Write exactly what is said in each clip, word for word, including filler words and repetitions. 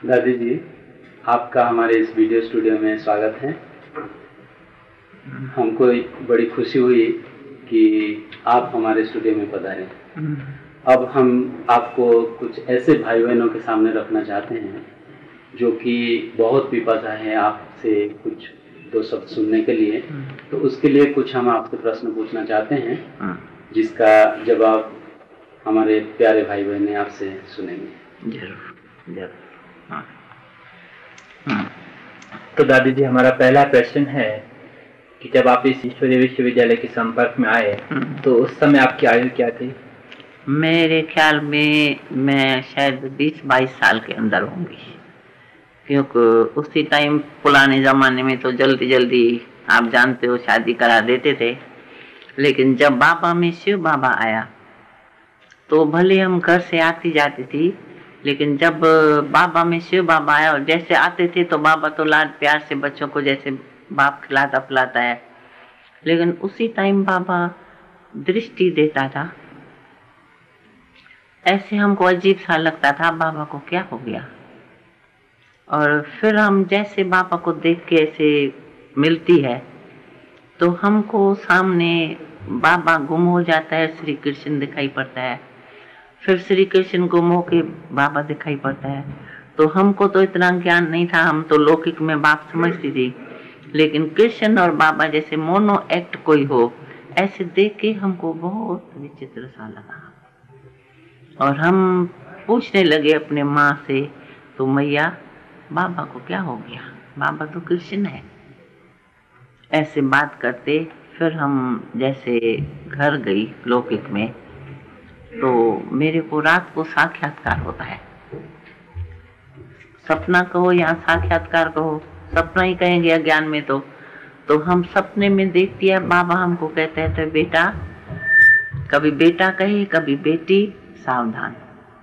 दादी जी, आपका हमारे इस वीडियो स्टूडियो में स्वागत है। हमको बड़ी खुशी हुई कि आप हमारे स्टूडियो में पधारे। अब हम आपको कुछ ऐसे भाई बहनों के सामने रखना चाहते हैं जो कि बहुत पिपासा है आपसे कुछ दो शब्द सुनने के लिए। तो उसके लिए कुछ हम आपसे प्रश्न पूछना चाहते हैं जिसका जवाब हमारे प्यारे भाई बहन आपसे सुनेंगे। जरूर जरूर। हाँ हाँ। तो दादी जी, हमारा पहला प्रश्न है कि जब आप इस ईश्वरीय विश्वविद्यालय के संपर्क में आए तो उस समय आपकी आयु क्या थी? मेरे ख्याल में मैं शायद बीस बाईस साल के अंदर होंगी, क्योंकि उसी टाइम पुराने ज़माने में तो जल्दी जल्दी आप जानते हो शादी करा देते थे। लेकिन जब बाबा में शिव बाबा आया तो भले हम घर से आती जाती थी, लेकिन जब बाबा में शिव बाबा आया और जैसे आते थे तो बाबा तो लाड प्यार से बच्चों को जैसे बाप खिलाता पिलाता है, लेकिन उसी टाइम बाबा दृष्टि देता था। ऐसे हमको अजीब सा लगता था, बाबा को क्या हो गया। और फिर हम जैसे बाबा को देख के ऐसे मिलती है तो हमको सामने बाबा गुम हो जाता है, श्री कृष्ण दिखाई पड़ता है। फिर श्री कृष्ण गुम होके बाबा दिखाई पड़ता है। तो हमको तो इतना ज्ञान नहीं था, हम तो लौकिक में बाप समझती थी, लेकिन कृष्ण और बाबा जैसे मोनो एक्ट कोई हो ऐसे देख के हमको बहुत विचित्र सा लगा। और हम पूछने लगे अपने माँ से, तो मैया बाबा को क्या हो गया, बाबा तो कृष्ण है। ऐसे बात करते फिर हम जैसे घर गई लौकिक में, तो मेरे को रात को साक्षात्कार होता है। सपना कहो या साक्षात्कार कहो, सपना ही कहेंगे अज्ञान में। तो तो हम सपने में देखती है बाबा हमको कहते हैं तो बेटा, कभी बेटा कहे कभी बेटी, सावधान।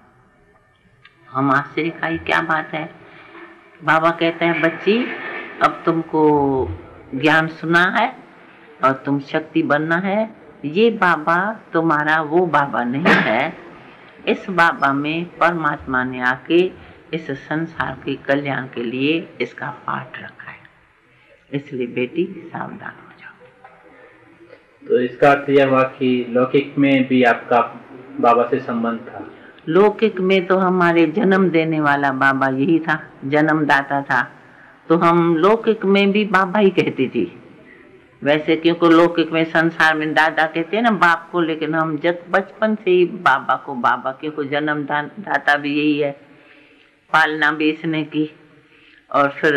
हम आश्चर्य खाई क्या बात है। बाबा कहते हैं बच्ची, अब तुमको ज्ञान सुना है और तुम शक्ति बनना है। ये बाबा तुम्हारा वो बाबा नहीं है, इस बाबा में परमात्मा ने आके इस संसार के कल्याण के लिए इसका पाठ रखा है, इसलिए बेटी सावधान हो जाओ। तो इसका अर्थ यह हुआ कि लौकिक में भी आपका बाबा से संबंध था? लौकिक में तो हमारे जन्म देने वाला बाबा यही था, जन्मदाता था। तो हम लौकिक में भी बाबा ही कहती थी वैसे, क्योंकि लौकिक में संसार में दादा कहते हैं ना बाप को, लेकिन हम जब बचपन से ही बाबा को बाबा, क्योंकि जन्म दाता भी यही है, पालना भी इसने की। और फिर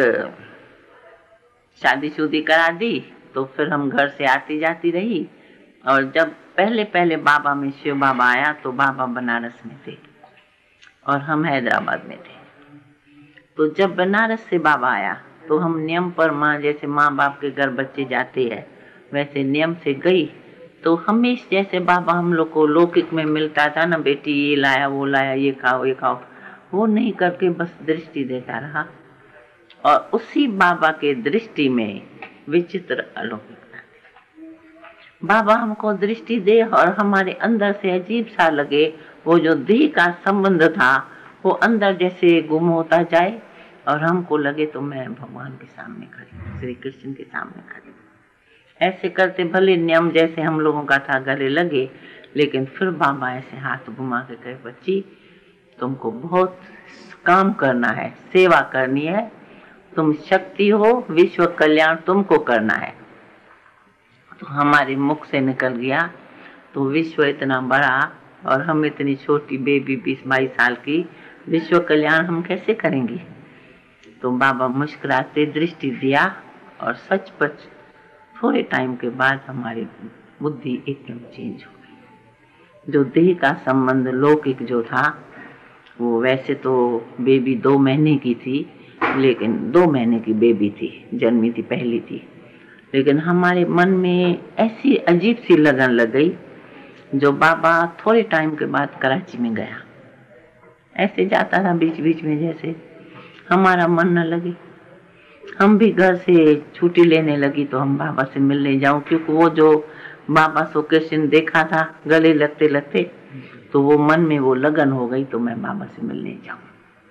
शादी शुदी करा दी तो फिर हम घर से आती जाती रही। और जब पहले पहले बाबा में शिव बाबा आया तो बाबा बनारस में थे और हम हैदराबाद में थे। तो जब बनारस से बाबा आया तो हम नियम पर, माँ जैसे माँ बाप के घर बच्चे जाते हैं वैसे नियम से गई। तो हमेशा जैसे बाबा हम लोग को लौकिक में मिलता था ना, बेटी ये लाया वो लाया, ये खाओ ये खाओ, वो नहीं करके बस दृष्टि देता रहा। और उसी बाबा के दृष्टि में विचित्र अलौकिकता थी। बाबा हमको दृष्टि दे और हमारे अंदर से अजीब सा लगे, वो जो देह का संबंध था वो अंदर जैसे गुम होता जाए और हमको लगे तो मैं भगवान के सामने खड़ी हूँ, श्री कृष्ण के सामने खड़ी हूँ। ऐसे करते भले नियम जैसे हम लोगों का था गले लगे, लेकिन फिर बाबा ऐसे हाथ घुमा के कहे बच्ची तुमको बहुत काम करना है, सेवा करनी है, तुम शक्ति हो, विश्व कल्याण तुमको करना है। तो हमारे मुख से निकल गया तो विश्व इतना बड़ा और हम इतनी छोटी बेबी बीस बाईस साल की, विश्व कल्याण हम कैसे करेंगे। तो बाबा मुस्कुराते दृष्टि दिया और सचपच थोड़े टाइम के बाद हमारी बुद्धि एकदम चेंज हो गई। जो देह का संबंध लौकिक जो था वो, वैसे तो बेबी दो महीने की थी, लेकिन दो महीने की बेबी थी, जन्मी थी पहली थी, लेकिन हमारे मन में ऐसी अजीब सी लगन लग गई। जो बाबा थोड़े टाइम के बाद कराची में गया, ऐसे जाता था बीच बीच में, जैसे हमारा मन न लगे। हम भी घर से छुट्टी लेने लगी तो हम बाबा से मिलने जाऊं, क्योंकि वो जो बाबा सो कृष्ण देखा था गले लगते लगते, तो वो मन में वो लगन हो गई तो मैं बाबा से मिलने जाऊं।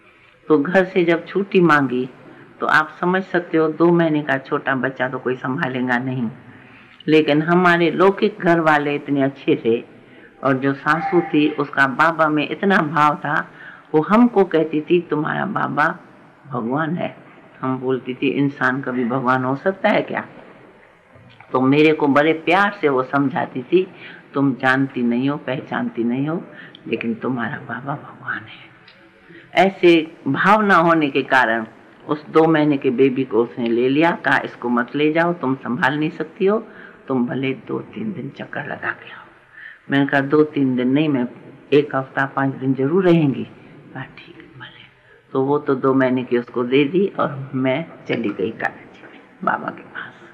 तो घर से जब छुट्टी मांगी तो आप समझ सकते हो दो महीने का छोटा बच्चा तो कोई संभालेगा नहीं। लेकिन हमारे लौकिक घर वाले इतने अच्छे थे, और जो सासू थी उसका बाबा में इतना भाव था, वो हमको कहती थी तुम्हारा बाबा भगवान है। हम बोलती थी इंसान कभी भगवान हो सकता है क्या? तो मेरे को बड़े प्यार से वो समझाती थी, तुम जानती नहीं हो, पहचानती नहीं हो, लेकिन तुम्हारा बाबा भगवान है। ऐसे भावना होने के कारण उस दो महीने के बेबी को उसने ले लिया, कहा इसको मत ले जाओ, तुम संभाल नहीं सकती हो, तुम भले दो तीन दिन चक्कर लगा के आओ। मैंने कहा दो तीन दिन नहीं, मैं एक हफ्ता पाँच दिन जरूर रहेंगी। कहा ठीक है भले। तो वो तो दो महीने की उसको दे दी और मैं चली गई कराची में बाबा के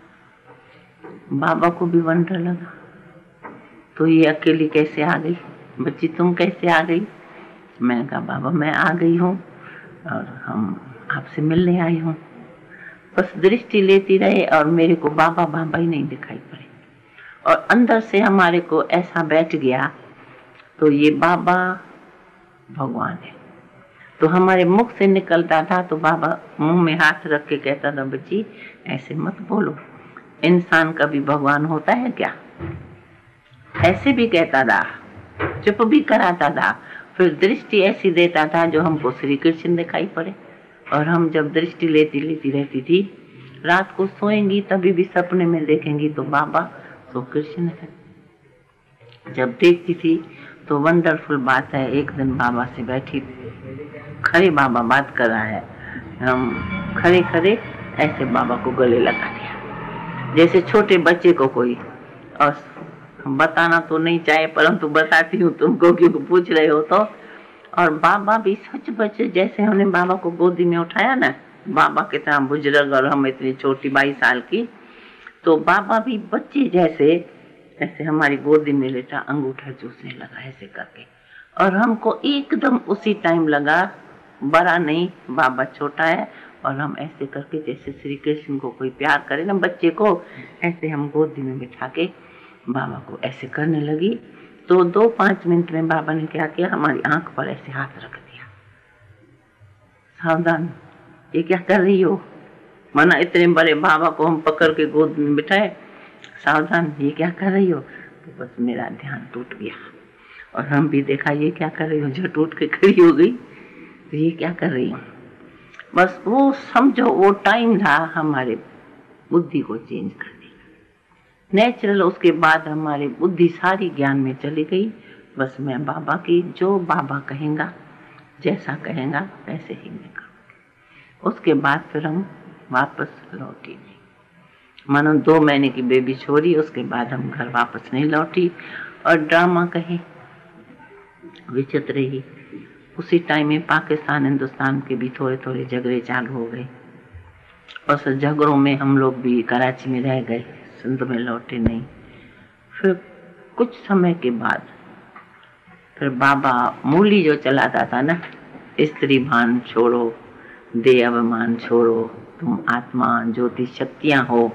पास। बाबा को भी वंडर लगा, तो ये अकेली कैसे आ गई? बच्ची तुम कैसे आ गई? मैंने कहा बाबा मैं आ गई हूँ और हम आपसे मिलने आई हूँ। बस दृष्टि लेती रहे और मेरे को बाबा बाबा ही नहीं दिखाई पड़े, और अंदर से हमारे को ऐसा बैठ गया तो ये बाबा भगवान है। तो हमारे मुख से निकलता था तो बाबा मुंह में हाथ रख के कहता था बच्ची ऐसे मत बोलो, इंसान कभी भगवान होता है क्या? ऐसे भी कहता था, चुप भी कराता था, फिर दृष्टि ऐसी देता था जो हमको श्री कृष्ण दिखाई पड़े। और हम जब दृष्टि लेती लेती रहती थी, रात को सोएंगी तभी भी सपने में देखेंगी तो बाबा तो कृष्ण है। जब देखती थी तो वंडरफुल बात है, एक दिन बाबा से बैठी, खड़े बाबा बात कर रहा है, हम खड़े खड़े ऐसे बाबा को गले लगा दिया जैसे छोटे बच्चे को कोई। और बताना तो नहीं चाहे परंतु बताती हूँ तुमको क्योंकि पूछ रहे हो तो। और बाबा भी सच बच्चे जैसे हमने बाबा को गोदी में उठाया ना, बाबा कितना बुजुर्ग और हम इतनी छोटी बाईस साल की, तो बाबा भी बच्चे जैसे ऐसे हमारी गोदी में लेटा अंगूठा चूसने लगा ऐसे करके। और हमको एकदम उसी टाइम लगा बड़ा नहीं, बाबा छोटा है, और हम ऐसे करके जैसे श्री कृष्ण को कोई प्यार करे ना बच्चे को, ऐसे हम गोदी में बिठा के बाबा को ऐसे करने लगी। तो दो पांच मिनट में बाबा ने क्या किया, हमारी आंख पर ऐसे हाथ रख दिया, सावधान ये क्या कर रही हो? माना इतने बड़े बाबा को हम पकड़ के गोद में बिठाए, सावधान ये क्या कर रही हो? तो बस मेरा ध्यान टूट गया और हम भी देखा ये क्या कर रही हो, जो टूट के खड़ी हो गई, तो ये क्या कर रही हो? बस वो समझो वो टाइम था हमारे बुद्धि को चेंज करने का नेचुरल। उसके बाद हमारी बुद्धि सारी ज्ञान में चली गई। बस मैं बाबा की जो बाबा कहेगा, जैसा कहेगा वैसे ही मैं करूँगी। उसके बाद फिर हम वापस लौटी नहीं, मानो दो महीने की बेबी छोड़ी, उसके बाद हम घर वापस नहीं लौटी। और ड्रामा कहे विचित्र ही, उसी टाइम में पाकिस्तान हिंदुस्तान के भी थोड़े थोड़े झगड़े चालू हो गए। उस झगड़ों में हम लोग भी कराची में रह गए, सिंध में लौटे नहीं। फिर कुछ समय के बाद फिर बाबा मूली जो चलाता था ना, स्त्री भान छोड़ो, दे अभिमान छोड़ो, तुम आत्मा ज्योति शक्तियां हो,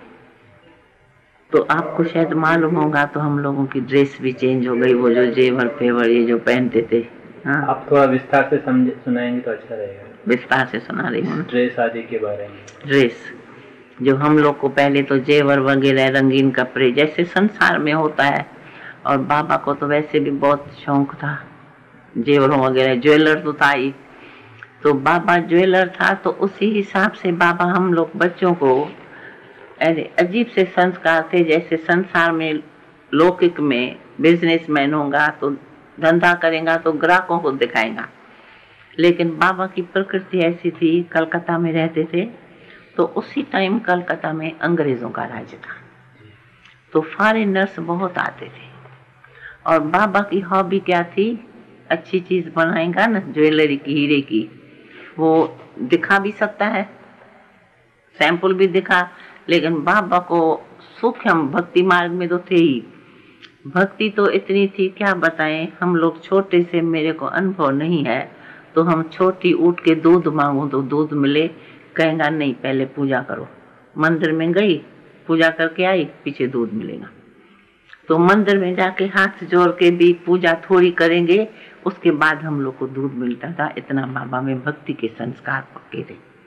तो आपको शायद मालूम होगा तो हम लोगों की ड्रेस भी चेंज हो गई, वो जो जेवर फेवर ये जो पहनते थे। हाँ, आप थोड़ा विस्तार से समझ सुनाएंगे तो अच्छा रहेगा। विस्तार से सुना रही हूँ ड्रेस आदि के बारे में। ड्रेस जो हम लोग को पहले तो जेवर वगैरह रंगीन कपड़े जैसे संसार में होता है, और बाबा को तो वैसे भी बहुत शौक था जेवरों वगैरह, ज्वेलर तो था ही, तो बाबा ज्वेलर था, तो उसी हिसाब से बाबा हम लोग बच्चों को अरे अजीब से संस्कार थे। जैसे संसार में लौकिक में बिजनेसमैन होगा तो धंधा करेगा तो ग्राहकों को दिखाएगा, लेकिन बाबा की प्रकृति ऐसी थी, कलकत्ता में रहते थे, तो उसी टाइम कलकत्ता में अंग्रेजों का राज था, तो फॉरेनर्स बहुत आते थे। और बाबा की हॉबी क्या थी, अच्छी चीज बनाएगा ना ज्वेलरी की, हीरे की, वो दिखा भी सकता है, सैंपल भी दिखा, लेकिन बाबा को सूक्ष्म भक्ति मार्ग में तो थे ही। भक्ति तो इतनी थी क्या बताएं, हम लोग छोटे से, मेरे को अनुभव नहीं है, तो हम छोटी उठ के दूध मांगू तो दूध मिले, कहेगा नहीं पहले पूजा करो। मंदिर में गई, पूजा करके आई, पीछे दूध मिलेगा, तो मंदिर में जाके हाथ जोड़ के भी पूजा थोड़ी करेंगे, उसके बाद हम लोग को दूध मिलता था। इतना बाबा में भक्ति के संस्कार पक्के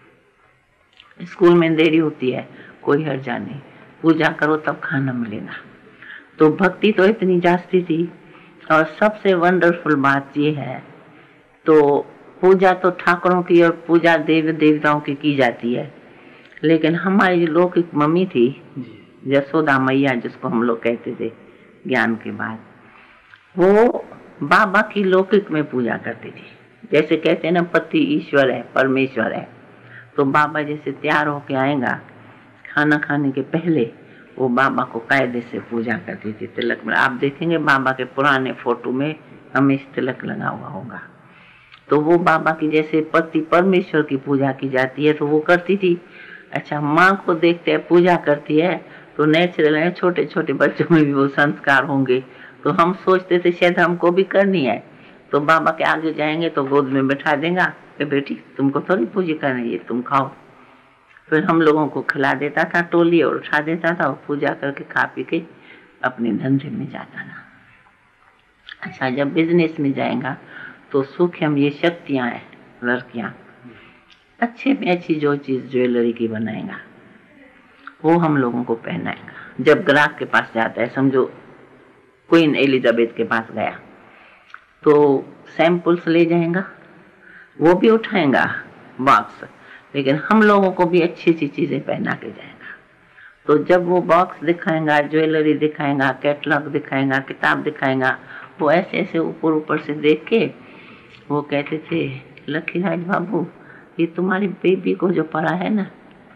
थे। स्कूल में देरी होती है, कोई हर्जा नहीं, पूजा करो तब खाना मिलेगा। तो भक्ति तो इतनी जास्ती थी। और सबसे वंडरफुल बात ये है, तो पूजा तो ठाकुरों की और पूजा देव देवताओं की की जाती है, लेकिन हमारी जो लौकिक मम्मी थी, यशोदा मैया जिसको हम लोग कहते थे ज्ञान के बाद, वो बाबा की लौकिक में पूजा करती थी। जैसे कहते हैं ना, पति ईश्वर है, परमेश्वर है। तो बाबा जैसे तैयार होके आएगा, खाना खाने के पहले वो बाबा को कायदे से पूजा करती थी। तिलक में आप देखेंगे बाबा के पुराने फोटो में हमेशा तिलक लगा हुआ होगा। तो वो बाबा की जैसे पति परमेश्वर की पूजा की जाती है तो वो करती थी। अच्छा, माँ को देखते हैं पूजा करती है तो नेचुरल है, छोटे छोटे बच्चों में भी वो संस्कार होंगे। तो हम सोचते थे शायद हमको भी करनी है। तो बाबा के आगे जाएंगे तो गोद में बैठा देगा कि बेटी तुमको थोड़ी पूजा करनी है, तुम खाओ। फिर हम लोगों को खिला देता था टोली और उठा देता था, और पूजा करके खा पी के अपने धंधे में जाता था। अच्छा, जब बिजनेस में जाएगा तो सूक्ष्म ये शक्तियाँ हैं, लड़कियाँ अच्छे में अच्छी जो चीज़ ज्वेलरी की बनाएगा वो हम लोगों को पहनाएगा। जब ग्राहक के पास जाता है, समझो क्वीन एलिजाबेथ के पास गया तो सैंपल्स ले जाएगा, वो भी उठाएगा बॉक्स, लेकिन हम लोगों को भी अच्छी अच्छी चीज़ें पहना के जाएगा। तो जब वो बॉक्स दिखाएगा, ज्वेलरी दिखाएगा, कैटलॉग दिखाएगा, किताब दिखाएगा, वो ऐसे ऐसे ऊपर ऊपर से देख के वो कहते थे, लखीराज बाबू ये तुम्हारी बेबी को जो पड़ा है ना,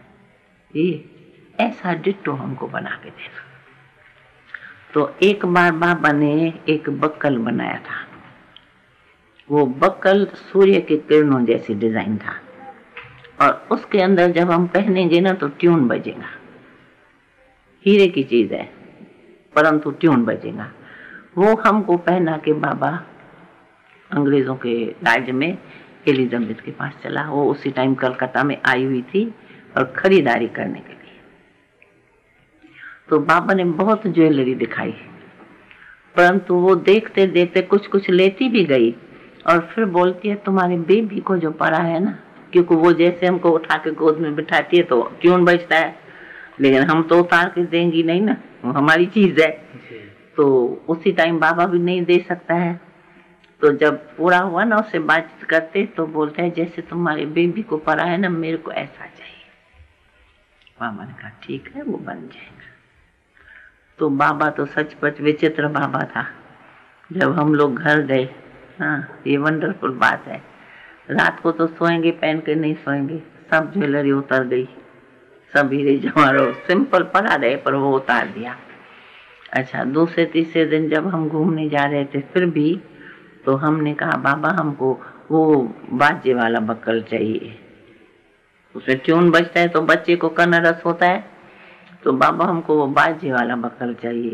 ये ऐसा डिट्टो हमको बना के देना। तो एक बार बाबा ने एक बक्कल बनाया था। वो बक्कल सूर्य के किरणों जैसी डिजाइन था, और उसके अंदर जब हम पहनेंगे ना तो ट्यून बजेगा। हीरे की चीज है परंतु ट्यून बजेगा। वो हमको पहना के बाबा अंग्रेजों के राज्य में एलिजाबेथ के पास चला। वो उसी टाइम कलकत्ता में आई हुई थी और खरीदारी करने के लिए। तो बाबा ने बहुत ज्वेलरी दिखाई, परंतु वो देखते देखते कुछ कुछ लेती भी गई, और फिर बोलती है तुम्हारे बेबी को जो पड़ा है ना, क्योंकि वो जैसे हमको उठा के गोद में बिठाती है तो ट्यून बजता है, लेकिन हम तो उतार के देंगी नहीं ना, वो हमारी चीज है। तो उसी टाइम बाबा भी नहीं दे सकता है। तो जब पूरा हुआ ना, उससे बातचीत करते तो बोलते हैं जैसे तुम्हारे बेबी को पड़ा है ना, मेरे को ऐसा चाहिए। बाबा ने कहा ठीक है, वो बन जाएगा। तो बाबा तो सचपच विचित्र बाबा था। जब हम लोग घर गए, हाँ ये वंडरफुल बात है, रात को तो सोएंगे पहन के नहीं सोएंगे, सब ज्वेलरी उतर गई, सब हीरे जवाहरात सिंपल पड़ा रहे पर वो उतार दिया। अच्छा, दूसरे तीसरे दिन जब हम घूमने जा रहे थे फिर भी, तो हमने कहा बाबा हमको वो बाजे वाला बक्कल चाहिए, उसमें ट्यून बजता है तो बच्चे को कनरस होता है। तो बाबा हमको वो बाजे वाला बक्कल चाहिए।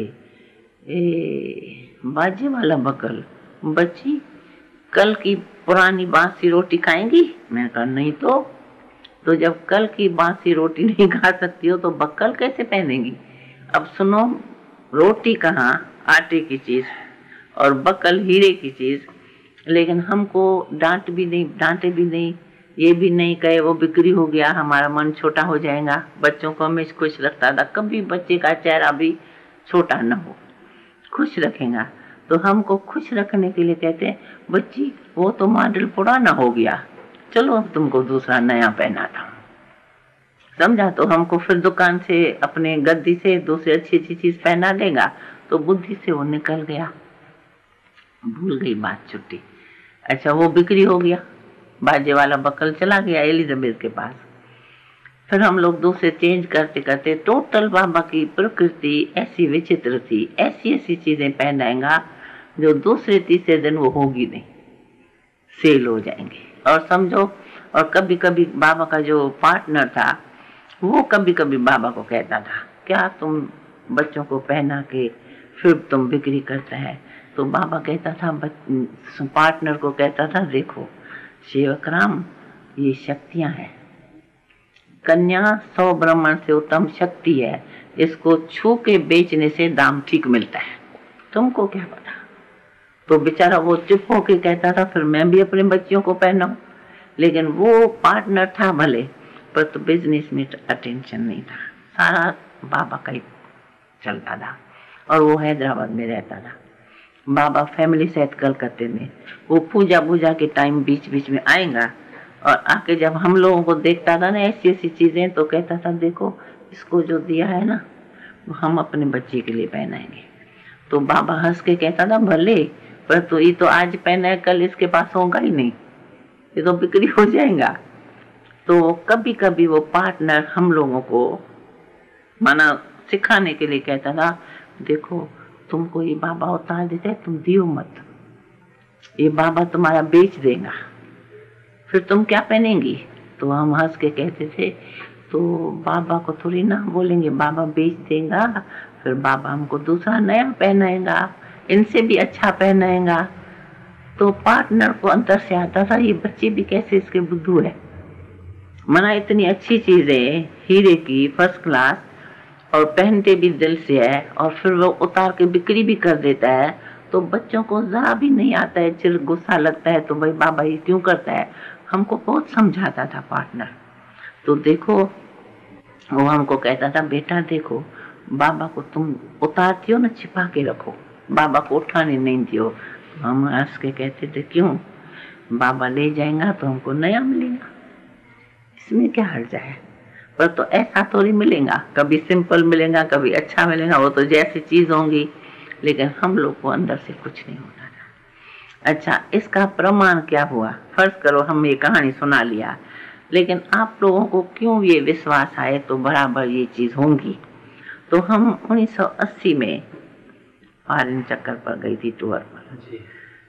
ए बाजे वाला बक्कल, बच्ची कल की पुरानी बासी रोटी खाएंगी? मैं कहा नहीं तो तो जब कल की बासी रोटी नहीं खा सकती हो तो बक्कल कैसे पहनेगी? अब सुनो, रोटी कहाँ आटे की चीज और बक्कल हीरे की चीज, लेकिन हमको डांट भी नहीं, डांटे भी नहीं, ये भी नहीं कहे वो बिक्री हो गया, हमारा मन छोटा हो जाएगा। बच्चों को हमेशा खुश रखता था, कभी बच्चे का चेहरा भी छोटा न हो, खुश रखेगा। तो हमको खुश रखने के लिए कहते हैं बच्ची वो तो मॉडल पुराना हो गया, चलो अब तुमको दूसरा नया पहनाता हूँ, समझा। तो हमको फिर दुकान से अपने गद्दी से दूसरी अच्छी अच्छी चीज पहना देगा। तो बुद्धि से वो निकल गया, भूल गई बात छुट्टी। अच्छा, वो बिक्री हो गया, बाजे वाला बक्कल चला गया एलिजाबेथ के पास। फिर हम लोग दूसरे चेंज करते करते टोटल बाबा की प्रकृति ऐसी विचित्र थी, ऐसी ऐसी चीजें पहनाएगा जो दूसरे तीसरे दिन वो होगी नहीं, सेल हो जाएंगे। और समझो, और कभी कभी बाबा का जो पार्टनर था वो कभी कभी बाबा को कहता था क्या तुम बच्चों को पहना के फिर तुम बिक्री करता है? तो बाबा कहता था, पार्टनर को कहता था देखो सेवक राम, ये शक्तियां हैं, कन्या सौ ब्राह्मण से उत्तम शक्ति है, इसको छू के बेचने से दाम ठीक मिलता है, तुमको क्या पता? तो बेचारा वो चुप होके कहता था फिर मैं भी अपने बच्चियों को पहनाऊं, लेकिन वो पार्टनर था भले, पर तो बिजनेस में अटेंशन नहीं था, सारा बाबा का ही चलता था। और वो हैदराबाद में रहता था। बाबा फैमिली सेट कलकत्ते में, वो पूजा पूजा के टाइम बीच बीच में आएगा और आके जब हम लोगों को देखता था ना ऐसी ऐसी चीजें, तो कहता था देखो इसको जो दिया है ना वो हम अपने बच्चे के लिए पहनाएंगे। तो बाबा हंस के कहता था भले, पर तो ये तो आज पहना है कल इसके पास होगा ही नहीं, ये तो बिक्री हो जाएगा। तो कभी कभी वो पार्टनर हम लोगों को माना सिखाने के लिए कहता था देखो तुमको ये बाबा उतार देता है, तुम दियो मत, ये बाबा तुम्हारा बेच देगा, फिर तुम क्या पहनेंगी। तो हम हंस के कहते थे तो बाबा को थोड़ी ना बोलेंगे, बाबा बेच देगा, फिर बाबा हमको दूसरा नया पहनाएगा, इनसे भी अच्छा पहनाएगा। तो पार्टनर को अंदर से आता था ये बच्चे भी कैसे इसके बुद्धू है, मना इतनी अच्छी चीजें हीरे की फर्स्ट क्लास और पहनते भी दिल से है, और फिर वो उतार के बिक्री भी कर देता है। तो बच्चों को जरा भी नहीं आता है, चिर गुस्सा लगता है तो भाई बाबा ये क्यों करता है। हमको बहुत समझाता था पार्टनर। तो देखो वो हमको कहता था बेटा देखो बाबा को तुम उतारती हो ना छिपा के रखो, बाबा को उठाने नहीं दियो। हम हंस के कहते थे क्यों, बाबा ले जाएगा तो हमको नया मिलेगा, इसमें क्या हर्ज है। पर तो ऐसा थोड़ी मिलेगा, कभी सिंपल मिलेगा कभी अच्छा मिलेगा, वो तो जैसी चीज होंगी, लेकिन हम लोग को अंदर से कुछ नहीं होता था। अच्छा इसका प्रमाण क्या हुआ, फर्ज करो हम ये कहानी सुना लिया, लेकिन आप लोगों को क्यों ये विश्वास आए तो बराबर ये चीज होंगी। तो हम उन्नीस सौ अस्सी में फॉरेन चक्कर पर गई थी टूर पर,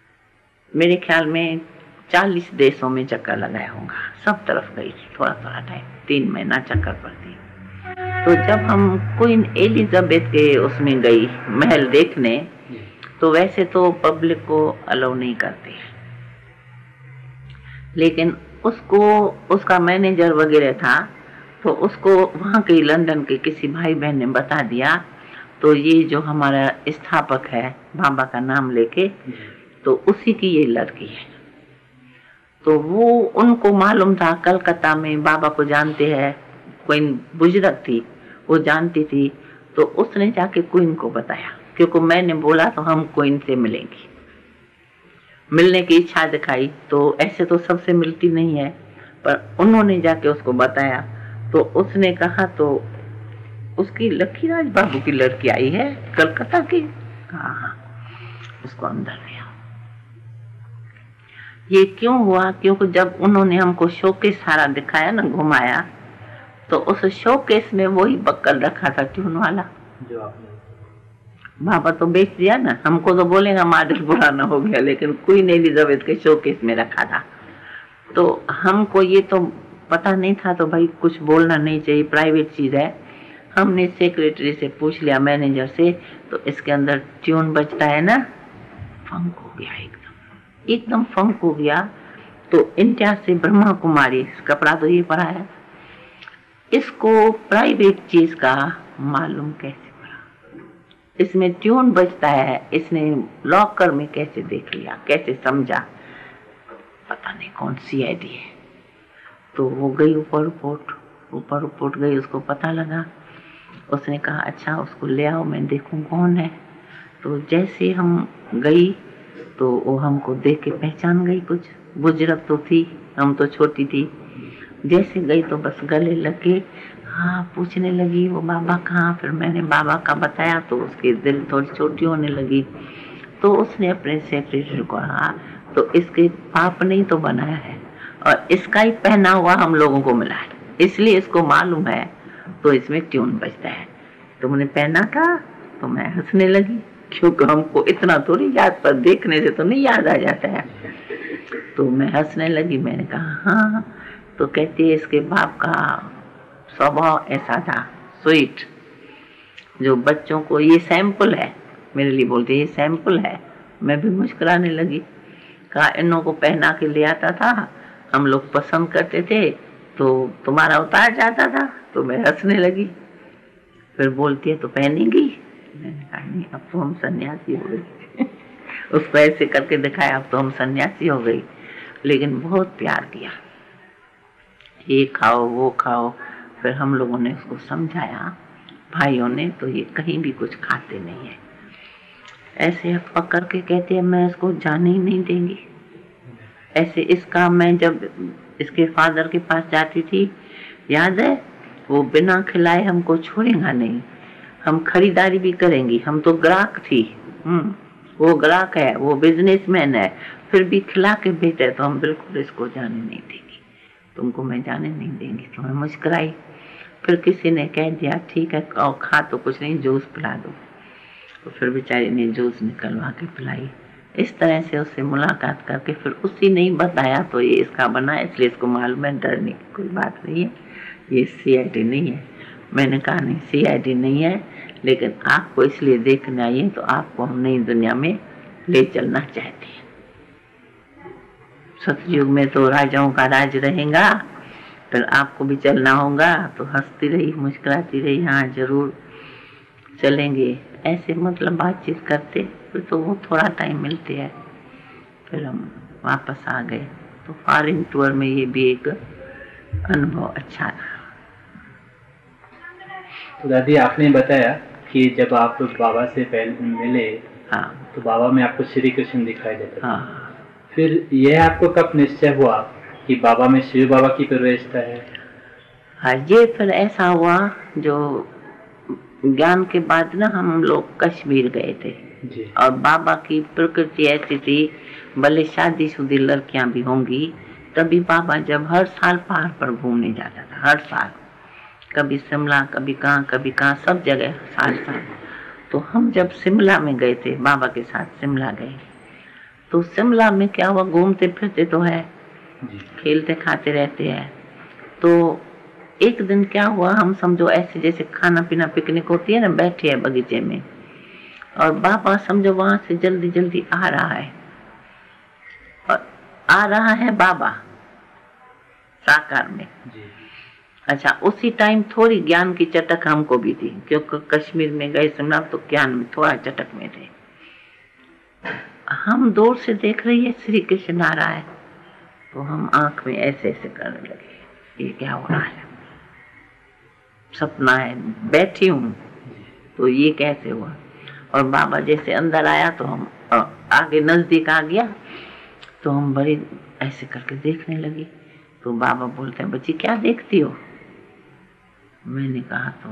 मेरे ख्याल में चालीस देशों में चक्कर लगाया होगा, सब तरफ गई थी थोड़ा थोड़ा टाइम, तीन महीना चक्कर पर थी। तो जब हम क्वीन एलिजाबेथ के उसमें गई महल देखने, तो वैसे तो पब्लिक को अलाउ नहीं करते, लेकिन उसको उसका मैनेजर वगैरह था, तो उसको वहाँ के लंदन के किसी भाई बहन ने बता दिया। तो ये जो हमारा स्थापक है बाबा का नाम लेके, तो उसी की ये लड़की है। तो वो उनको मालूम था कलकत्ता में बाबा को जानते हैं, क्वीन बुजुर्ग थी वो जानती थी। तो उसने जाके क्वीन को बताया, क्योंकि मैंने बोला तो हम क्वीन से मिलेंगे, मिलने की इच्छा दिखाई। तो ऐसे तो सबसे मिलती नहीं है, पर उन्होंने जाके उसको बताया। तो उसने कहा तो उसकी लखीराज बाबू की लड़की आई है कलकत्ता की, हाँ हाँ उसको अंदर लिया। ये क्यों हुआ, क्योंकि जब उन्होंने हमको शोकेस सारा दिखाया ना घुमाया, तो उस शोकेस में वही बक्कल रखा था ट्यून वाला जो आपने बाबा तो बेच दिया ना, हमको तो बोलेगा मॉडल पुराना हो गया, लेकिन क्वीन एलिजाबेथ के शोकेस में रखा था। तो हमको ये तो पता नहीं था, तो भाई कुछ बोलना नहीं चाहिए, प्राइवेट चीज है। हमने सेक्रेटरी से पूछ लिया मैनेजर से, तो इसके अंदर ट्यून बजता है ना, फंक हो गया, एकदम एकदम फंक हो गया। तो इंडिया से ब्रह्मा कुमारी, कपड़ा तो ये पड़ा है, इसको प्राइवेट चीज का मालूम कैसे पड़ा, इसमें ट्यून बजता है, इसने लॉकर में कैसे देख लिया, कैसे समझा, पता नहीं कौन सी आईडी है। तो वो गई ऊपर रिपोर्ट ऊपर रिपोर्ट गई, उसको पता लगा। उसने कहा अच्छा उसको ले आओ मैं देखूं कौन है। तो जैसे हम गई तो वो हमको देख के पहचान गई, कुछ बुजुर्ग तो थी, हम तो छोटी थी। जैसे गई तो बस गले लगे, हाँ पूछने लगी वो बाबा कहाँ। फिर मैंने बाबा का बताया तो उसकी दिल थोड़ी छोटी होने लगी। तो उसने अपने सेक्रेटरी को कहा तो इसके पाप नहीं तो बनाया है, और इसका ही पहना हुआ हम लोगों को मिला है, इसलिए इसको मालूम है, तो इसमें ट्यून बजता है। तुमने पहना था तो मैं हंसने लगी, क्योंकि हमको इतना थोड़ी याद, पर देखने से तो नहीं याद आ जाता है। तो मैं हंसने लगी, मैंने कहा हाँ। तो कहती है इसके बाप का स्वभाव ऐसा था स्वीट, जो बच्चों को, ये सैंपल है, मेरे लिए बोलते ये सैंपल है। मैं भी मुस्कुराने लगी, कहा इन्हों को पहना के ले आता था, हम लोग पसंद करते थे, तो तुम्हारा उतार जाता था। तो मैं हंसने लगी। फिर बोलती है तो पहनेगी, मैंने कहा नहीं अब तो हम सन्यासी हो गए। उसको ऐसे करके दिखाया, अब तो हम सन्यासी हो गई, लेकिन बहुत प्यार किया, ये खाओ वो खाओ। फिर हम लोगों ने उसको समझाया, भाइयों ने, तो ये कहीं भी कुछ खाते नहीं है। ऐसे पकड़ के कहती है मैं इसको जाने ही नहीं देंगी। ऐसे इसका, मैं जब इसके फादर के पास जाती थी, याद है, वो बिना खिलाए हमको छोड़ेगा नहीं, हम खरीदारी भी करेंगी, हम तो ग्राहक थी, हम्म वो ग्राहक है, वो बिजनेसमैन है, फिर भी खिला के भेजे, तो हम बिल्कुल इसको जाने नहीं देंगे, तुमको मैं जाने नहीं देंगी। तो मैं मुस्कुराई। फिर किसी ने कह दिया ठीक है खा तो कुछ नहीं, जूस पिला दो, तो फिर बेचारी ने जूस निकलवा के पिलाई। इस तरह से उससे मुलाकात करके फिर उसी ने बताया, तो ये इसका बना, इसलिए इसको मालूम है, डरने की कोई बात नहीं है, ये सी आई डी नहीं है। मैंने कहा नहीं सी आई डी नहीं है, लेकिन आपको इसलिए देखने आई है, तो आपको हम नई दुनिया में ले चलना चाहते हैं। सतयुग में तो राजाओं का राज रहेगा, फिर आपको भी चलना होगा। तो हंसती रही, मुस्कुराती रही, हाँ जरूर चलेंगे, ऐसे मतलब बातचीत करते। फिर तो वो थोड़ा टाइम मिलते है, फिर हम वापस आ गए। तो फॉरेन टूर में ये भी एक अनुभव अच्छा रहा। तो दादी आपने बताया कि जब आप बाबा से पहले मिले, हाँ, तो बाबा में आपको श्री कृष्ण दिखाई देता था। हाँ। फिर यह आपको कब निश्चय हुआ कि बाबा में शिव बाबा की प्रवेशता है? हाँ, ये फिर ऐसा हुआ, जो ज्ञान के बाद ना हम लोग कश्मीर गए थे जी। और बाबा की प्रकृति ऐसी थी, भले शादीशुदा लड़कियां भी होंगी, तभी बाबा जब हर साल पहाड़ पर घूमने जाता था, हर साल, कभी शिमला, कभी कहाँ कभी कहाँ, सब जगह साल साल। तो हम जब शिमला में गए थे, बाबा के साथ शिमला गए, तो शिमला में क्या हुआ, घूमते फिरते तो है, खेलते खाते रहते हैं। तो एक दिन क्या हुआ, हम समझो ऐसे जैसे खाना पीना पिकनिक होती है ना, बैठे हैं बगीचे में, और बाबा समझो वहां से जल्दी जल्दी आ रहा है, और आ रहा है बाबा साकार में जी। अच्छा, उसी टाइम थोड़ी ज्ञान की चटक हमको भी थी, क्योंकि कश्मीर में गए शिमला, तो ज्ञान में थोड़ा चटक में थे। हम दूर से देख रही है श्री कृष्ण आ रहा है, तो हम आंख में ऐसे ऐसे करने लगे, ये क्या हो रहा है, सपना है, बैठी हूँ, तो ये कैसे हुआ। और बाबा जैसे अंदर आया, तो हम आगे नजदीक आ गया, तो हम बड़ी ऐसे करके देखने लगी। तो बाबा बोलते हैं बच्ची क्या देखती हो। मैंने कहा तो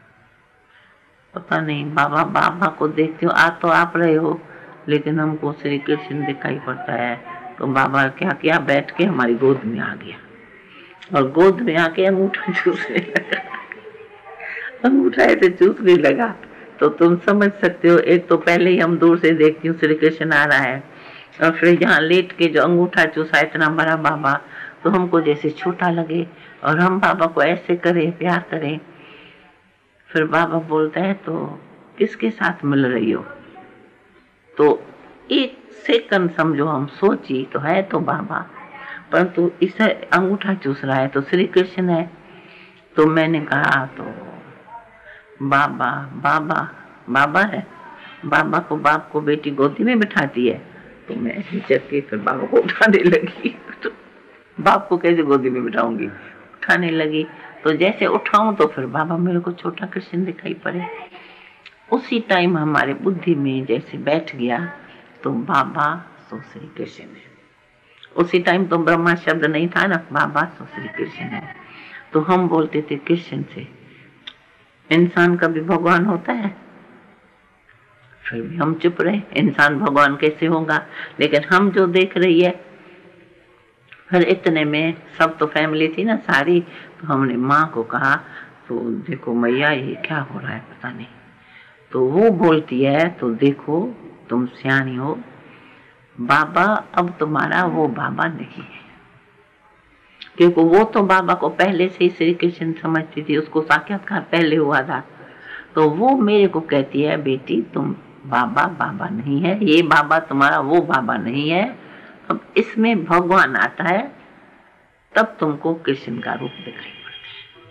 पता नहीं बाबा, बाबा को देखती हो, आ तो आप रहे हो, लेकिन हमको श्री कृष्ण दिखाई पड़ता है। तो बाबा क्या किया, बैठ के हमारी गोद में आ गया, और गोद में आके अंगूठा चूसने लगा, अंगूठा ऐसे चूसने लगा। तो तुम समझ सकते हो, एक तो पहले ही हम दूर से देखती हूँ श्री कृष्ण आ रहा है, और फिर यहाँ लेट के जो अंगूठा चूसा इतना बड़ा बाबा, तो हमको जैसे छोटा लगे, और हम बाबा को ऐसे करें, प्यार करें। फिर बाबा बोलते हैं तो किसके साथ मिल रही हो। तो एक सेकंड समझो हम सोची, तो है तो बाबा, परंतु इसे अंगूठा चूस रहा है तो श्री कृष्ण है। तो मैंने कहा तो बाबा बाबा बाबा है, बाबा को बाप को बेटी गोदी में बिठाती है। तो मैं हिचक के फिर बाबा को उठाने लगी, तो बाप को कैसे गोदी में बिठाऊंगी, उठाने लगी। तो जैसे उठाऊं तो फिर बाबा मेरे को छोटा कृष्ण दिखाई पड़े। उसी टाइम हमारे बुद्धि में जैसे बैठ गया, तो बाबा सो श्री कृष्ण है। उसी टाइम तो ब्रह्मा शब्द नहीं था ना, बाबा सो श्री कृष्ण है। तो हम बोलते थे कृष्ण से, इंसान कभी भगवान होता है। फिर भी हम चुप रहे, इंसान भगवान कैसे होगा। लेकिन हम जो देख रही है, फिर इतने में सब तो फैमिली थी ना सारी, तो हमने माँ को कहा, तो देखो मैया ये क्या हो रहा है पता नहीं। तो वो बोलती है, तो देखो तुम सियानी हो, बाबा अब तुम्हारा वो बाबा नहीं है, क्योंकि वो तो बाबा को पहले से ही श्री कृष्ण समझती थी, उसको साक्षात्कार पहले हुआ था। तो वो मेरे को कहती है, बेटी तुम बाबा बाबा नहीं है, ये बाबा तुम्हारा वो बाबा नहीं है, अब इसमें भगवान आता है, तब तुमको कृष्ण का रूप दिखाई पड़ता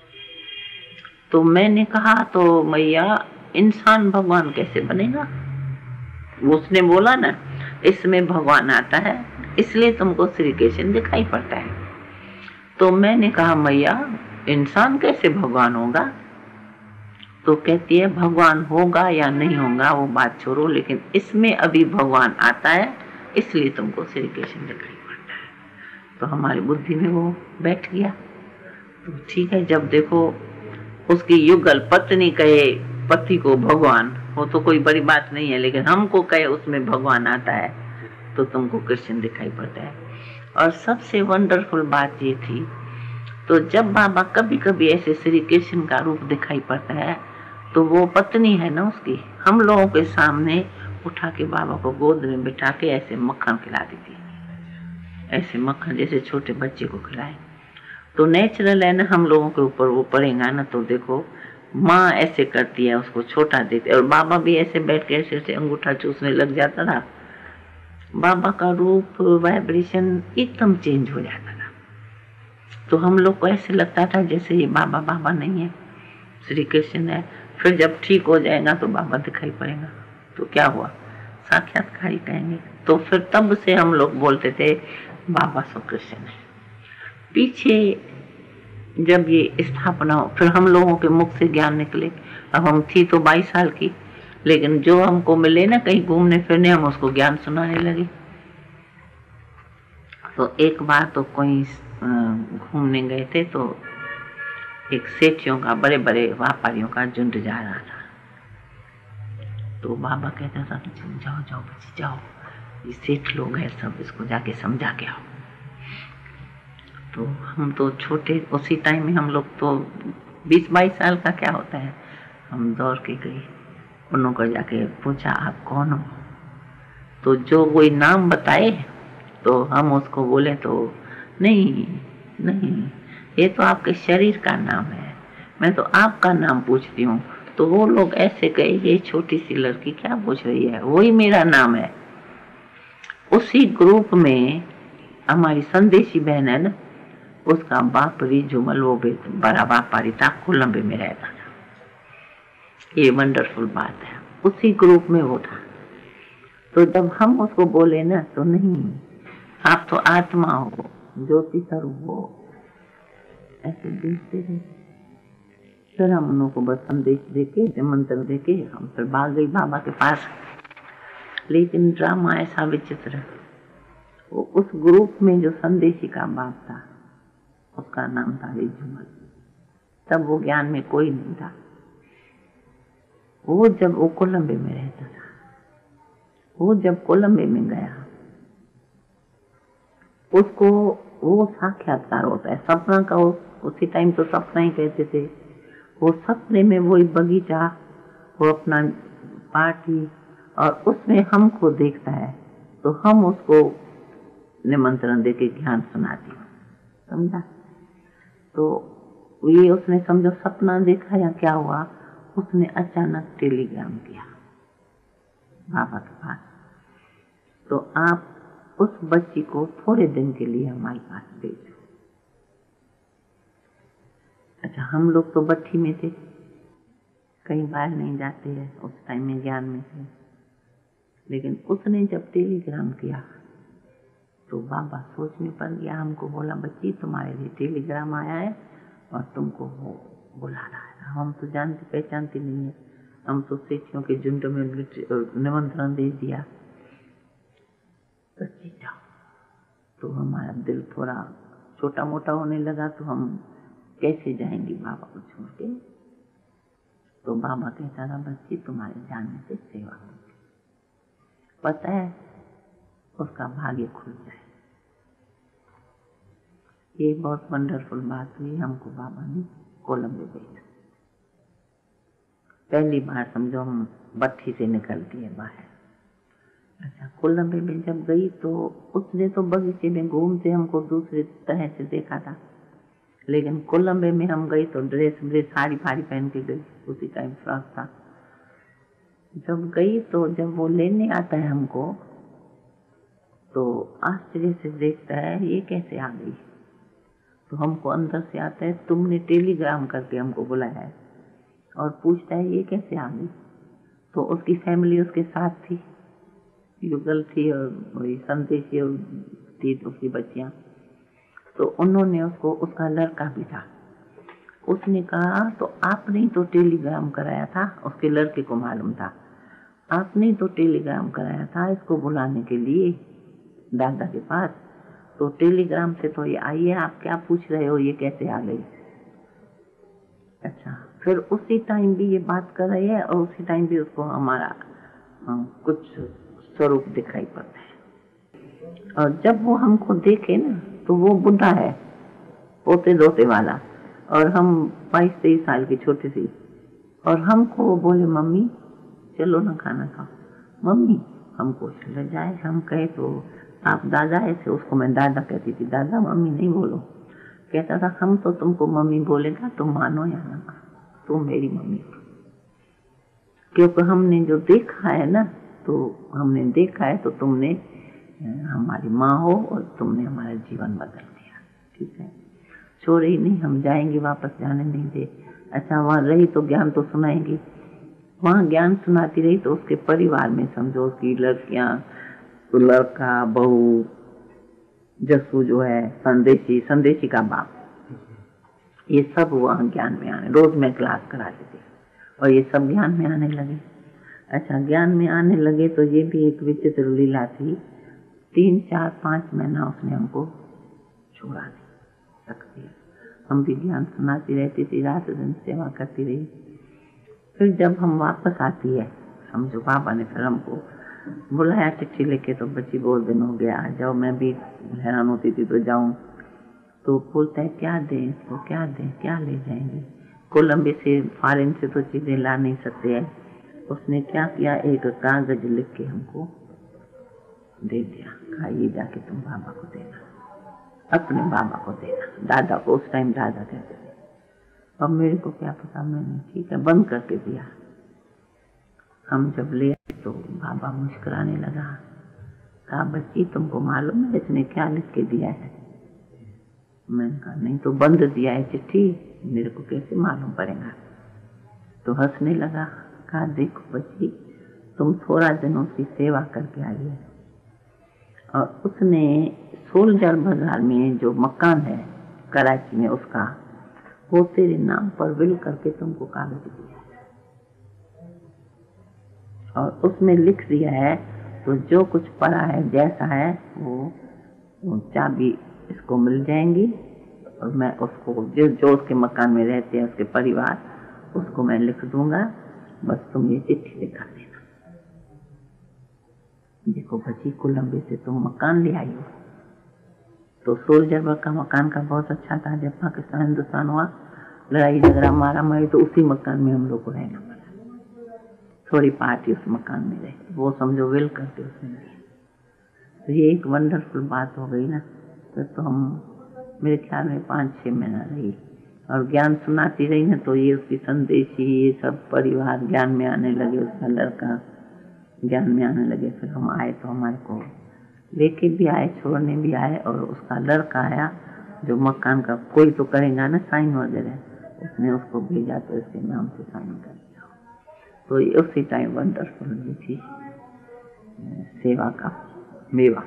है। तो मैंने कहा तो मैया इंसान भगवान कैसे बनेगा। उसने बोला ना, इसमें भगवान आता है, इसलिए तुमको श्री कृष्ण दिखाई पड़ता है। तो मैंने कहा मैया इंसान कैसे भगवान होगा? तो कहती है भगवान होगा या नहीं होगा वो बात छोड़ो, लेकिन इसमें अभी भगवान आता है, इसलिए तुमको श्री कृष्ण दिखाई पड़ता है। तो हमारी बुद्धि में वो बैठ गया। तो ठीक है, जब देखो उसकी युगल पत्नी कहे पति को भगवान, वो तो कोई बड़ी बात नहीं है, लेकिन हमको कहे उसमें भगवान आता है तो तुमको कृष्ण दिखाई पड़ता है। और सबसे वंडरफुल बात ये थी, तो जब बाबा कभी कभी ऐसे श्री कृष्ण का रूप दिखाई पड़ता है तो वो पत्नी है ना उसकी, हम लोगों के सामने उठा के बाबा को गोद में बिठा के ऐसे मक्खन खिला देती, ऐसे मक्खन जैसे छोटे बच्चे को खिलाए। तो नेचुरल है ना, हम लोगों के ऊपर वो पड़ेगा ना, तो देखो माँ ऐसे करती है उसको छोटा देते, और बाबा भी ऐसे बैठ के ऐसे ऐसे अंगूठा चूसने लग जाता था। बाबा का रूप वाइब्रेशन एकदम चेंज हो जाता था। तो हम लोग को ऐसे लगता था जैसे ये बाबा बाबा नहीं है, श्री कृष्ण है। फिर जब ठीक हो जाएगा तो बाबा दिखाई पड़ेगा, तो क्या हुआ, साक्षात्कार ही कहेंगे। तो फिर तब से हम लोग बोलते थे बाबा सो कृष्ण है। पीछे जब ये स्थापना हो, फिर हम लोगों के मुख से ज्ञान निकले। अब हम थी तो बाईस साल की, लेकिन जो हमको मिले ना कहीं घूमने फिरने, हम उसको ज्ञान सुनाने लगे। तो एक बार तो कोई घूमने गए थे, तो एक सेठियों का, बड़े बड़े व्यापारियों का झुंड जा रहा था। तो बाबा कहता था जाओ जाओ बच्ची जाओ, ये सेठ लोग हैं सब, इसको जाके समझा के आओ। तो हम तो छोटे, उसी टाइम में हम लोग तो बीस बाईस साल का क्या होता है, हम दौड़ के गए, उन्हों को जाके पूछा आप कौन हो? तो जो कोई नाम बताए तो हम उसको बोले तो नहीं नहीं, ये तो आपके शरीर का नाम है, मैं तो आपका नाम पूछती हूँ। तो वो लोग ऐसे कहे ये छोटी सी लड़की क्या पूछ रही है, वही मेरा नाम है। उसी ग्रुप में हमारी संदेशी बहन है ना, उसका बाप रिजुमल, वो भी बड़ा व्यापारी था, कोलंबे में रहता था। ये वंडरफुल बात है, उसी ग्रुप में वो था। तो जब हम उसको बोले ना, तो नहीं आप तो आत्मा हो, ज्योति स्वरूप हो, ऐसे देखते रहे। फिर हम उन्हों को बस संदेश देके, निमंत्रण देके हम फिर भाग गई बाबा के पास। लेकिन ड्रामा ऐसा विचित्र, वो उस ग्रुप में जो संदेशी का बाप था उसका नाम था रिजुमल। तब वो ज्ञान में कोई नहीं था। वो जब वो कोलंबे में रहता था, वो जब कोलंबे में गया, उसको वो साक्षात्कार होता है सपना का। वो उसी टाइम तो सपना ही कहते थे। वो सपने में वही बगीचा, वो अपना पार्टी, और उसमें हमको देखता है, तो हम उसको निमंत्रण देके ज्ञान सुनाती हूँ, समझा? तो ये उसने समझो सपना देखा या क्या हुआ, उसने अचानक टेलीग्राम किया बाबा के पास, तो आप उस बच्ची को थोड़े दिन के लिए हमारे पास भेजो। अच्छा, हम लोग तो भट्ठी में थे, कहीं बाहर नहीं जाते हैं, उस टाइम में ज्ञान में थे। लेकिन उसने जब टेलीग्राम किया तो बाबा सोच में पड़ गया। हमको बोला बच्ची तुम्हारे लिए टेलीग्राम आया है और तुमको वो बुला रहा है। हम तो जानती पहचानती नहीं है, हम तो सेठियों के झुंड में निमंत्रण दे दिया, बच्ची जाओ। तो हमारा दिल थोड़ा छोटा मोटा होने लगा, तो हम कैसे जाएंगी बाबा को छोड़ के। तो बाबा कहता था बच्ची तुम्हारे जाने से सेवा होगी, पता है उसका भाग्य खुल जाए। ये बहुत वंडरफुल बात हुई। हमको बाबा ने कोलंबे भेजा। पहली बार समझो हम भट्ठी से निकलती है बाहर। अच्छा, कोलंबे में जब गई तो उसने तो बगीचे में घूमते हमको दूसरी तरह से देखा था, लेकिन कोलंबे में हम गई तो ड्रेस व्रेस साड़ी फाड़ी पहन के गई, उसी टाइम फ्रॉक था। जब गई तो जब वो लेने आता है हमको, तो आश्चर्य से देखता है ये कैसे आ गई। तो हमको अंदर से आता है तुमने टेलीग्राम करके हमको बुलाया है, और पूछता है ये कैसे आ गई। तो उसकी फैमिली उसके साथ थी, युगल थी और वही संदेशी थी दूसरी बच्चियां। तो उन्होंने उसको, उसका लड़का भी था, उसने कहा तो आपने तो टेलीग्राम कराया था, उसके लड़के को मालूम था, आपने तो टेलीग्राम कराया था इसको बुलाने के लिए दादा के पास, तो टेलीग्राम से तो ये आई है, आप क्या पूछ रहे हो, ये कैसे आ गई। अच्छा, फिर उसी टाइम भी ये बात कर रही है और उसी टाइम भी उसको हमारा कुछ स्वरूप दिखाई पड़ता है। और जब वो हमको देखे ना तो वो बुढ़ा है, पोते दोते वाला, और हम बाईस तेईस साल की छोटी सी, और हमको वो बोले मम्मी चलो ना खाना खाओ। मम्मी हमको चले जाए, हम कहे तो आप दादा ऐसे, उसको मैं दादा कहती थी, दादा मम्मी नहीं बोलो। कहता था हम तो तुमको मम्मी बोलेगा तुम मानो या ना मानो, तुम मेरी मम्मी हो, क्योंकि हमने जो देखा है ना, तो हमने देखा है तो तुमने हमारी माँ हो और तुमने हमारा जीवन बदल दिया। ठीक है, छोड़े ही नहीं, हम जाएंगे, वापस जाने नहीं दे। अच्छा, वहाँ रही तो ज्ञान तो सुनाएंगी, वहाँ ज्ञान सुनाती रही तो उसके परिवार में समझो उसकी लड़कियाँ, तो लड़का, बहू, जसू जो है, संदेशी, संदेशी का बाप, ये सब वहाँ ज्ञान में आने, रोज मैं क्लास कराती थी और ये सब ज्ञान में आने लगे। अच्छा, ज्ञान में आने लगे तो ये भी एक विचित्र लीला थी, तीन चार पाँच महीना उसने हमको छोड़ा नहीं रख दिया, हम भी ज्ञान सुनाती रहती थी, रात दिन सेवा करती रही। फिर जब हम वापस आती है, समझो बाबा ने फिर हमको बुलाया चिट्ठी लेके, तो बच्ची बहुत दिन हो गया, आ जाओ। मैं भी हैरान होती थी तो जाऊं, तो बोलता है क्या दें इसको, क्या दें, क्या ले जाएंगे, कोलंबे से, फॉरेन से तो चीजें ला नहीं सकते हैं। उसने क्या किया, एक कागज लिख के हमको दे दिया, कहा ये जाके तुम बाबा को देना, अपने बाबा को देना, दादा को, उस टाइम दादा कहते थे। और मेरे को क्या पता, मैंने ठीक है बंद करके दिया। हम जब ले तो बाबा मुस्कुराने लगा, कहा बच्ची तुमको मालूम है इसने क्या लिख के दिया है। मैंने कहा नहीं, तो बंद दिया है चिट्ठी, मेरे को कैसे मालूम पड़ेगा। तो हंसने लगा, कहा देखो बच्ची तुम थोड़ा दिन उसकी सेवा करके आई है, और उसने सोल्जर बाजार में जो मकान है कराची में उसका, वो तेरे नाम पर विल करके तुमको कागज दिया है, और उसमें लिख दिया है तो जो कुछ पड़ा है जैसा है वो, वो चाबी इसको मिल जाएंगी, और मैं उसको जो जो उसके मकान में रहते हैं उसके परिवार, उसको मैं लिख दूंगा, बस तुम ये चिट्ठी दिखा देना। देखो बच्ची कोलंबे से तुम मकान ले आई हो, तो सोल्जर का मकान का बहुत अच्छा था। जब पाकिस्तान हिंदुस्तान हुआ, लड़ाई झगड़ा मारा मारी, तो उसी मकान में हम लोग को रहना पड़ा, थोड़ी पार्टी उस मकान में रही, वो समझो विल करके उसने दिया। तो ये एक वंडरफुल बात हो गई ना। तो, तो हम मेरे ख्याल में पाँच छः महीना रही और ज्ञान सुनाती रही ना, तो ये उसकी संदेशी, ये सब परिवार ज्ञान में आने लगे, उसका लड़का ज्ञान में आने लगे। फिर हम आए तो हमारे को लेके भी आए, छोड़ने भी आए, और उसका लड़का आया जो मकान का कोई तो करेगा ना साइन वगैरह, उसने उसको भेजा तो इसके नाम से साइन कर दिया। तो ये उसी टाइम वंडरफुल हुई थी सेवा का मेवा।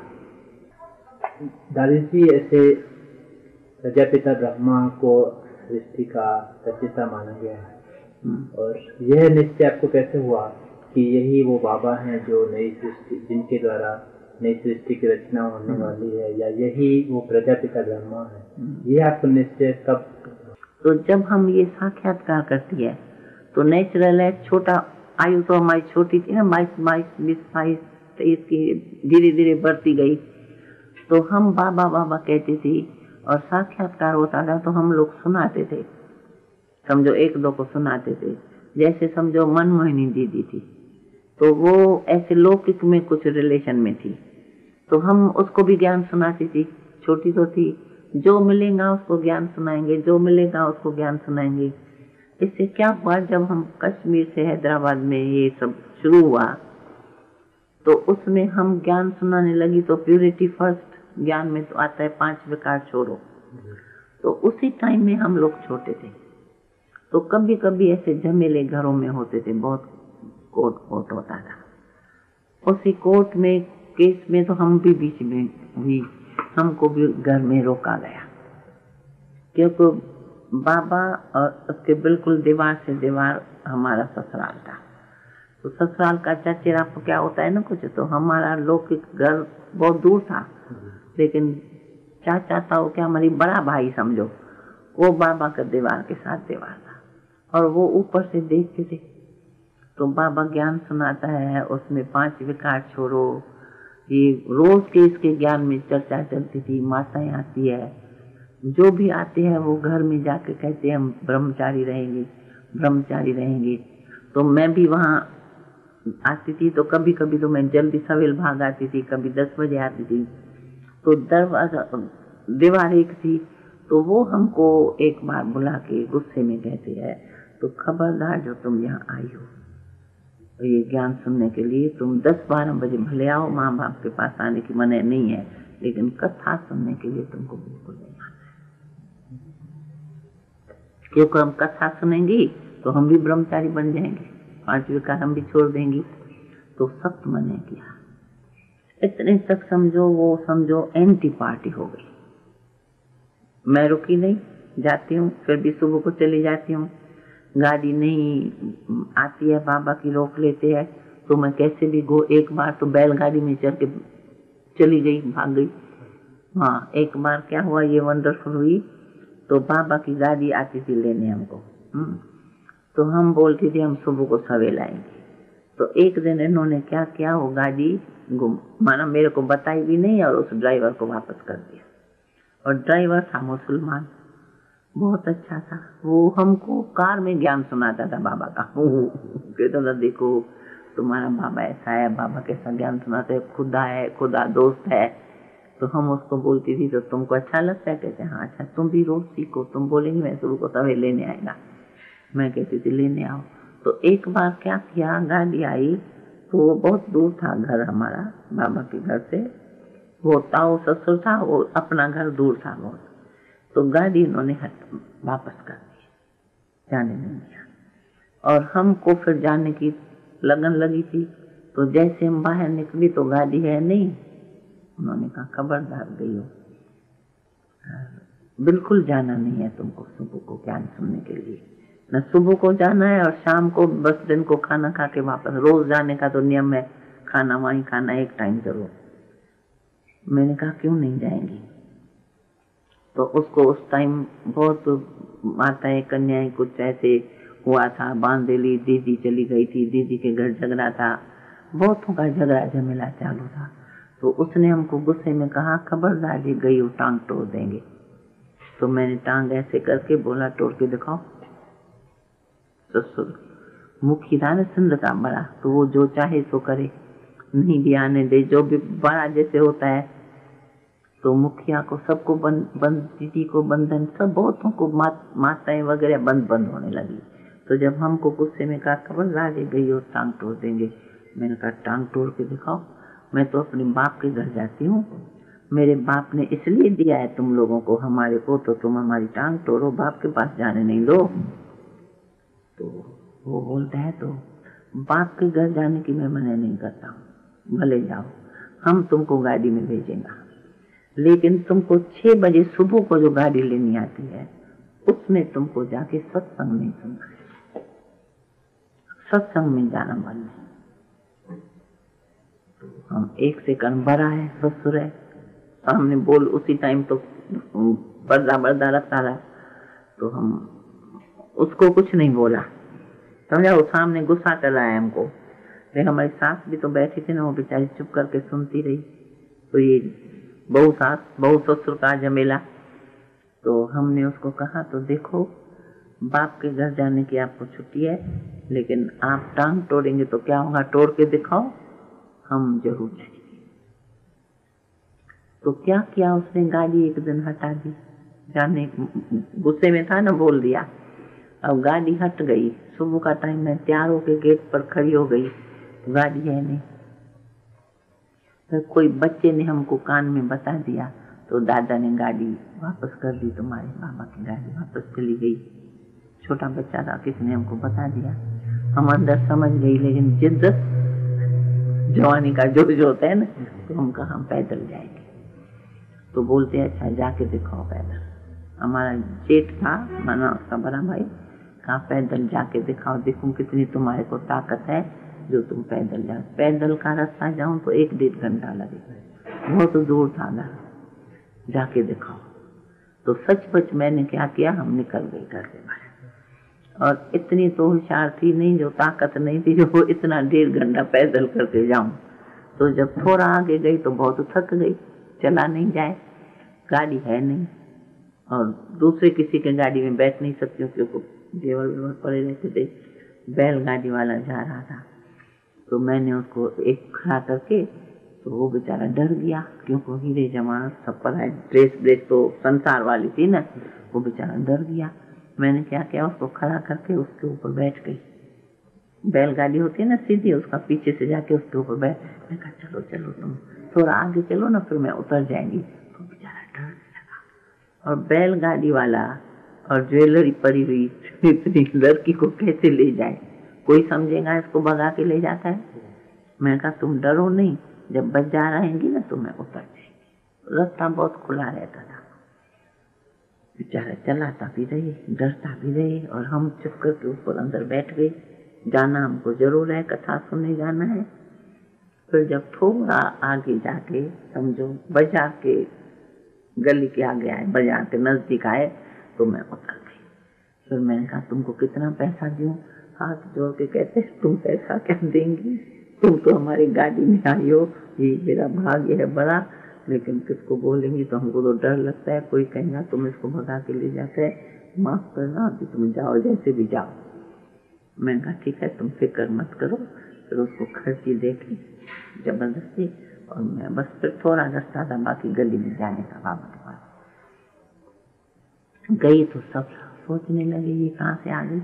दादी जी, ऐसे प्रजापिता ब्रह्मा को सृष्टि का रचयिता माना गया है, और यह निश्चय आपको कैसे हुआ कि यही वो बाबा हैं जो नई सृष्टि, जिनके द्वारा नई सृष्टि की रचना होने वाली है, या यही वो प्रजापिता ब्रह्मा है, ये आपको निश्चय कब? तो जब हम ये साक्षात्कार करती है तो नेचुरल है, छोटा आयु तो हमारी छोटी थी ना, बाईस बाईस बीस बाईस तेईस की, धीरे धीरे बढ़ती गई। तो हम बाबा बाबा कहती थी, और साक्षात्कार होता था तो हम लोग सुनाते थे, समझो एक दो को सुनाते थे। जैसे समझो मनमोहिनी दीदी थी, तो वो ऐसे लौकिक में कुछ रिलेशन में थी, तो हम उसको भी ज्ञान सुनाती थी, छोटी तो थी। जो मिलेगा उसको ज्ञान सुनाएंगे, जो मिलेगा उसको ज्ञान सुनाएंगे। इससे क्या हुआ, जब हम कश्मीर से हैदराबाद में ये सब शुरू हुआ, तो उसमें हम ज्ञान सुनाने लगी। तो प्योरिटी फर्स्ट ज्ञान में तो आता है पांच विकार छोड़ो, तो उसी टाइम में हम लोग छोटे थे, तो कभी कभी ऐसे झमेले घरों में होते थे, बहुत कोट कोट होता था। उसी कोर्ट में केस में तो हम भी बीच में हुई, हमको भी घर में रोका गया, क्योंकि बाबा और उसके बिल्कुल दीवार से दीवार हमारा ससुराल था। तो ससुराल का चचेरा क्या होता है ना कुछ, तो हमारा लौकिक घर बहुत दूर था, लेकिन चाचा था वो क्या हमारी बड़ा भाई समझो, वो बाबा का दीवार के साथ दीवार था, और वो ऊपर से देखते थे। तो बाबा ज्ञान सुनाता है, उसमें पांच विकार छोड़ो, ये रोज के इसके ज्ञान में चर्चा चलती थी। माताएं आती है, जो भी आते हैं वो घर में जाके कहते हैं हम ब्रह्मचारी रहेंगे, ब्रह्मचारी रहेंगे। तो मैं भी वहाँ आती थी, तो कभी कभी तो मैं जल्दी सवेल भाग आती थी, कभी दस बजे आती थी। तो दरवाजा दीवार एक थी, तो वो हमको एक बार बुला के गुस्से में कहते हैं, तो खबरदार जो तुम यहाँ आई हो तो ये ज्ञान सुनने के लिए, तुम दस बारह बजे भले आओ, माँ बाप के पास आने की मने नहीं है, लेकिन कथा सुनने के लिए तुमको बिल्कुल नहीं आना है, क्योंकि हम कथा सुनेंगी तो हम भी ब्रह्मचारी बन जाएंगे, पांच विकार हम भी छोड़ देंगी। तो सख्त मने किया। इतने तक समझो, वो समझो एंटी पार्टी हो गई। मैं रुकी नहीं, जाती हूँ, फिर भी सुबह को चली जाती हूँ। गाड़ी नहीं आती है, बाबा की रोक लेते हैं, तो मैं कैसे भी गो। एक बार तो बैलगाड़ी में चढ़ के चली गई, भाग गई। हाँ, एक बार क्या हुआ, ये वंडरफुल हुई। तो बाबा की गाड़ी आती थी लेने हमको, तो हम बोलते थे हम सुबह को सवेल आएंगे। तो एक दिन इन्होंने क्या किया, वो गाड़ी गुम, माना मेरे को बताई भी नहीं, और उस ड्राइवर को वापस कर दिया। और ड्राइवर था मुसलमान, बहुत अच्छा था। वो हमको कार में ज्ञान सुनाता था बाबा का। कहता था देखो तुम्हारा बाबा ऐसा है, बाबा कैसा ज्ञान सुनाते है, खुदा है, खुदा दोस्त है। तो हम उसको बोलती थी तो तुमको अच्छा लगता है? कहते हाँ अच्छा, तुम भी रोज सीखो, तुम बोलेंगे मैं सुबह को सवेरे लेने आएगा। मैं कहती थी लेने आओ। तो एक बार क्या किया, गाड़ी आई, तो बहुत दूर था घर हमारा बाबा के घर से, वो ताऊ ससुर था, वो अपना घर दूर था बहुत। तो गाड़ी उन्होंने हट वापस कर दी, जाने नहीं दिया। और हमको फिर जाने की लगन लगी थी। तो जैसे हम बाहर निकली तो गाड़ी है नहीं। उन्होंने कहा खबरदार गई हो, बिल्कुल जाना नहीं है तुमको सुबह को ज्ञान सुनने के लिए। न सुबह को जाना है और शाम को बस दिन को खाना खा के वापस। रोज जाने का तो नियम है, खाना वहीं खाना, एक टाइम जरूर। मैंने कहा क्यों नहीं जाएंगी? तो उसको उस टाइम बहुत माताएं कन्याएं कुछ ऐसे हुआ था, बांधेली दीदी चली गई थी, दीदी के घर झगड़ा था, बहुतों का झगड़ा झमेला चालू था। तो उसने हमको गुस्से में कहा खबरदार जी गई हो टांग तोड़ देंगे। तो मैंने टांग ऐसे करके बोला तोड़ के दिखाओ। ससुर मुखी था ना सिंध का बड़ा, तो वो जो चाहे सो करे, नहीं भी आने दे, जो भी बड़ा जैसे होता है। तो मुखिया को सबको बंद बंद, दीदी को बंधन, सब बहुतों को मात, माताएं वगैरह बंद बंद होने लगी। तो जब हमको गुस्से में कहा खबरदार जी गई हो टांग तोड़ देंगे, मैंने कहा टांग तोड़ के दिखाओ। मैं तो अपने बाप के घर जाती हूँ, मेरे बाप ने इसलिए दिया है तुम लोगों को, हमारे को, तो तुम हमारी टांग तोड़ो, बाप के पास जाने नहीं दो। तो वो बोलता है तो बाप के घर जाने की मैं मना नहीं करता हूँ, भले जाओ, हम तुमको गाड़ी में भेजेंगे, लेकिन तुमको छह बजे सुबह को जो गाड़ी लेनी आती है उसमें तुमको जाके सत्संग नहीं सुनना है, सत्संग में जाना मन नहीं। तो हम एक सेकंड बड़ा है, ससुर है सामने, बोल उसी टाइम तो पर्दा पर्दा रखता रहा, तो हम उसको कुछ नहीं बोला, समझा। वो सामने गुस्सा कर रहा है हमको, लेकिन हमारी सास भी तो बैठी थी ना, वो बेचारी चुप करके सुनती रही। तो ये बहू सास बहू ससुर का झमेला। तो हमने उसको कहा तो देखो बाप के घर जाने की आपको छुट्टी है, लेकिन आप टांग तोड़ेंगे तो क्या होगा, तोड़ के दिखाओ, हम जरूर जाएंगे। तो क्या किया उसने, गाड़ी एक दिन हटा दी, जाने गुस्से में था ना, बोल दिया। अब गाड़ी हट गई, सुबह का टाइम में तैयार होके गेट पर खड़ी हो गई, तो गाड़ी है नहीं। तो कोई बच्चे ने हमको कान में बता दिया, तो दादा ने गाड़ी वापस कर दी, तुम्हारे बाबा की गाड़ी वापस चली गई। छोटा बच्चा था, किसने हमको बता दिया, हम अंदर समझ गई, लेकिन जिद्द जवानी का जोश होता है ना, तो हम कहा हम पैदल जाएंगे। तो बोलते हैं अच्छा जाके दिखाओ पैदल। हमारा जेठ था माना उसका बड़ा भाई, कहा पैदल जाके दिखाओ, देखूं कितनी तुम्हारे को ताकत है जो तुम पैदल जाओ। पैदल का रास्ता जाऊं तो एक डेढ़ घंटा लगेगा, बहुत दूर था ना, जाके दिखाओ। तो सचमुच मैंने क्या किया, हम निकल गए घर से बाहर। और इतनी तो होशियार थी नहीं, जो ताकत नहीं थी जो वो इतना डेढ़ घंटा पैदल करके जाऊं। तो जब थोड़ा आगे गई तो बहुत थक गई, चला नहीं जाए, गाड़ी है नहीं और दूसरे किसी के गाड़ी में बैठ नहीं सकती हूँ क्योंकि जेवर वेवर पड़े रहते थे। बैलगाड़ी वाला जा रहा था तो मैंने उसको एक खड़ा करके, तो वो बेचारा डर गया क्योंकि हीरे जवाहरात सब पर है, ड्रेस ब्रेस तो संसार वाली थी ना, वो बेचारा डर गया। मैंने क्या किया, उसको खड़ा करके उसके ऊपर बैठ गई। बैलगाड़ी होती है ना सीधी, उसका पीछे से जाके उसके ऊपर बैठ। मैं कहा चलो चलो तुम थोड़ा आगे चलो ना, फिर मैं उतर जाएंगी। तो बेचारा डरने लगा। और बैलगाड़ी वाला और ज्वेलरी पड़ी हुई इतनी लड़की को कैसे ले जाए, कोई समझेगा इसको भगा के ले जाता है। मैं कहा तुम डरो नहीं, जब बाजार आएंगी ना तो मैं उतर जाएंगी। रास्ता बहुत खुला रहता था। बेचारा चलाता भी रहे, डरता भी रहे, और हम चुप करके ऊपर अंदर बैठ गए। जाना हमको जरूर है, कथा सुनने जाना है। फिर जब थोड़ा आगे जाके समझो बाजार के गली के आगे आए, बाजार के नजदीक आए, तो मैं उतर गई। फिर मैंने कहा तुमको कितना पैसा दूं? हाथ जोड़ के कहते तुम पैसा क्या देंगी, तुम तो हमारी गाड़ी में आई हो, ये मेरा भाग्य है बड़ा, लेकिन किसको बोलेंगी तो हमको तो डर लगता है, कोई कहेगा तुम इसको भगा के ले जाते हैं, माफ करना कि तुम जाओ जैसे भी जाओ। मैंने कहा ठीक है तुम फिक्र मत करो। फिर उसको खर्ची देखी जबरदस्ती, और मैं बस फिर थोड़ा रास्ता था बाकी गली में जाने का। बाबा के पास गई तो सब सोचने लगे ये कहाँ से आ गई।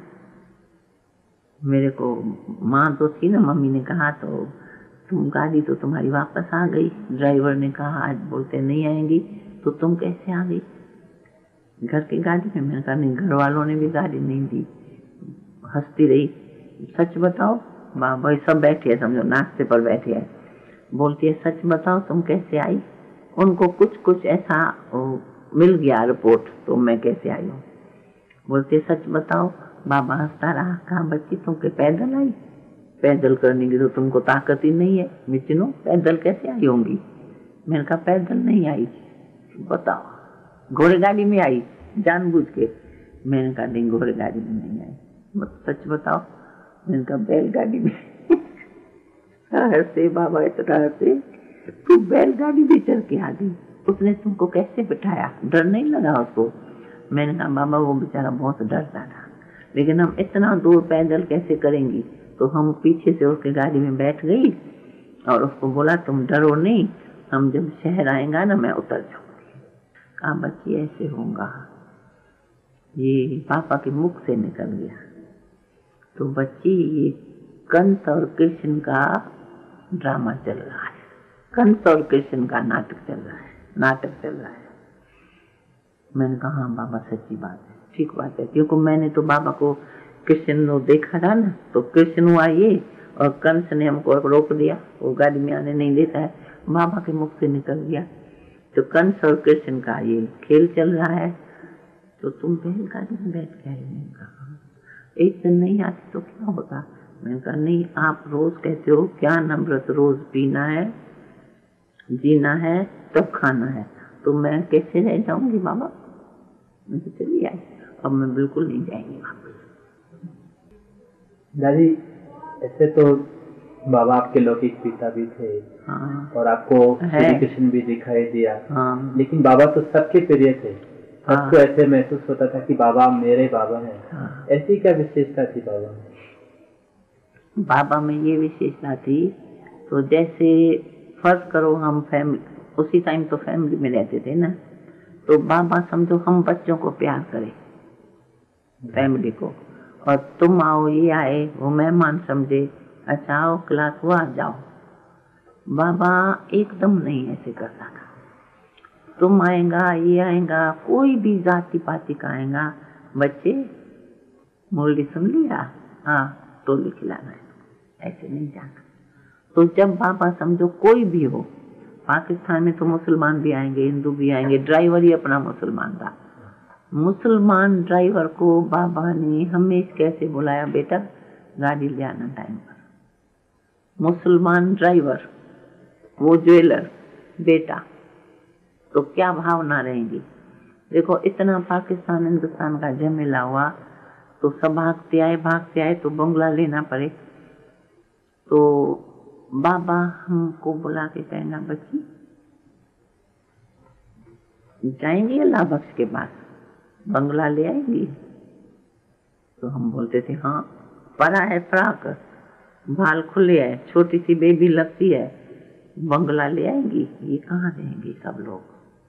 मेरे को माँ तो थी ना, मम्मी ने कहा तो तुम गाड़ी तो तुम्हारी वापस आ गई, ड्राइवर ने कहा आज बोलते नहीं आएंगी, तो तुम कैसे आ गई घर की गाड़ी में? मैंने कहा नहीं, घर वालों ने भी गाड़ी नहीं दी। हंसती रही, सच बताओ। भाई सब बैठे है, समझो नाश्ते पर बैठे है। बोलती है सच बताओ तुम कैसे आई? उनको कुछ कुछ ऐसा मिल गया रिपोर्ट, तो मैं कैसे आई हूँ। बोलती है सच बताओ। बाबा हंसता रहा, कहा बच्ची तुम के पैदल आई? पैदल करने की तो तुमको ताकत ही नहीं है मिचनो, पैदल कैसे आई होंगी? मैंने कहा पैदल नहीं आई। बताओ घोड़े गाड़ी में आई जानबूझ के? मैंने कहा नहीं घोड़े गाड़ी में नहीं आई। मत सच बताओ। मैंने कहा बैलगाड़ी में। हंसे बाबा इतना हंसे, तू बैलगाड़ी भी चल के आ गई, उसने तुमको कैसे बिठाया, डर नहीं लगा उसको? मैंने कहा बाबा वो बेचारा बहुत डरता था, लेकिन हम इतना दूर पैदल कैसे करेंगी? तो हम पीछे से उसके गाड़ी में बैठ गई और उसको बोला तुम डरो नहीं, हम जब शहर आएगा ना मैं उतर जाऊंगी। कहा बच्ची ऐसे होगा, ये पापा के मुख से निकल गया। तो बच्ची ये कंस और कृष्ण का ड्रामा चल रहा है, कंस और कृष्ण का नाटक चल रहा है, नाटक चल रहा है। मैंने कहा हाँ बाबा सच्ची बात है, ठीक बात है, क्योंकि मैंने तो बाबा को कृष्ण को देखा था ना, तो कृष्ण हुआ ये और कंस ने हमको रोक दिया, वो गाड़ी में आने नहीं देता है, बाबा के मुख से निकल गया। तो कंस और कृष्ण का ये खेल चल रहा है। तो तुम पहले गाड़ी में बैठ के आई? मैंने कहा एक दिन नहीं आती तो क्या होगा? मैंने कहा नहीं, आप रोज कहते हो ज्ञान अमृत रोज पीना है, जीना है, तब खाना है, तो मैं कैसे रह जाऊंगी बाबा? मैं तो चली आई, अब मैं बिल्कुल नहीं जाएंगी वापस। दादी ऐसे तो बाबा आपके लौकिक पिता भी थे, हाँ, और आपको श्री कृष्ण भी दिखाई दिया, हाँ, लेकिन बाबा तो सबके प्रिय थे। हाँ, सबको ऐसे महसूस होता था कि बाबा मेरे बाबा हैं। हाँ, ऐसी क्या विशेषता थी बाबा में? बाबा में ये विशेषता थी, तो जैसे फर्ज करो हम फैमिली, उसी टाइम तो फैमिली में रहते थे ना, तो बाबा समझो हम बच्चों को प्यार करें, फैमिली को, और तुम आओ, ये आए, वो मेहमान समझे, अच्छा आओ क्लास हुआ जाओ। बाबा एकदम नहीं ऐसे करता था। तुम आएगा, ये आएगा, कोई भी जाति पाति का आएगा, बच्चे मुरली सुन लिया, हाँ टोली खिलाना है, ऐसे नहीं जाना। तो जब बाबा समझो कोई भी हो, पाकिस्तान में तो मुसलमान भी आएंगे, हिंदू भी आएंगे, ड्राइवर ही अपना मुसलमान था। मुसलमान ड्राइवर को बाबा ने हमेशा कैसे बुलाया, बेटा गाड़ी ले आना टाइम पर। मुसलमान ड्राइवर, वो ज्वेलर बेटा, तो क्या भावना रहेंगी। देखो इतना पाकिस्तान हिंदुस्तान का झमेला हुआ तो सब भागते आए भागते आए तो बंगला लेना पड़े। तो बाबा हमको बुला के कहना, बच्ची जाएंगी अल्लाह बख्श के पास, बंगला ले आएंगी। तो हम बोलते थे हाँ, परा है फ्राक, बाल खुले है, छोटी सी बेबी लगती है, बंगला ले आएंगी, ये कहाँ रहेंगी सब लोग।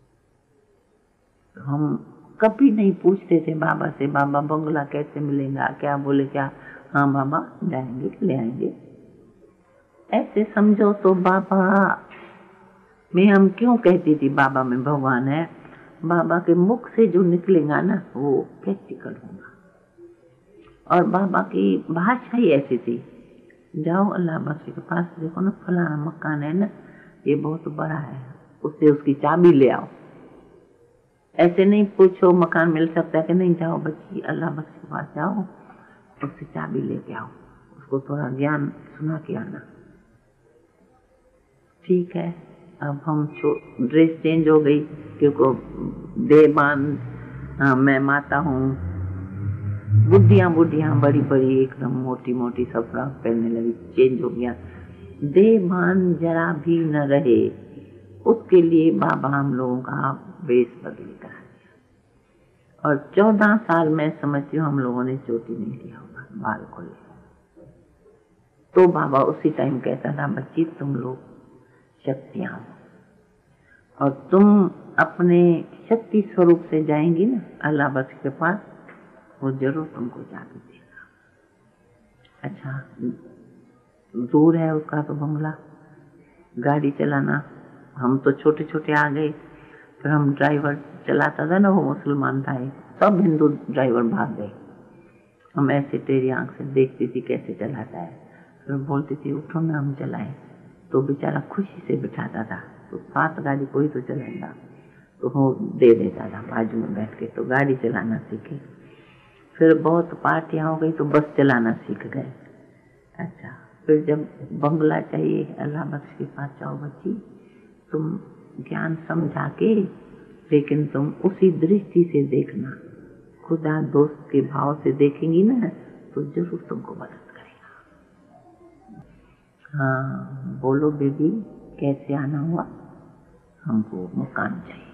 तो हम कभी नहीं पूछते थे बाबा से, बाबा बंगला कैसे मिलेगा, क्या बोले क्या, हाँ बाबा जाएंगे ले आएंगे। ऐसे समझो तो बाबा में हम क्यों कहती थी बाबा में भगवान है, बाबा के मुख से जो निकलेगा ना वो प्रैक्टिकल होगा। और बाबा की भाषा ही ऐसी थी, जाओ अल्लाह बख्श के पास, देखो ना फलाना मकान है ना, ये बहुत बड़ा है, उससे उसकी चाबी ले आओ। ऐसे नहीं पूछो मकान मिल सकता है कि नहीं, जाओ बच्ची अल्लाह बख्श के पास जाओ, उससे चाबी लेके आओ, उसको थोड़ा ज्ञान सुना के आना। ठीक है, अब हम ड्रेस चेंज हो गई क्योंकि देवान मैं माता हूँ, बुढ़ियाँ बुढ़ियाँ बड़ी बड़ी एकदम मोटी मोटी सब फ्रॉक पहनने लगी, चेंज हो गया। देवान जरा भी न रहे, उसके लिए बाबा हम लोगों का वेश बदल करा दिया। और चौदह साल में समझती हूँ हम लोगों ने चोटी नहीं लिया होगा, बाल खोले। तो बाबा उसी टाइम कहता था, बच्ची तुम लोग शक्तियां हो और तुम अपने शक्ति स्वरूप से जाएंगी ना अल्लाह बख्श के पास, वो जरूर तुमको जाके देगा। अच्छा दूर है उसका तो बंगला, गाड़ी चलाना, हम तो छोटे छोटे आ गए, फिर हम ड्राइवर चलाता था ना, वो मुसलमान था, सब हिंदू ड्राइवर भाग गए। हम ऐसे तेरी आंख से देखती थी कैसे चलाता है, फिर बोलती थी उठो ना हम चलाएं, तो बेचारा खुशी से बिठाता था। तो सात गाड़ी कोई तो चलाएगा, तो वो दे देता था बाजू में बैठ के, तो गाड़ी चलाना सीखे। फिर बहुत पार्टियां हो गई तो बस चलाना सीख गए। अच्छा फिर जब बंगला चाहिए, अल्लाह बख्श के पास जाओ बच्ची, तुम ज्ञान समझा के, लेकिन तुम उसी दृष्टि से देखना, खुदा दोस्त के भाव से देखेंगी ना तो जरूर तुमको मदद करेगा। हाँ बोलो बेबी कैसे आना हुआ, हमको मकान चाहिए,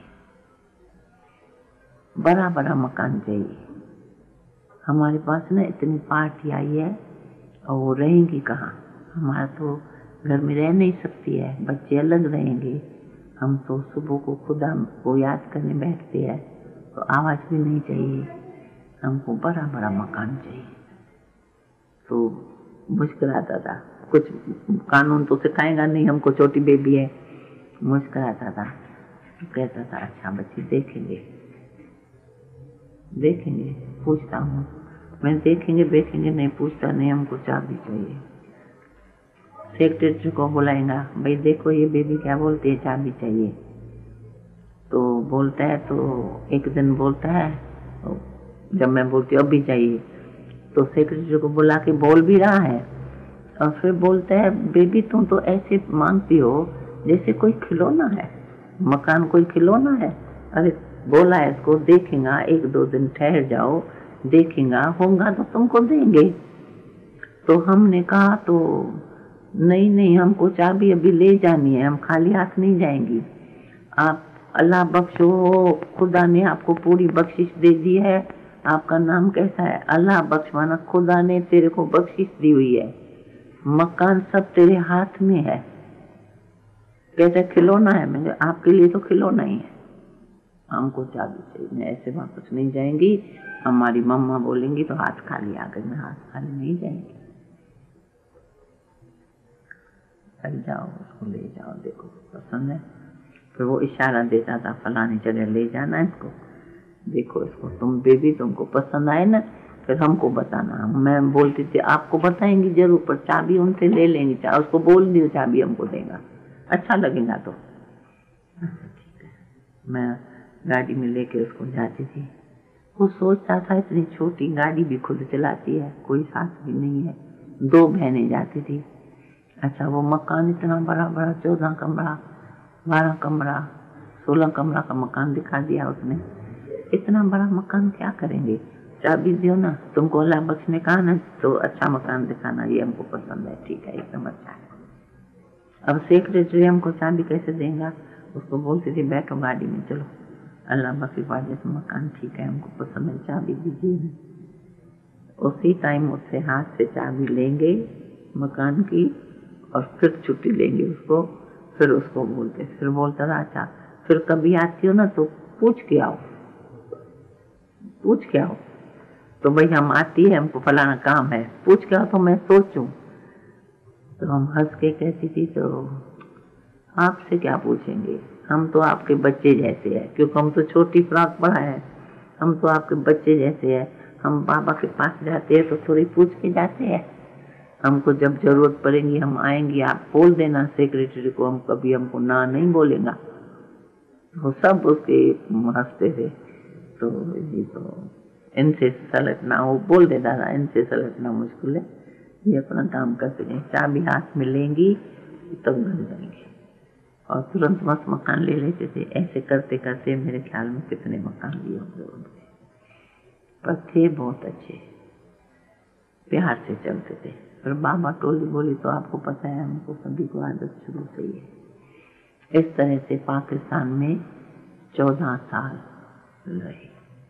बड़ा बड़ा मकान चाहिए। हमारे पास ना इतनी पार्टी आई है और वो रहेंगी कहाँ, हमारा तो घर में रह नहीं सकती है, बच्चे अलग रहेंगे, हम तो सुबह को खुदा को याद करने बैठते हैं, तो आवाज़ भी नहीं चाहिए, हमको बड़ा बड़ा मकान चाहिए। तो मुस्कुराता था, कुछ कानून तो सिखाएगा नहीं, हमको छोटी बेबी है, मुस्कुराता था, तो कहता था अच्छा बच्ची देखेंगे देखेंगे, पूछता हूँ मैं, देखेंगे देखेंगे नहीं, पूछता नहीं, हमको चाबी चाहिए। सेक्रेटरी को बुलाएगा, भाई देखो ये बेबी क्या बोलती है, चाबी चाहिए। तो बोलता है, तो एक दिन बोलता है, जब मैं बोलती हूँ अभी चाहिए, तो सेक्रेटरी को बुला के बोल भी रहा है, और फिर बोलता है बेबी तुम तो ऐसे मांगती हो जैसे कोई खिलौना है, मकान कोई खिलौना है। अरे बोला है इसको, देखेगा एक दो दिन ठहर जाओ, देखेगा होगा तो तुमको देंगे। तो हमने कहा तो नहीं नहीं, हमको चाबी अभी ले जानी है, हम खाली हाथ नहीं जाएंगी, आप अल्लाह बख्शो, खुदा ने आपको पूरी बख्शिश दे दी है। आपका नाम कैसा है? अल्लाह बख्शवाना, खुदा ने तेरे को बख्शिश दी हुई है, मकान सब तेरे हाथ में है। कैसे खिलौना है? मैंने आपके लिए तो खिलौना ही है, हमको चाबी चाहिए, मैं ऐसे वापस नहीं जाएंगी, हमारी मम्मा बोलेंगी तो हाथ खाली आ गई, मैं हाथ खाली नहीं जाएंगी। चल जाओ उसको ले जाओ, देखो पसंद है। फिर वो इशारा देता था फलानी जगह ले जाना इसको, देखो इसको, तुम बेबी तुमको पसंद आए ना फिर हमको बताना। मैं बोलती थी आपको बताएंगी जरूर, पर चाबी उनसे ले लेंगी, चाहे उसको बोल दियो चाबी हमको देगा, अच्छा लगेगा तो। ठीक है, मैं गाड़ी में लेके उसको जाती थी। वो सोचता था इतनी छोटी गाड़ी भी खुद चलाती है, कोई साथ भी नहीं है, दो बहनें जाती थी। अच्छा, वो मकान इतना बड़ा बड़ा, चौदह कमरा, बारह कमरा, सोलह कमरा का मकान दिखा दिया उसने। इतना बड़ा मकान क्या करेंगे, चाबी दियो ना, तुमको अल्लाह बख्श ने कहा ना तो अच्छा मकान दिखाना, ये हमको पसंद है, ठीक है एकदम अच्छा है। अब सेक्रेटरी हमको चाबी कैसे देगा, उसको बोलती थी बैठो गाड़ी में, चलो अल्लाह बख्श वाजे तो मकान ठीक है, हमको पसंद है, चाबी दीजिए। उसी टाइम उससे हाथ से चाबी लेंगे मकान की और फिर छुट्टी लेंगे उसको, फिर उसको बोलते, फिर बोलता था अच्छा फिर कभी आती हो ना तो पूछ के आओ, पूछ के आओ। तो भाई हम आती है, हमको फलाना काम है, पूछ के आओ तो मैं सोचूं। तो हम हंस के कहती थी तो आपसे क्या पूछेंगे, हम तो आपके बच्चे जैसे हैं, क्योंकि हम तो छोटी फ्रॉक पढ़ा है, हम तो आपके बच्चे जैसे हैं। हम बाबा के पास जाते हैं तो थोड़ी पूछ के जाते हैं, हमको जब जरूरत पड़ेगी हम आएंगे, आप बोल देना सेक्रेटरी को, हम कभी हमको ना नहीं बोलेगा। वो सब उसके हंसते थे। तो ये तो इनसे सलटना, वो बोल देता था इनसे सलटना मुश्किल है, ये अपना काम करते हैं। चाबी हाथ में लेंगी तब बन जाएंगे, और तुरंत मस्त मकान ले लेते थे। ऐसे करते करते मेरे ख्याल में कितने मकान लिए होंगे उनसे, पर थे बहुत अच्छे, प्यार से चलते थे। फिर बाबा टोली बोली तो आपको पता है हमको सभी को आदत शुरू से ही है। इस तरह से पाकिस्तान में चौदह साल रहे,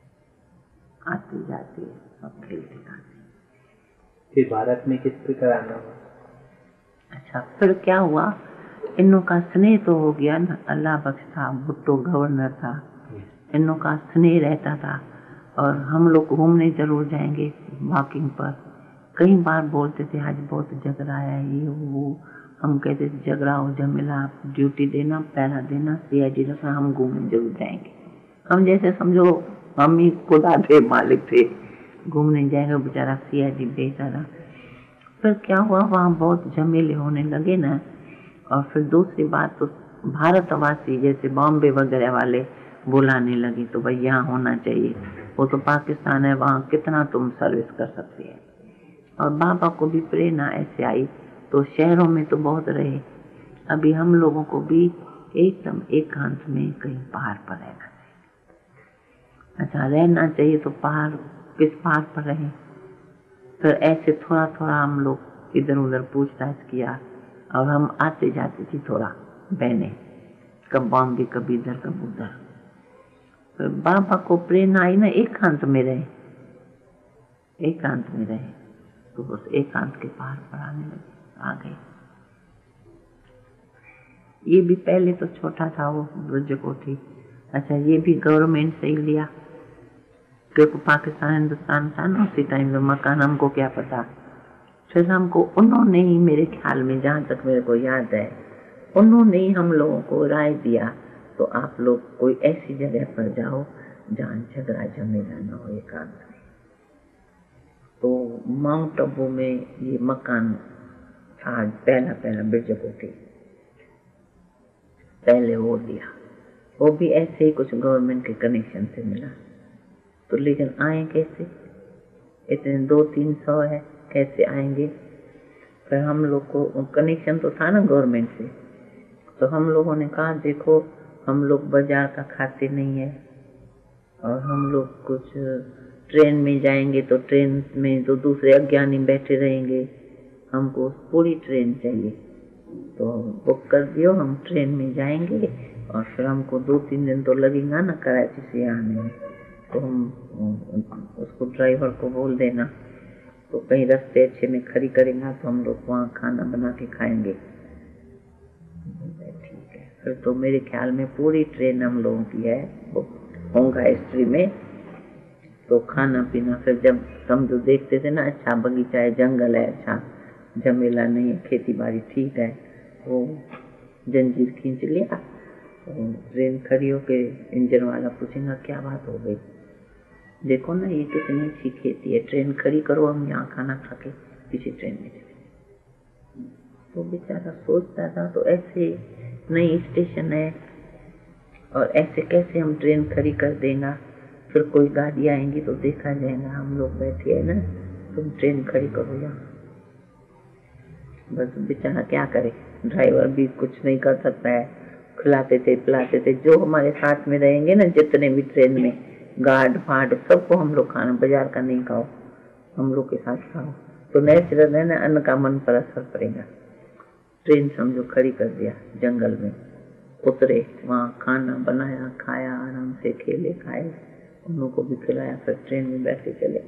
आते जाते सब खेलते खाते। फिर भारत में किस प्रकार आना हुआ? अच्छा, फिर क्या हुआ, इनों का स्नेह तो हो गया ना, अल्लाह बख्श था, भुट्टो गवर्नर था, इनों का स्नेह रहता था। और हम लोग घूमने जरूर जाएंगे वॉकिंग पर, कई बार बोलते थे आज बहुत झगड़ा है ये वो, हम कहते थे झगड़ा हो जमेला, आप ड्यूटी देना, पहरा देना, सी आई डी रखना, हम घूमने जरूर जाएंगे। हम जैसे समझो हम ही खुदा थे, मालिक थे, घूमने जाएंगे, बेचारा सी आई डी भेजा था। फिर क्या हुआ, वहाँ बहुत झमेले होने लगे ना। और फिर दूसरी बात तो भारतवासी जैसे बॉम्बे वगैरह वाले बुलाने लगे, तो भाई यहाँ होना चाहिए, वो तो पाकिस्तान है, वहाँ कितना तुम सर्विस कर सकते हैं। और बाबा को भी प्रेरणा ऐसे आई, तो शहरों में तो बहुत रहे, अभी हम लोगों को भी एकदम एकांत में कहीं पहाड़ पर रहना चाहिए। अच्छा, रहना चाहिए तो पहाड़, किस पहाड़ पर रहे। फिर ऐसे थोड़ा थोड़ा हम लोग इधर उधर पूछताछ किया, और हम आते जाते थी थोड़ा बहने, कब बॉम्बे कभी इधर कब उधर। फिर बाबा को प्रेरणा आई ना, एकांत में रहे, एकांत में रहे, तो बस एकांत के पहाड़ पर आने लगे, आ गए। ये भी पहले तो छोटा था वो ब्रज कोठी। अच्छा, ये भी गवर्नमेंट से ही लिया, क्योंकि पाकिस्तान हिंदुस्तान था ना उसी टाइम में, मकान हमको क्या पता। फिर हमको उन्होंने ही, मेरे ख्याल में जहाँ तक मेरे को याद है, उन्होंने ही हम लोगों को राय दिया, तो आप लोग कोई ऐसी जगह पर जाओ जहाँ झगड़ा झमेला न हो, एकांत में। तो माउंट आबू में ये मकान था पहला पहला ब्रज कोठी, पहले वो लिया, वो भी ऐसे ही कुछ गवर्नमेंट के कनेक्शन से मिला। तो लेकिन आए कैसे, इतने दो तीन सौ है, कैसे आएंगे। फिर हम लोग को कनेक्शन तो था ना गवर्नमेंट से, तो हम लोगों ने कहा देखो हम लोग बाजार का खाते नहीं है, और हम लोग कुछ ट्रेन में जाएंगे तो ट्रेन में तो दूसरे अज्ञानी बैठे रहेंगे, हमको पूरी ट्रेन चाहिए, तो बुक कर दियो, हम ट्रेन में जाएंगे, और फिर हमको दो तीन दिन तो लगेगा ना कराची से आने में, तो हम उसको ड्राइवर को बोल देना, तो कहीं रास्ते अच्छे में खड़ी करेंगे तो हम लोग वहाँ खाना बना के खाएंगे। ठीक है, फिर तो मेरे ख्याल में पूरी ट्रेन हम लोगों की है होगा हिस्ट्री में। तो खाना पीना फिर जब समझो देखते थे ना, अच्छा बगीचा है, जंगल है, अच्छा झमेला नहीं है, खेती बाड़ी ठीक है, वो जंजीर खींच लिया, तो ट्रेन खड़ी होके इंजन वाला पूछेगा क्या बात हो गई, देखो ना ये कितनी अच्छी खेती है, ट्रेन खड़ी करो, हम यहाँ खाना खा के किसी ट्रेन में चले। तो बेचारा सोचता था तो ऐसे नई स्टेशन है और ऐसे कैसे हम ट्रेन खड़ी कर देगा, फिर कोई गाड़ी आएंगी तो देखा जाएगा, हम लोग बैठे है ना, तुम ट्रेन खड़ी करो यहाँ। बस बेचारा क्या करे, ड्राइवर भी कुछ नहीं कर सकता है, खिलाते थे पिलाते थे, जो हमारे साथ में रहेंगे ना जितने भी ट्रेन में, गार्ड फार्ड सबको हम लोग खाना, बाजार का नहीं खाओ, हम लोग के साथ खाओ, तो नेचुरल है ना, अन्न का मन पर असर पड़ेगा। ट्रेन समझो खड़ी कर दिया, जंगल में उतरे, वहाँ खाना बनाया, खाया, आराम से खेले खाए, उन लोगों को भी खिलाया, फिर ट्रेन में बैठे चले।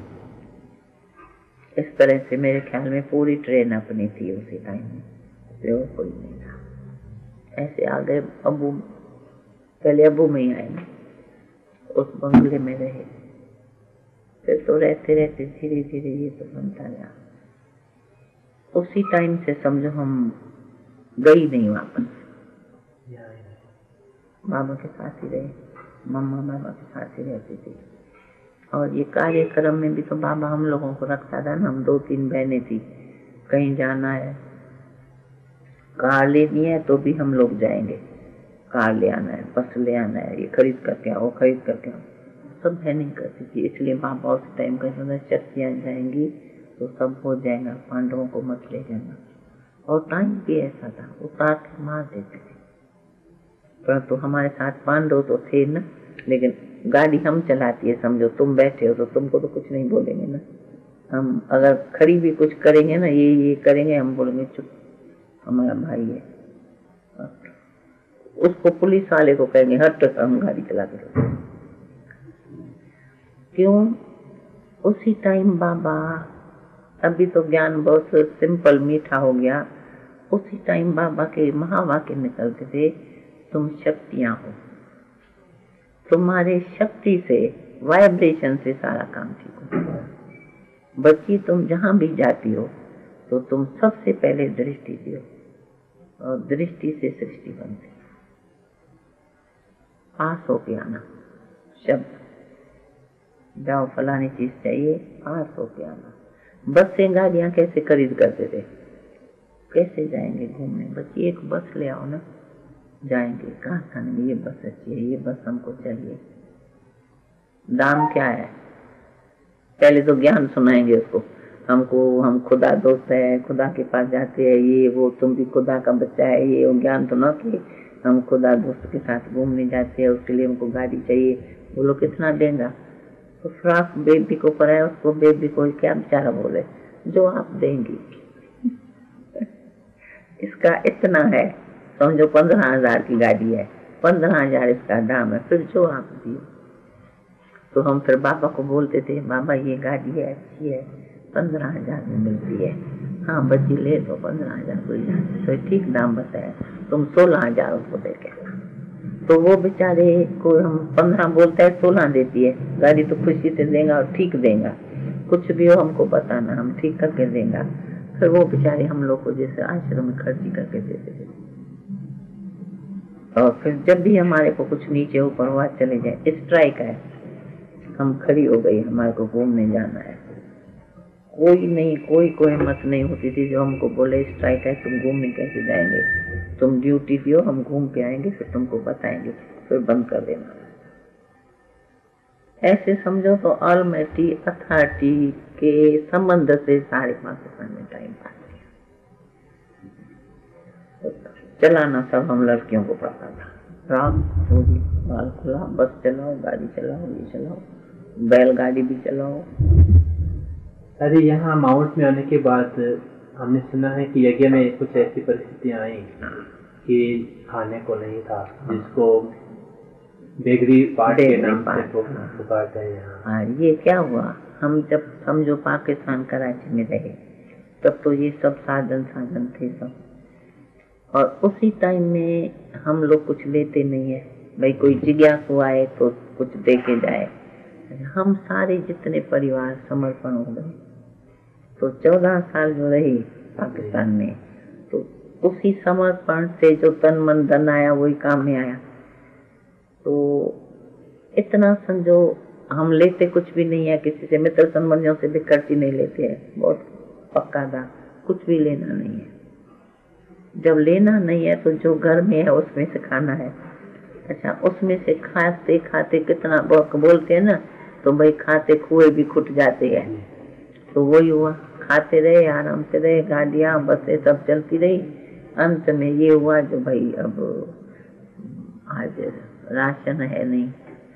इस तरह से मेरे ख्याल में पूरी ट्रेन अपनी थी उसी टाइम में, और कोई नहीं था। ऐसे आ गए अबू, पहले अबू में ही आए, उस बंगले में रहे, फिर तो रहते रहते धीरे धीरे ये तो बनता गया। उसी टाइम से समझो हम गई नहीं वापस, बाबा के साथ ही रहे, मम्मा बाबा के साथ ही रहती थी। और ये कार्यक्रम में भी तो बाबा हम लोगों को रखता था ना, हम दो तीन बहनें थी, कहीं जाना है, कार लेनी है तो भी हम लोग जाएंगे, कार ले आना है, बस ले आना है, ये खरीद करके आओ, खरीद करके आओ, सब बहनें करती थी। इसलिए बाबा उस टाइम का समझ शक्तियाँ जाएंगी तो सब हो जाएगा, पांडवों को मत ले जाना। और टाइम भी ऐसा था, उतार के मार देते थे, परंतु तो हमारे साथ पांडव तो थे ना, लेकिन गाड़ी हम चलाती है, समझो तुम बैठे हो तो तुमको तो कुछ नहीं बोलेंगे ना, हम अगर खड़ी भी कुछ करेंगे ना, ये ये करेंगे, हम बोलेंगे चुप, हमारा भाई है, उसको पुलिस वाले को कहेंगे हट, हम गाड़ी चला के। क्यों? उसी टाइम बाबा, अभी तो ज्ञान बहुत सिंपल मीठा हो गया, उसी टाइम बाबा के महावाक्य निकलते थे, तुम शक्तियां हो, तुम्हारे शक्ति से, वाइब्रेशन से सारा काम ठीक हो। बच्ची तुम जहां भी जाती हो तो तुम सबसे पहले दृष्टि दियो, और दृष्टि से सृष्टि बनती। पास होके आना, शब्द जाओ फलानी चीज चाहिए, पास होके आना। बस से गाड़ियां कैसे खरीद करते थे, कैसे जाएंगे घूमने, बच्ची एक बस ले आओ ना, जाएंगे, कहाँ खाने, ये बस अच्छी है, ये बस हमको चाहिए, दाम क्या है, पहले तो ज्ञान सुनाएंगे उसको, हमको, हम खुदा दोस्त है, खुदा के पास जाते हैं, ये वो, तुम भी खुदा का बच्चा है, ये वो ज्ञान तो ना कि हम खुदा दोस्त के साथ घूमने जाते हैं, उसके लिए हमको गाड़ी चाहिए, बोलो कितना देगा, तो फ्रॉक बेबी को पढ़ाया, उसको बेबी को क्या बेचारा बोले, जो आप देंगी इसका इतना है, समझो पंद्रह हजार की गाड़ी है, पंद्रह हजार इसका दाम है, फिर जो आप दिए। तो हम फिर बाबा को बोलते थे, बाबा ये गाड़ी है अच्छी है, पंद्रह हजार में मिलती है, हाँ बच्ची ले तो पंद्रह हजार कोई तो ठीक दाम बताया, तुम सोलह हजार उसको दे के। तो वो बेचारे को हम पंद्रह बोलता है, सोलह देती है, गाड़ी तो खुशी से देगा और ठीक देगा, कुछ भी हो हमको बताना, हम ठीक करके देगा। फिर वो बेचारे हम लोग को जैसे आश्रम में खर्ची करके देते थे। और फिर जब भी हमारे को कुछ नीचे ऊपर हुआ, चले जाए, स्ट्राइक है, हम खड़ी हो गई, हमारे को घूमने जाना है, कोई नहीं, कोई कोई हिम्मत नहीं होती थी जो हमको बोले स्ट्राइक है, तुम घूमने कैसे जाएंगे, तुम ड्यूटी दियो, हम घूम के आएंगे, फिर तुमको बताएंगे, फिर बंद कर देना। ऐसे समझो तो ऑलमाइटी अथॉरिटी के संबंध से सारे पाकिस्तान में टाइम पास किया। चलाना सब हम लड़कियों को पड़ता था, रात पूरी बाल खुला, बस चलाओ, गाड़ी चलाओ, ये चलाओ, बैलगाड़ी भी चलाओ। अरे यहाँ माउंट में आने के बाद हमने सुना है कि यज्ञ में कुछ ऐसी परिस्थितियाँ आई कि खाने को नहीं था, जिसको बेगरी पार्ट के नाम से पुकारते हैं यहाँ। हाँ, ये क्या हुआ, हम जब समझो पाकिस्तान कराची में रहे, तब तो ये सब साधन साधन थे सब, और उसी टाइम में हम लोग कुछ लेते नहीं है, भाई कोई जिज्ञासु आए तो कुछ दे के जाए। हम सारे जितने परिवार समर्पण हो गए, तो चौदह साल जो रही पाकिस्तान में, तो उसी समर्पण से जो तन मन धन आया वही काम में आया। तो इतना समझो हम लेते कुछ भी नहीं है किसी से, मित्र संबंधियों से भी खर्ची नहीं लेते हैं, बहुत पक्का था, कुछ भी लेना नहीं है। जब लेना नहीं है तो जो घर में है उसमें से खाना है। अच्छा, उसमें से खाते खाते कितना बोलते हैं ना, तो भाई खाते कुएं भी खुट जाते हैं। तो वही हुआ, खाते रहे, आराम से रहे, गाड़ियाँ बसें सब चलती रही। अंत में ये हुआ जो भाई अब आज राशन है नहीं।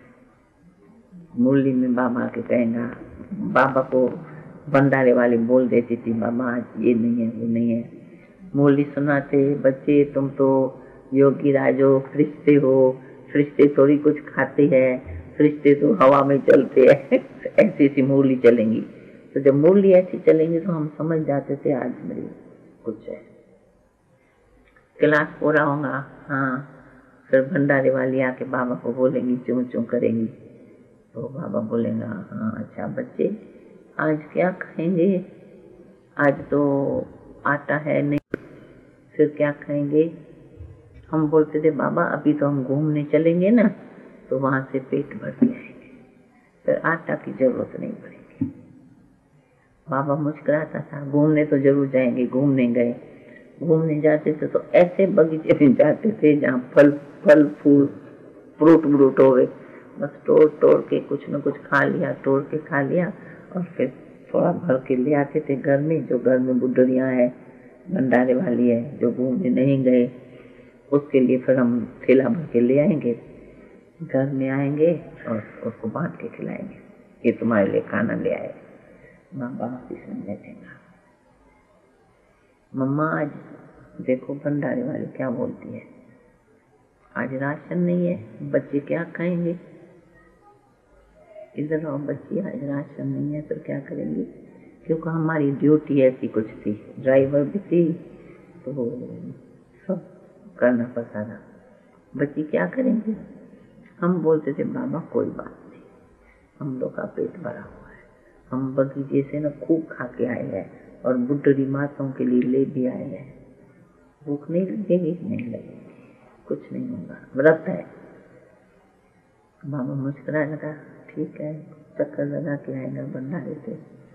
मुरली में बाबा के कहना, बाबा को भंडारे वाली बोल देती थी, बाबा आज ये नहीं है वो नहीं है। मुरली सुनाते, बच्चे तुम तो योगी राजो फरिश्ते हो, फरिश्ते थोड़ी कुछ खाते हैं, फरिश्ते तो हवा में चलते हैं। ऐसी ऐसी मुरली चलेंगी। तो जब मुरली ऐसी चलेंगी तो हम समझ जाते थे आज मेरी कुछ है। क्लास पूरा होगा, हाँ, फिर भंडारे वाली आके बाबा को बोलेंगी, चूं चूं करेंगी, तो बाबा बोलेगा, हाँ अच्छा बच्चे आज क्या खाएंगे, आज तो आटा है नहीं, फिर क्या खाएंगे। हम बोलते थे बाबा अभी तो हम घूमने चलेंगे ना, तो वहां से पेट भर के आएंगे, फिर आटा की जरूरत नहीं पड़ेगी। बाबा मुस्कुराता था, घूमने तो जरूर जाएंगे। घूमने गए, घूमने जाते थे तो ऐसे बगीचे में जाते थे जहाँ फल फल फूल फ्रूट व्रूट हो गए, बस तोड़ तोड़ के कुछ न कुछ खा लिया, तोड़ के खा लिया, और फिर थोड़ा भर के ले आते थे घर में। जो घर में बुढ़ियाँ है, भंडारे वाली है, जो घूमने नहीं गए, उसके लिए फिर हम थैला भर के ले आएंगे, घर में आएंगे और उसको बांट के खिलाएंगे, ये तुम्हारे लिए खाना ले आए। बाबा ऑफिस में बैठेगा, मम्मा आज देखो भंडारे वाली क्या बोलती है, आज राशन नहीं है, बच्चे क्या खाएंगे। इधर आओ बच्ची, आज राशन नहीं है, फिर क्या करेंगे। क्योंकि हमारी ड्यूटी ऐसी कुछ थी, ड्राइवर भी थी, तो सब करना पड़ता था। बच्ची क्या करेंगे। हम बोलते थे बाबा कोई बात नहीं, हम लोग का पेट भरा हुआ है, हम बगीचे से न खूब खा के आए हैं और बुढ़ी माताओं के लिए ले भी आए हैं। भूख नहीं लगेगी, नहीं लगेगी, कुछ नहीं होगा, व्रत है। बाबा मुस्कुरा लगा, ठीक है, चक्कर लगा के आएगा भंडारे से।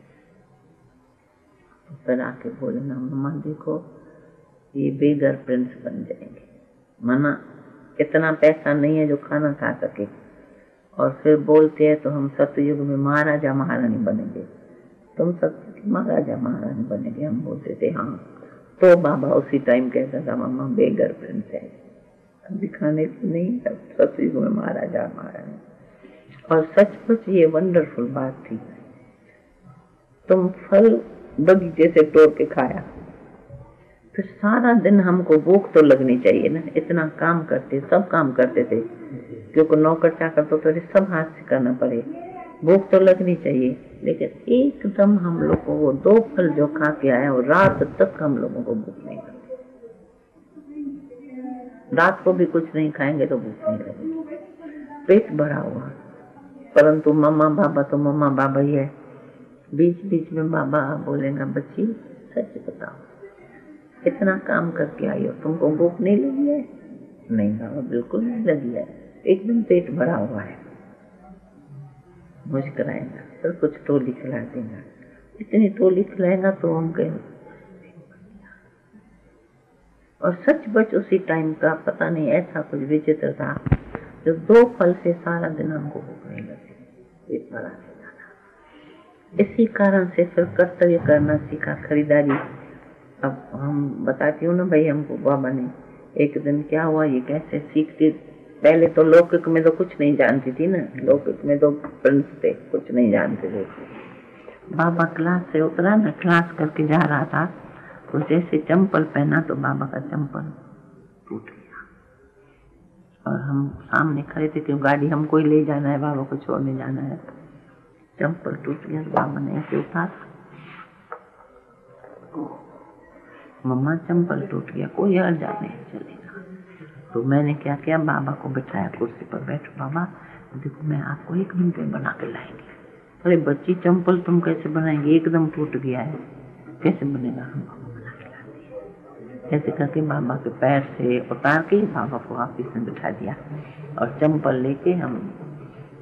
तो फिर आके बोले ना, मम्मा देखो ये बेगर प्रिंस बन जाएंगे, मना इतना पैसा नहीं है जो खाना खा सके। और फिर बोलते हैं तो हम सतयुग में महाराजा महारानी बनेंगे, तुम सत्य की महाराजा महारानी बनेंगे। हम बोलते थे हाँ। तो बाबा उसी टाइम कहता था, मम्मा बेगर प्रिंस है, दिखाने की नहीं, सतयुग में महाराजा महारानी। और सचमुच ये वंडरफुल बात थी। तुम फल बगीचे से तोड़ के खाया, फिर सारा दिन हमको भूख तो लगनी चाहिए ना, इतना काम करते, सब काम करते थे, क्योंकि नौकर चाकर तो तेरे सब हाथ से करना पड़े, भूख तो लगनी चाहिए। लेकिन एकदम हम लोग को वो दो फल जो खा के आया, और रात तक हम लोगों को भूख नहीं लगती। रात को भी कुछ नहीं खाएंगे तो भूख नहीं लगेगी, पेट भरा हुआ। परंतु मम्मा बाबा तो मम्मा बाबा ही है। बीच बीच में बाबा बोलेगा, बच्ची सच बताओ, इतना काम करके आई हो, तुमको भूख नहीं लगी है। नहीं बाबा बिल्कुल नहीं लगी है, एकदम पेट भरा हुआ है। मुस्कुराएगा, फिर कुछ टोली खिला देगा, इतनी टोली खिलाएगा तो हम कहें। और सच बच उसी टाइम का पता नहीं, ऐसा कुछ विचित्र था, जो दो फल से सारा दिन हमको भूख नहीं लगी, पेट भरा रहता था। इसी कारण से फिर कर्तव्य करना सीखा, खरीदारी। अब हम बताती हूँ ना भाई, हमको बाबा ने एक दिन क्या हुआ, ये कैसे सीखती। पहले तो लौकिक में तो कुछ नहीं जानती थी ना, लौकिक में तो प्रिंस थे, कुछ नहीं जानते थे। बाबा क्लास से उतरा ना, क्लास करके जा रहा था, तो जैसे चंपल पहना तो बाबा का चंपल टूट गया। और हम सामने खड़े थे, क्यों गाड़ी हमको ही ले जाना है, बाबा को छोड़ने जाना है। चंपल टूट गया, बाबा ने ऐसे उतारा, मम्मा चंपल टूट गया, कोई हर जाने चलेगा। तो मैंने क्या किया, बाबा को बिठाया कुर्सी पर, बैठो बाबा, देखो मैं आपको एक मिनट में बना के लाएंगे। अरे बच्ची चंपल तुम कैसे बनाएंगे, एकदम टूट गया है, कैसे बनेगा। हम बाबा बना के लाते, ऐसे करके बाबा के पैर से उतार के बाबा को ऑफिस में बिठा दिया, और चंपल लेके हम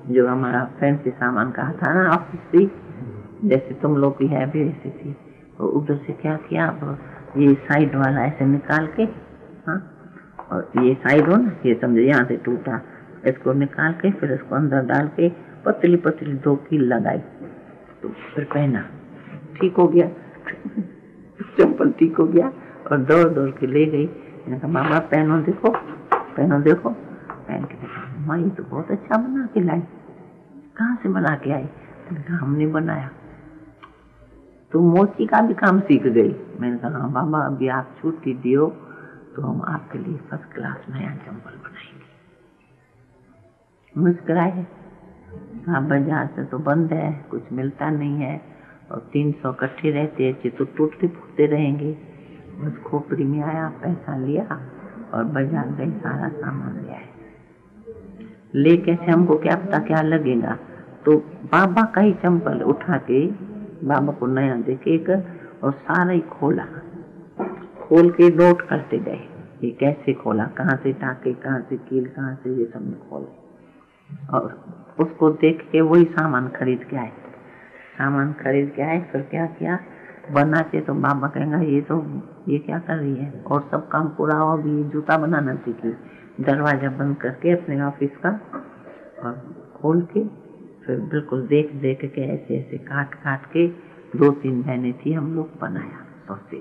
जो हमारा फैंसी सामान का था ना ऑफिस थी, जैसे तुम लोग की है भी वैसी थी। तो उधर से क्या किया, अब ये साइड वाला ऐसे निकाल के, हाँ, और ये साइड हो ना, ये समझे यहाँ से टूटा, इसको निकाल के फिर इसको अंदर डाल के पतली पतली दो कील लगाई, तो फिर पहना, ठीक हो गया। चंपल ठीक हो गया और दौड़ दौड़ के ले गई। मैंने कहा मामा पहनो देखो, पहनो देखो। पहन के देखा, माँ ये तो बहुत अच्छा बना के लाई, कहाँ से बना के आई? मैंने कहा हमने बनाया। तो मोची का भी काम सीख गई। मैंने कहा हाँ बाबा, अभी आप छुट्टी दियो तो हम आपके लिए फर्स्ट क्लास नया चंपल बनाएंगे। मुस्कुराए, हाँ बाजार से तो बंद है, कुछ मिलता नहीं है, और तीन सौ इकट्ठे रहते हैं तो टूटते फूटते रहेंगे। बस खोपड़ी में आया, पैसा लिया और बाजार गए, सारा सामान ले आए। ले कैसे, हमको क्या पता क्या लगेगा, तो बाबा का ही चंपल उठा के बाबा को नया देके एक, और सारा ही खोला, खोल के नोट करते गए, ये कैसे खोला, कहाँ से टाके, कहाँ से कील, कहाँ से, ये सब खोले। और उसको देख के वही सामान खरीद के आए, सामान खरीद के आए। फिर क्या किया, बनाते तो बाबा कहेंगे ये तो ये क्या कर रही है, और सब काम पूरा हो, भी जूता बनाना सीखी। दरवाजा बंद करके अपने ऑफिस का और खोल के फिर बिल्कुल देख देख के ऐसे ऐसे काट काट के, दो तीन बहनें थी, हम लोग बनाया तो से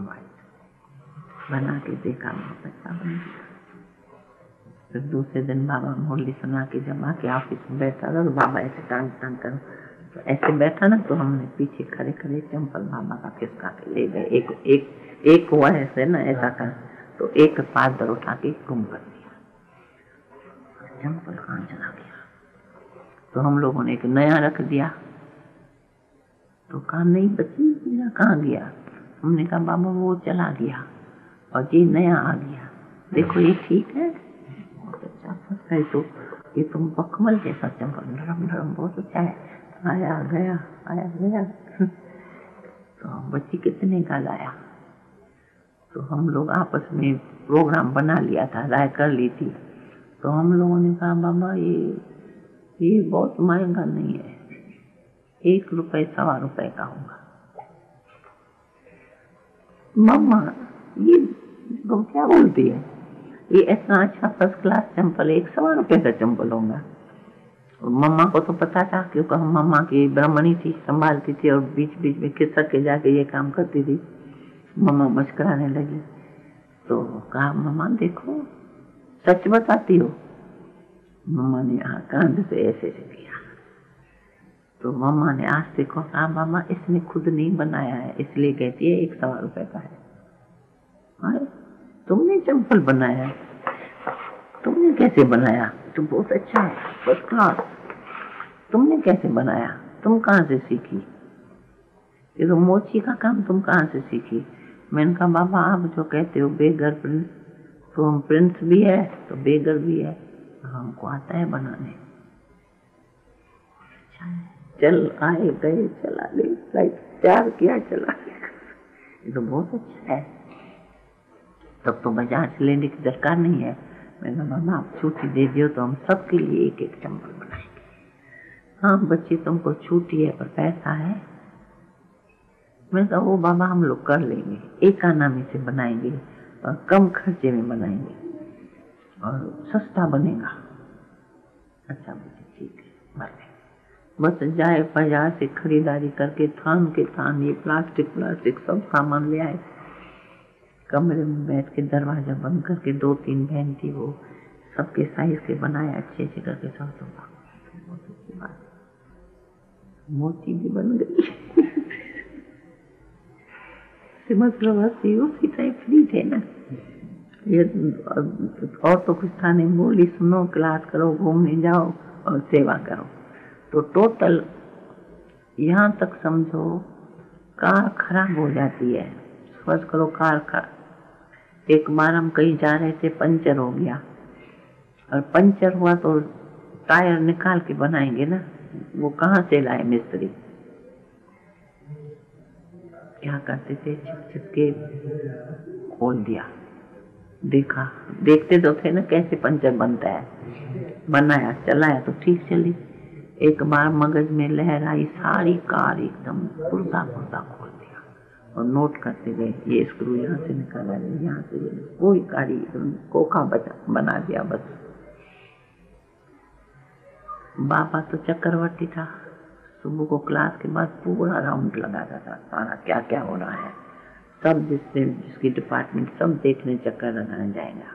बना के देखा, बहुत अच्छा बन गया। फिर दूसरे दिन बाबा मुरली सुना के जब आके ऑफिस में बैठा था, तो बाबा ऐसे टांग टांग कर, तो ऐसे बैठा ना, तो हमने पीछे खड़े खड़े चंपल बाबा का खिसका के ले गए। एक एक एक हुआ ऐसे ना, ऐसा कर, तो एक पादर उठा के गुम कर दिया, चंपल कहाँ चला गया। तो हम लोगों ने एक नया रख दिया, तो कहा नहीं बची, मेरा कहाँ गया? हमने कहा बाबा वो चला गया और ये नया आ गया, देखो ये ठीक है, बहुत अच्छा फर्स्ट है। तो ये तुम बकमल जैसा चंपल, नरम नरम, बहुत अच्छा है। आया गया, आया गया। तो बच्ची कितने का लाया? तो हम लोग आपस में प्रोग्राम बना लिया था, राय कर ली थी। तो हम लोगों ने कहा बाबा ये ये बहुत महंगा नहीं है, एक रुपए सवा रुपए का होगा। मम्मा ये तुम क्या बोलती है, ये इतना अच्छा फर्स्ट क्लास चंपल एक सवा रुपए का चंपल होगा। मम्मा को तो पता था, क्योंकि हम मम्मा की ब्राह्मणी थी, संभालती थी, और बीच बीच में खिसक के जाके ये काम करती थी। मम्मा मुस्कुराने लगी। तो कहा मम्मा देखो सच बताती हो? मम्मा ने यहाँ कांध से ऐसे ऐसे किया। तो मम्मा ने आज से कहा मामा इसने खुद नहीं बनाया है, इसलिए कहती है एक सवा रुपए का है। अरे तुमने चंपल बनाया है, तुमने कैसे बनाया? तुम बहुत अच्छा है, फर्स्ट क्लास। तुमने कैसे बनाया? तुम कहाँ से सीखी? ये तो मोची का काम तुम कहाँ से सीखी? मैंने कहा बाबा आप जो कहते हो बेगर प्रिंस, तो हम प्रिंस भी है तो बेगर भी है, हमको आता है बनाने। अच्छा है, चल आए गए, चला ले, प्यार किया, चला ले, ये तो बहुत अच्छा है। तब तो बाजार से लेने की दरकार नहीं है। मैंने कहा मामा आप छुट्टी दे दियो तो हम सबके लिए एक एक चंपल बनाएंगे। हाँ बच्ची तुमको छुट्टी है पर पैसा है। मैंने कहा वो बाबा हम लोग कर लेंगे, एक आनामी से बनाएंगे और कम खर्चे में बनाएंगे और सस्ता बनेगा। अच्छा बच्ची ठीक है, भले। बस जाए बाजार से खरीदारी करके थान के थान ये प्लास्टिक प्लास्टिक सब सामान ले आए। कमरे में बैठ के दरवाजा बंद करके दो तीन बहन थी, वो सबके साइज के बनाए अच्छे अच्छे करके सब। तो बहुत अच्छी बात, मोती भी बन गई। मतलब उसी टाइप फ्री थे ना ये, और तो कुछ था नहीं। बोली सुनो, क्लास करो, घूमने जाओ और सेवा करो। तो टोटल यहाँ तक समझो कार खराब हो जाती है। फर्ज करो कार का, एक बार हम कहीं जा रहे थे, पंचर हो गया, और पंचर हुआ तो टायर निकाल के बनाएंगे ना, वो कहाँ से लाए मिस्त्री? क्या करते थे, छिप छिप के खोल दिया, देखा, देखते तो थे ना कैसे पंचर बनता है, बनाया, चलाया तो ठीक चली। एक बार मगज में लहर आई, सारी कार एकदम पुर्जा पुर्जा खोल दिया और नोट करते गए, ये स्क्रू यहाँ से निकाला, यहाँ से कोई गाड़ी खोखा बना दिया बस। बाबा तो चक्रवर्ती था, सुबह को क्लास के बाद पूरा राउंड लगाता था, सारा क्या क्या हो रहा है सब, जिससे जिसकी डिपार्टमेंट सब देखने चक्कर लगाने जाएगा।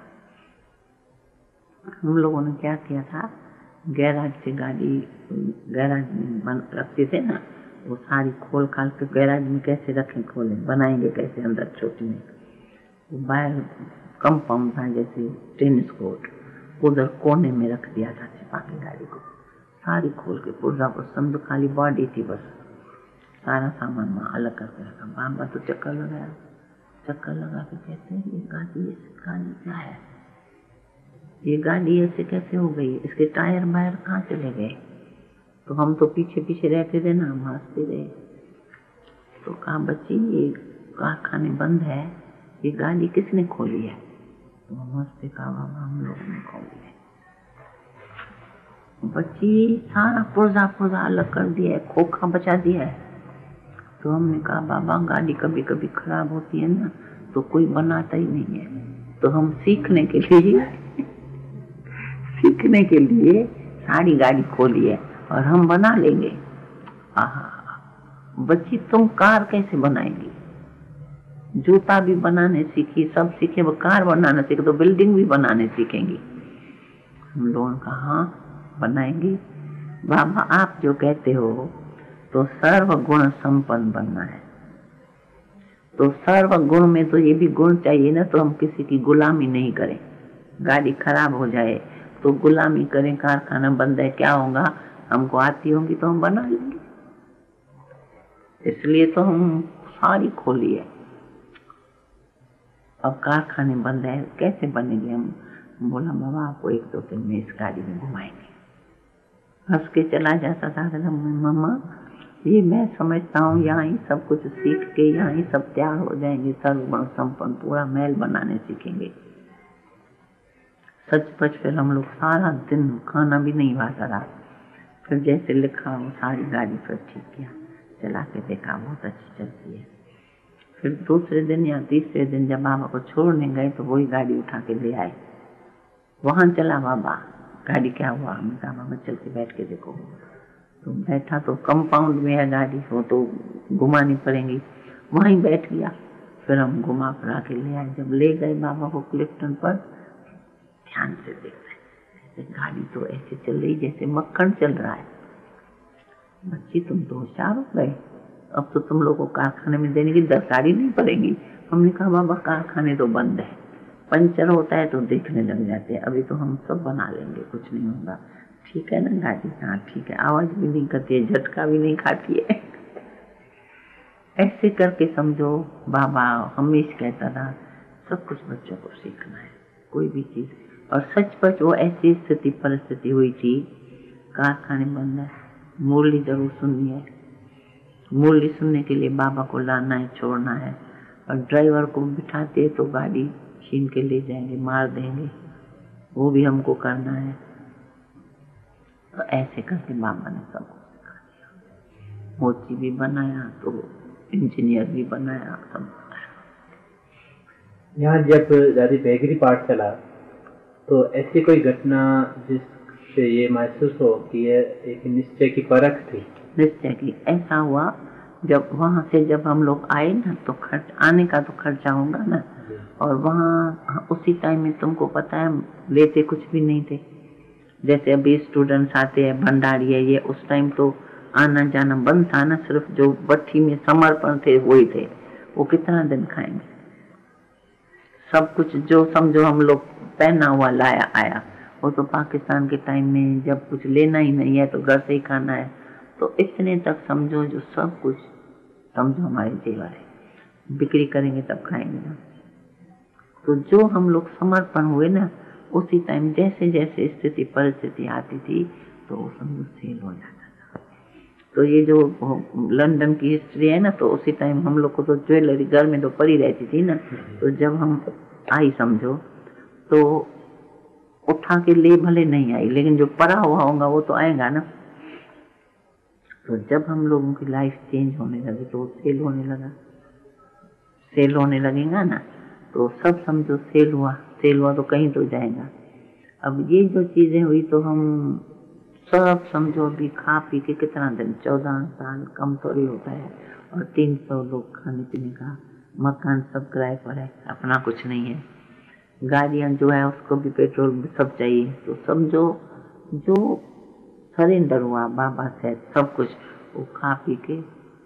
हम लोगों ने क्या किया था, गैराज से गाड़ी गैराज में बन रखते थे ना, वो सारी खोल खाल के गैराज में कैसे रखें, खोले बनाएंगे कैसे अंदर छोटी में, वो बाहर कंपाउंड था जैसे टेनिस कोर्ट, उधर कोने में रख दिया था छिपा के गाड़ी को, सारी खोल के पूरा को समझो खाली बॉडी थी बस, सारा सामान वहाँ अलग करके रखा। बाबा तो चक्कर लगाया, चक्कर लगा के कहते हैं ये गाड़ी गाड़ी क्या है, ये गाड़ी ऐसे कैसे हो गई, इसके टायर बाहर कहाँ चले गए। तो हम तो पीछे पीछे रहते थे ना, हम हंसते रहे। तो कहा बच्ची ये कारखाने बंद है, ये गाड़ी किसने खोली है। तो हम हंसते कहा बाबा हम लोगों ने खोली है। बच्ची सारा पुर्जा पुर्जा अलग कर दिया है, खोखा बचा दिया है। तो हमने कहा बाबा गाड़ी कभी कभी खराब होती है ना तो कोई बनाता ही नहीं है, तो हम सीखने के लिए सीखने के लिए सारी गाड़ी खोली है और हम बना लेंगे। आहा बच्ची तुम कार कैसे बनाएगी, जूता भी बनाने सीखी, सब सीखे, वो कार बनाना सीखे तो बिल्डिंग भी बनाने सीखेंगी। हम लोगों ने कहा हाँ बनाएंगे। बाबा आप जो कहते हो तो सर्व गुण संपन्न बनना है, तो सर्व गुण में तो ये भी गुण चाहिए ना, तो हम किसी की गुलामी नहीं करें। गाड़ी खराब हो जाए तो गुलामी करें, कारखाना बंद है क्या होगा, हमको आती होंगी तो हम बना लेंगे। इसलिए तो हम सारी खोली है। अब कारखाने बंद है कैसे बनेंगे हम। बोला बाबा आपको एक दो दिन में इस गाड़ी में घुमाएंगे। हंस के चला जाता था, मम्मा ये मैं समझता हूँ यहाँ ही सब कुछ सीख के यहाँ ही सब तैयार हो जाएंगे, सर्वगुण संपन्न पूरा महल बनाने सीखेंगे। सच पच फिर हम लोग सारा दिन खाना भी नहीं खाता रहा। फिर जैसे लिखा वो सारी गाड़ी फिर ठीक किया, चला के देखा बहुत अच्छी चलती है। फिर दूसरे दिन या तीसरे दिन जब बाबा को छोड़ने गए तो वही गाड़ी उठा के ले आए। वहां चला बाबा, गाड़ी क्या हुआ, हमने कहा बाबा चल के बैठ के देखो। तो बैठा तो कंपाउंड में है गाड़ी, वो तो घुमानी पड़ेगी, वहीं बैठ गया। फिर हम घुमा फिरा के ले आए। जब ले गए बाबा को क्लिफ्टन पर, ध्यान से देख रहे गाड़ी तो ऐसे चल रही जैसे मक्खन चल रहा है। बच्ची तुम तो होशियार हो गए, अब तो तुम लोगों को कारखाने में देने की दरकारी नहीं पड़ेगी। हमने कहा बाबा कारखाने तो बंद है, पंचर होता है तो देखने लग जाते हैं, अभी तो हम सब बना लेंगे, कुछ नहीं होगा। ठीक है ना गाड़ी, हाँ ठीक है, आवाज भी नहीं करती है, झटका भी नहीं खाती है। ऐसे करके समझो बाबा हमेशा कहता था सब कुछ बच्चों को सीखना है, कोई भी चीज। और सचपच वो ऐसी स्थिति परिस्थिति हुई थी, कारखाने बंद है, मुरली जरूर सुननी है, मुरली सुनने के लिए बाबा को लाना है, छोड़ना है। और ड्राइवर को बिठाते तो गाड़ी छीन के ले जाएंगे, मार देंगे, वो भी हमको करना है। तो ऐसे करके बाबा ने सबको सिखा दिया। मोची भी बनाया तो इंजीनियर भी बनाया, सब बनाया। यहाँ जब दादी बेगरी पाठ चला तो ऐसी कोई घटना जिससे ये महसूस हो कि ये एक निश्चय की परख थी। निश्चय की ऐसा हुआ जब वहां से जब हम लोग आए ना, तो खर्च आने का तो खर्चा होगा ना, और वहाँ उसी टाइम में तुमको पता है लेते कुछ भी नहीं थे। जैसे अभी स्टूडेंट्स आते हैं, भंडारी है ये, उस टाइम तो आना जाना बंद था ना, सिर्फ जो भट्ठी में समर्पण थे वही थे। वो कितना दिन खाएंगे, सब कुछ जो समझो हम लोग पहना हुआ लाया आया, वो तो पाकिस्तान के टाइम में जब कुछ लेना ही नहीं है तो घर से ही खाना है। तो इतने तक समझो जो सब कुछ समझो हमारे जेवर है, बिक्री करेंगे तब खाएंगे ना। तो जो हम लोग समर्पण हुए ना, उसी टाइम जैसे जैसे स्थिति परिस्थिति आती थी तो वो समझो सेल हो जाता था। तो ये जो लंदन की हिस्ट्री है ना, तो उसी टाइम हम लोग को तो ज्वेलरी घर में तो पड़ी रहती थी ना, तो जब हम आई समझो तो उठा के ले भले नहीं आई, लेकिन जो पड़ा हुआ होगा वो तो आएगा ना। तो जब हम लोगों की लाइफ चेंज होने लगी तो सेल होने लगा, सेल होने लगेगा ना, तो सब समझो सेल हुआ, सेल हुआ तो कहीं तो जाएगा। अब ये जो चीज़ें हुई तो हम सब समझो अभी खा पी के कितना दिन, चौदह साल कम थोड़ी होता है, और तीन सौ लोग खाने पीने का, मकान सब किराए पर है, अपना कुछ नहीं है, गाड़ियाँ जो है उसको भी पेट्रोल सब चाहिए। तो समझो जो सरेंडर हुआ बाबा से सब कुछ, वो खा पी के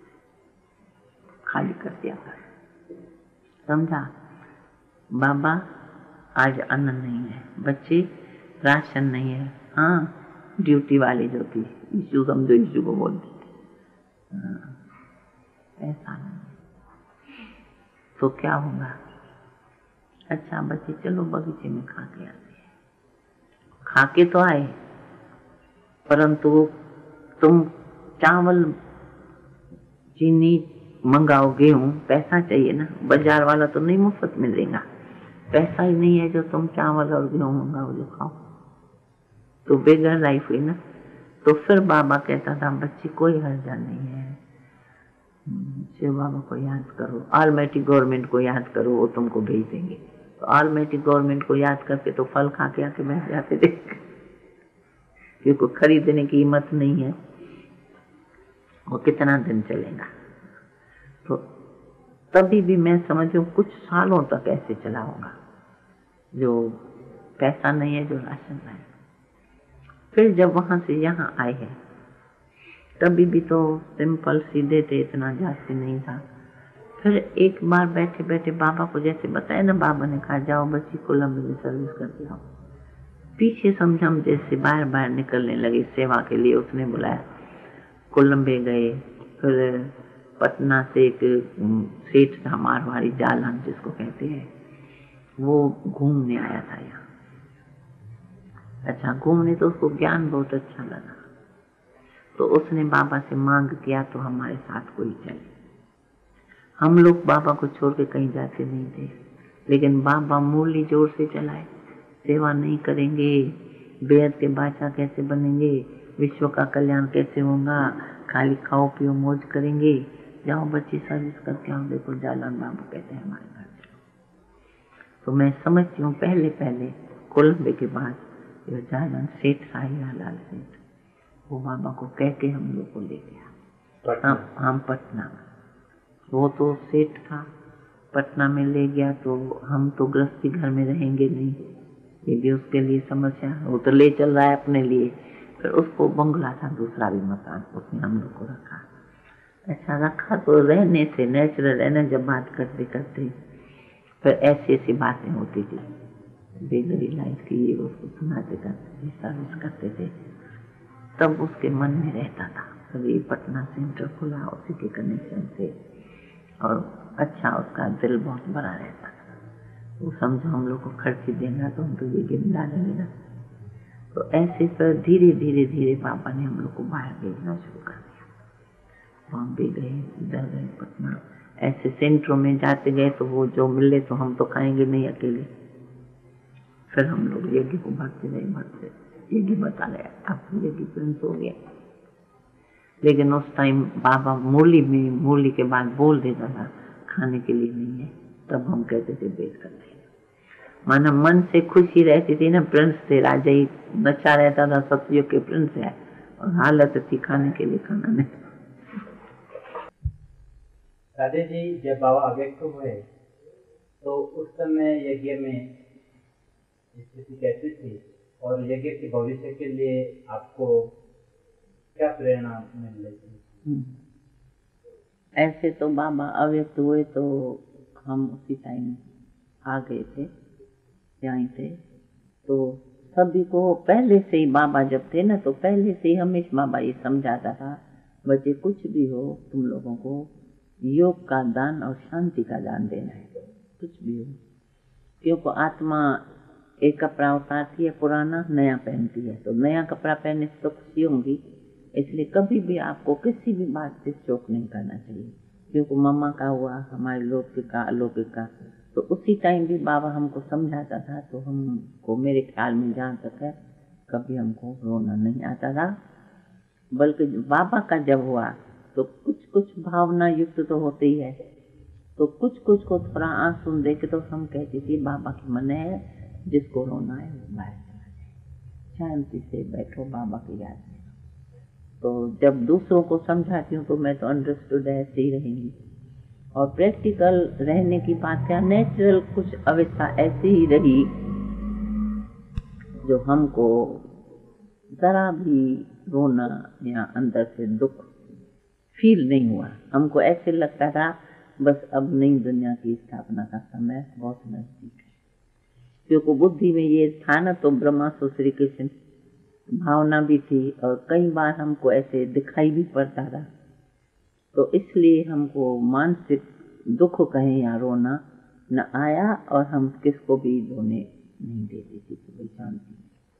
खाली कर दिया, समझा। बाबा आज अन्न नहीं है, बच्चे राशन नहीं है, हाँ ड्यूटी वाले जो थी यीशु, समझो यीशु को बोल देते, हाँ, ऐसा नहीं तो क्या होगा। अच्छा बच्चे चलो बगीचे में खा के आते हैं, खा के तो आए, परंतु तुम चावल चीनी मंगाओ, गेहूं, पैसा चाहिए ना, बाजार वाला तो नहीं मुफ्त में देगा, पैसा ही नहीं है जो तुम चावल और गेहूं मंगाओ जो खाओ, तो बेघर लाइफ हुई ना। तो फिर बाबा कहता था बच्ची कोई हर्जा नहीं है, शिव बाबा को याद करो, ऑलमाइटी गवर्नमेंट को याद करो, वो तुमको भेज देंगे। तो ऑलमाइटी गवर्नमेंट को याद करके तो फल खा के आके बैठ जाते थे, क्योंकि खरीदने की हिम्मत नहीं है, वो कितना दिन चलेगा। तो तभी भी मैं समझू कुछ सालों तक ऐसे चला होगा, जो पैसा नहीं है, जो राशन है। फिर जब वहां से यहाँ आए हैं तभी भी तो सिंपल सीधे थे, इतना जाति नहीं था। फिर एक बार बैठे बैठे बाबा को जैसे बताया ना, बाबा ने कहा जाओ बच्ची कोलंबो में सर्विस करके आओ। पीछे समझम जैसे बाहर बाहर निकलने लगे सेवा के लिए, उसने बुलाया, कोलंबे गए। फिर पटना से एक सेठ था मारवाड़ी, जालन जिसको कहते हैं, वो घूमने आया था यहाँ। अच्छा घूमने तो उसको ज्ञान बहुत अच्छा लगा, तो उसने बाबा से मांग किया तो हमारे साथ कोई चले। हम लोग बाबा को छोड़ के कहीं जाते नहीं थे, लेकिन बाबा मुरली जोर से चलाए, सेवा नहीं करेंगे, बेहद के बादशाह कैसे बनेंगे, विश्व का कल्याण कैसे होगा, खाली खाओ पियो मौज करेंगे, जाओ बच्ची सर्विस करके आओ। देखो जालन बाबू कहते हैं हमारे घर चलो। तो मैं समझती हूँ पहले पहले कोलंबे के बाद जो जालन सेठ था, हीरालाल सेठ, वो बाबा को कह के हम लोग को ले गया, हम हम पटना में। वो तो सेठ था, पटना में ले गया, तो हम तो गृहस्थी घर में रहेंगे नहीं, ये भी उसके लिए समस्या। वो तो ले चल रहा है अपने लिए, फिर उसको बंगला था दूसरा भी मकान, उसने हम लोग को रखा। अच्छा रखा तो रहने से नेचुरल है ना, जब बात करते करते फिर ऐसी ऐसी बातें होती थी, बेगरी लाइफ की, ये उसको सुनाते करते सर्विस करते थे, तब उसके मन में रहता था। कभी पटना सेंटर खुला उसी के कनेक्शन से, और अच्छा उसका दिल बहुत बड़ा रहता था। वो समझो हम लोग को खर्ची देना तो हम तो ये गिन डालेंगे ना। तो ऐसे फिर धीरे धीरे धीरे पापा ने हम लोग को बाहर भेजना शुरू कर दिया। बॉम्बे गए, इधर गए, पटना, ऐसे सेंटरों में जाते गए, तो वो जो मिले तो हम तो खाएंगे नहीं अकेले। फिर हम लोग यज्ञ को भरते रहे भरते, यज्ञ बता गया, अब यज्ञ प्रिंस हो गया। लेकिन उस टाइम बाबा मुरली में, मुरली के बाद बोल देता था खाने के लिए नहीं है, तब हम कहते थे बेच करते, माना मन से खुशी रहती थी ना, प्रिंस थे, राजा ही बच्चा रहता था, सतयुग के प्रिंस है, और हालत थी खाने के लिए खाना नहीं। राधे जी, जब बाबा अव्यक्त हुए तो उस समय यज्ञ में स्थिति कैसी थी, और यज्ञ के भविष्य के लिए आपको क्या प्रेरणा मिल रही थी? ऐसे तो बाबा अव्यक्त हुए तो हम उसी टाइम आ गए थे, यहाँ थे, तो सभी को पहले से ही बाबा जब थे ना, तो पहले से ही हमेशा बाबा ये समझाता था, बच्चे कुछ भी हो तुम लोगों को योग का दान और शांति का दान देना है, कुछ भी हो। क्योंकि आत्मा एक कपड़ा उतारती है पुराना, नया पहनती है, तो नया कपड़ा पहनने से तो खुशी होंगी, इसलिए कभी भी आपको किसी भी बात से शोक नहीं करना चाहिए। क्योंकि मम्मा का हुआ, हमारे लौकिक का, अलौकिक का, तो उसी टाइम भी बाबा हमको समझाता था, तो हमको मेरे ख्याल में जहाँ तक है कभी हमको रोना नहीं आता था। बल्कि बाबा का जब हुआ तो कुछ कुछ भावना युक्त तो होते ही है, तो कुछ कुछ को थोड़ा आंसू देखे तो हम कहते थे बाबा की मन है, जिसको रोना है वो बाहर चला जाए, शांति से बैठो बाबा की याद में। तो जब दूसरों को समझाती हूँ तो मैं तो अंडरस्टूड ऐसे ही रहेंगी। और प्रैक्टिकल रहने की बात क्या, नेचुरल कुछ अवस्था ऐसी ही रही जो हमको जरा भी रोना या अंदर से दुख फील नहीं हुआ। हमको ऐसे लगता था बस अब नई दुनिया की स्थापना का समय बहुत नजदीक है, क्योंकि बुद्धि में ये था ना, तो ब्रह्मा सो श्री कृष्ण भावना भी थी और कई बार हमको ऐसे दिखाई भी पड़ता था। तो इसलिए हमको मानसिक दुख कहें या रोना न आया और हम किसको भी रोने नहीं देते थे, तो शांति।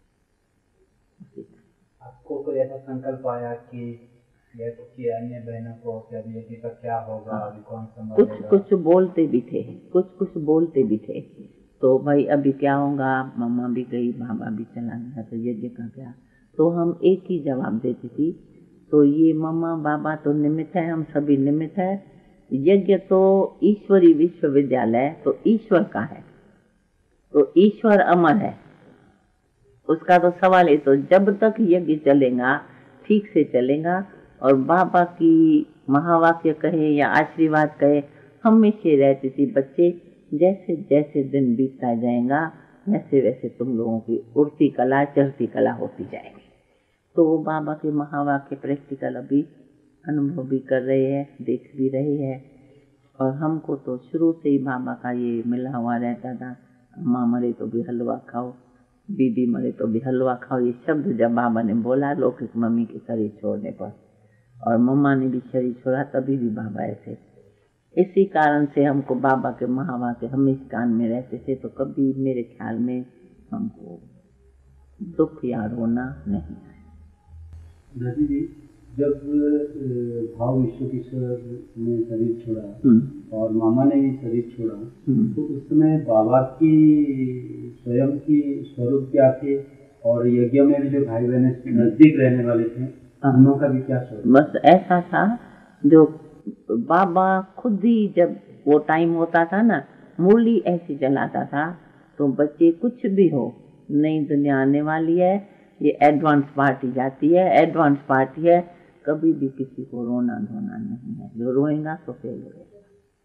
आपको कोई ऐसा संकल्प आया कि या कि अन्य बहनों को क्या बेटी का क्या होगा, अभी कौन संभालेगा? कुछ कुछ बोलते भी थे, कुछ कुछ बोलते भी थे, तो भाई अभी क्या होगा, मम्मा भी गई, बाबा भी चला गया, तो यज्ञ का क्या? तो हम एक ही जवाब देती थी, तो ये मम्मा बाबा तो निमित्त है, हम सभी निमित्त है, यज्ञ तो ईश्वरी विश्वविद्यालय तो ईश्वर का है, तो ईश्वर अमर है, उसका तो सवाल है। तो जब तक यज्ञ चलेगा ठीक से चलेगा, और बाबा की महावाक्य कहे या आशीर्वाद कहे हमेशा रहती थी, बच्चे जैसे जैसे दिन बीतता जाएगा वैसे वैसे तुम लोगों की उड़ती कला चढ़ती कला होती जाएगी। तो वो बाबा के महावाक्य प्रैक्टिकल अभी अनुभव भी कर रहे हैं, देख भी रहे हैं। और हमको तो शुरू से ही बाबा का ये मिला हुआ रहता था, अम्मा मरे तो भी हलवा खाओ, बीबी मरे तो भी हलवा खाओ, ये शब्द जब बाबा ने बोला लौकिक मम्मी के शरीर छोड़ने पर, और मम्मा ने भी शरीर छोड़ा तभी भी बाबा ऐसे, इसी कारण से हमको बाबा के महावाक्य हमेशा कान में रहते थे, तो कभी मेरे ख्याल में हमको दुख या रोना नहीं आया। दादी जी, जब भाव विश्वकिशोर ने शरीर छोड़ा और मामा ने भी शरीर छोड़ा, तो उस समय बाबा की स्वयं की स्वरूप क्या थे, और यज्ञ में भी जो भाई बहन नजदीक रहने वाले थे उनों का भी क्या स्वरूप? बस ऐसा था, जो बाबा खुद ही जब वो टाइम होता था ना, मुरली ऐसी चलाता था, तो बच्चे कुछ भी हो, नई दुनिया आने वाली है, ये एडवांस पार्टी जाती है, एडवांस पार्टी है, कभी भी किसी को रोना धोना नहीं है, जो रोएगा तो फेल होगा,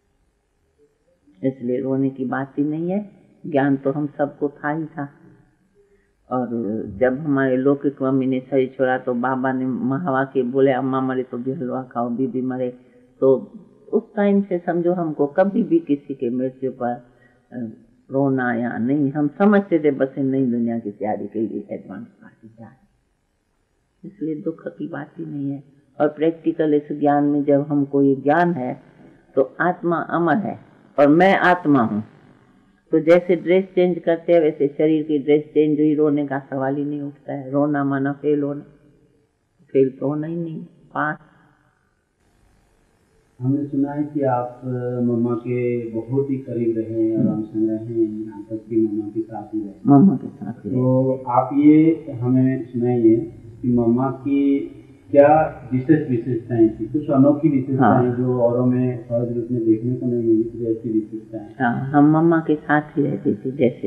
इसलिए रोने की बात ही नहीं है। ज्ञान तो हम सबको था ही था। और जब हमारे लौकिक मम्मी ने शरीर छोड़ा तो बाबा ने महावाक्य बोले, अम्मा मरे तो भी हलवा खाओ, बीबी मरे, तो उस टाइम से समझो हमको कभी भी किसी के मृत्यु पर रोना या नहीं, हम समझते थे बस नई दुनिया की तैयारी के लिए एडवांस पार्टी जा रही, इसलिए दुख की बात ही नहीं है। और प्रैक्टिकल इस ज्ञान में जब हमको ये ज्ञान है तो आत्मा अमर है और मैं आत्मा हूँ, तो जैसे ड्रेस चेंज करते हैं वैसे शरीर की ड्रेस चेंज हुई, रोने का सवाल ही नहीं उठता है। रोना माना फेल होना, फेल तो होना ही नहीं, पास। हमने सुना है कि आप मम्मा के बहुत ही करीब रहे और हम सुन रहे हैं यहाँ तक कि मम्मा के साथ ही रहे। मम्मा के साथ ही तो आप ये हमें सुनाइए कि मम्मा की क्या विशेष विशेषताएं थी, कुछ अनोखी विशेषताएं हाँ। जो औरों में सहज रूप में देखने को नहीं मिली, ऐसी विशेषताएं। हाँ, हम मम्मा के साथ ही रहते थे जैसे,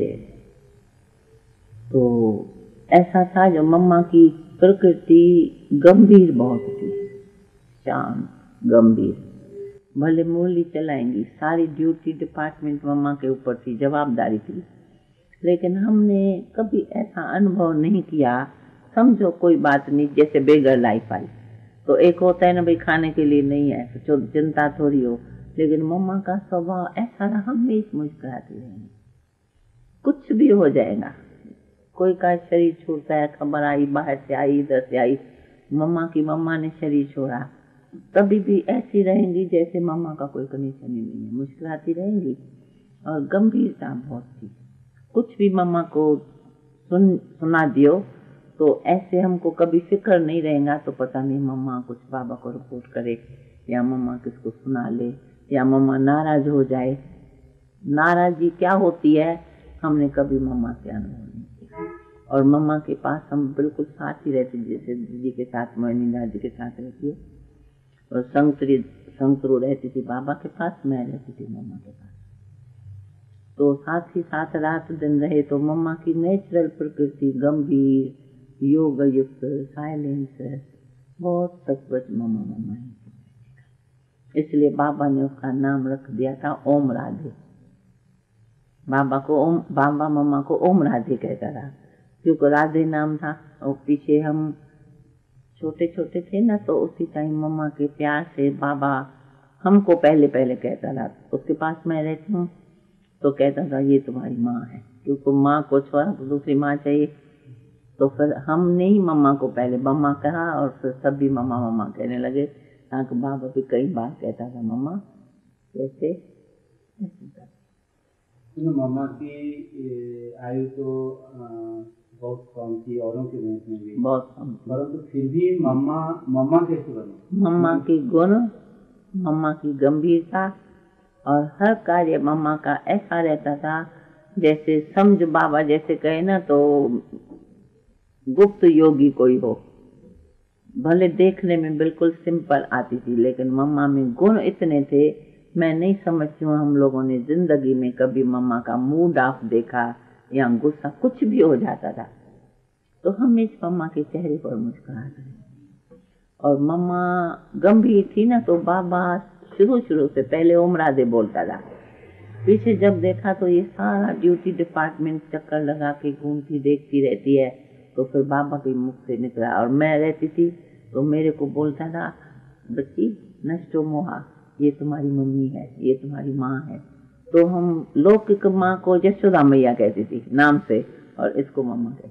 तो ऐसा था जो मम्मा की प्रकृति गंभीर बहुत थी, शांत गंभीर, भले मुरली चलाएंगी, सारी ड्यूटी डिपार्टमेंट मम्मा के ऊपर थी, जवाबदारी थी, लेकिन हमने कभी ऐसा अनुभव नहीं किया, समझो कोई बात नहीं, जैसे बेगर लाइफ आई तो एक होता है ना भाई खाने के लिए नहीं है तो चिंता थोड़ी हो, लेकिन मम्मा का स्वभाव ऐसा रहा, हमेशा मुस्कुराती रहेंगी, कुछ भी हो जाएगा, कोई का शरीर छूटता है, खबर आई बाहर से आई इधर से आई, मम्मा की मम्मा ने शरीर छोड़ा, कभी भी ऐसी रहेंगी जैसे मम्मा का कोई कंडीशन ही नहीं है, मुस्कुराती रहेंगी और गंभीरता बहुत थी। कुछ भी मम्मा को सुन सुना दियो तो ऐसे हमको कभी फिक्र नहीं रहेगा, तो पता नहीं मम्मा कुछ बाबा को रिपोर्ट करे या मम्मा किसको सुना ले या मम्मा नाराज हो जाए। नाराजगी क्या होती है हमने कभी मम्मा से अनुभव नहीं किया, और मम्मा के पास हम बिल्कुल साथ ही रहते, जैसे दीदी के साथ मोहिनी दादी के साथ रहती है, और संतरी संतरू रहती थी बाबा के पास, मैं रहती थी मम्मा के पास। तो साथ ही साथ रात दिन रहे। तो मम्मा की नेचुरल प्रकृति गंभीर, योग युक्त, साइलेंस, बहुत सचमुच मम्मा मम्मा ही। इसलिए बाबा ने उसका नाम रख दिया था ओम राधे। बाबा को ओम, बाबा मम्मा को ओम राधे कहता था, क्योंकि राधे नाम था। और पीछे हम छोटे छोटे थे ना, तो उसी टाइम मम्मा के प्यार से बाबा हमको पहले पहले कहता था। उसके पास मैं रहती हूँ तो कहता था ये तुम्हारी माँ है, क्योंकि माँ को छोड़ा तो दूसरी माँ चाहिए। तो फिर हमने ही मम्मा को पहले मम्मा कहा, और फिर सभी मम्मा मम्मा कहने लगे, ताकि बाबा भी कई बार कहता था मम्मा कैसे। मम्मा की आयु तो बहुत कम थी औरों के भेंट में भी, बहुत कम, परंतु फिर भी मम्मा मम्मा कैसे बनी? मम्मा की गुण, मम्मा की गंभीरता, और हर कार्य मम्मा का ऐसा रहता था जैसे समझ बाबा जैसे कहे ना तो गुप्त योगी कोई हो। भले देखने में बिल्कुल सिंपल आती थी, लेकिन मम्मा में गुण इतने थे, मैं नहीं समझती हूँ हम लोगों ने जिंदगी में कभी मम्मा का मूड ऑफ देखा या गुस्सा कुछ भी हो जाता था तो हमेशा मम्मा के चेहरे पर मुस्कुराहट रही। और मम्मा गंभीर थी ना, तो बाबा शुरू शुरू से पहले ओम राधे बोलता था, पीछे जब देखा तो ये सारा ड्यूटी डिपार्टमेंट चक्कर लगा के घूमती देखती रहती है। तो फिर बाबा के मुख से निकला, और मैं रहती थी तो मेरे को बोलता था, बच्ची नष्टो मोहा, ये तुम्हारी मम्मी है, ये तुम्हारी माँ है। तो हम लौकिक माँ को यशोदा मैया कहती थी नाम से, और इसको मम्मा कहती।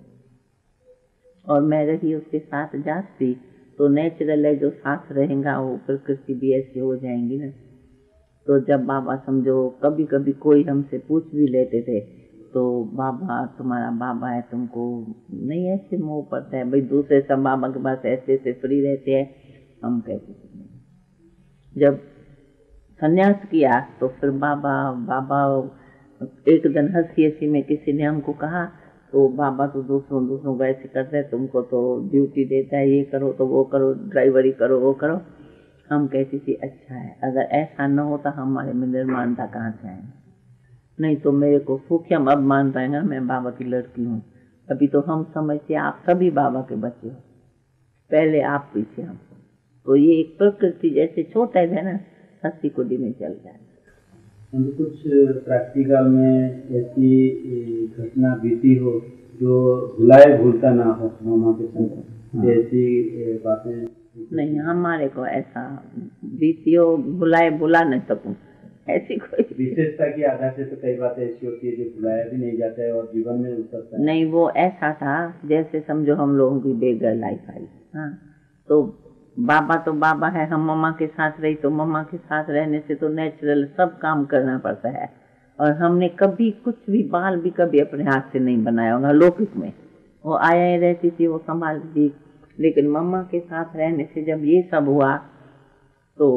और मैं रही उसके साथ जाती, तो नेचुरल है जो साथ रहेगा वो प्रकृति भी ऐसी हो जाएंगी ना। तो जब बाबा समझो कभी कभी कोई हमसे पूछ भी लेते थे तो बाबा तुम्हारा बाबा है, तुमको नहीं ऐसे मोह पड़ता है भाई, दूसरे सब बाबा के पास ऐसे ऐसे फ्री रहते हैं, हम कहते थे। जब संन्यास किया तो फिर बाबा बाबा एक दिन हंसी हंसी में किसी ने हमको कहा, तो बाबा तो दूसरों दूसरों को ऐसे करते हैं, तुमको तो ड्यूटी देता है, ये करो तो वो करो, ड्राइवरी करो वो करो। हम कहती थी अच्छा है, अगर ऐसा न होता हमारे में निर्माणता कहाँ से आएंगे, नहीं तो मेरे को सूख्यम अब मान पाएगा मैं बाबा की लड़की हूँ। अभी तो हम समझते आप सभी बाबा के बच्चे हो, पहले आप पीछे हम। तो ये एक प्रकृति जैसे छोटा है ना, हंसी कुटी में चल जाए। कुछ प्रैक्टिकल में ऐसी घटना बीती हो जो भुलाए भूलता ना हो मामा के संग, ऐसी बातें? नहीं, हमारे को ऐसा बीती हो भुलाए भुला नहीं सकूं, ऐसी कोई विशेषता की आधार से। तो कई बातें ऐसी होती है जो भुलाया भी नहीं जाता है और जीवन में उतरता है। नहीं, वो ऐसा था जैसे समझो हम लोगों की बेघर लाइफ आई। हाँ, तो बाबा तो बाबा है, हम मम्मा के साथ रही, तो मम्मा के साथ रहने से तो नेचुरल सब काम करना पड़ता है। और हमने कभी कुछ भी बाल भी कभी अपने हाथ से नहीं बनाया होगा लौकिक में, वो आया ही रहती थी, वो संभालती थी। लेकिन मम्मा के साथ रहने से जब ये सब हुआ तो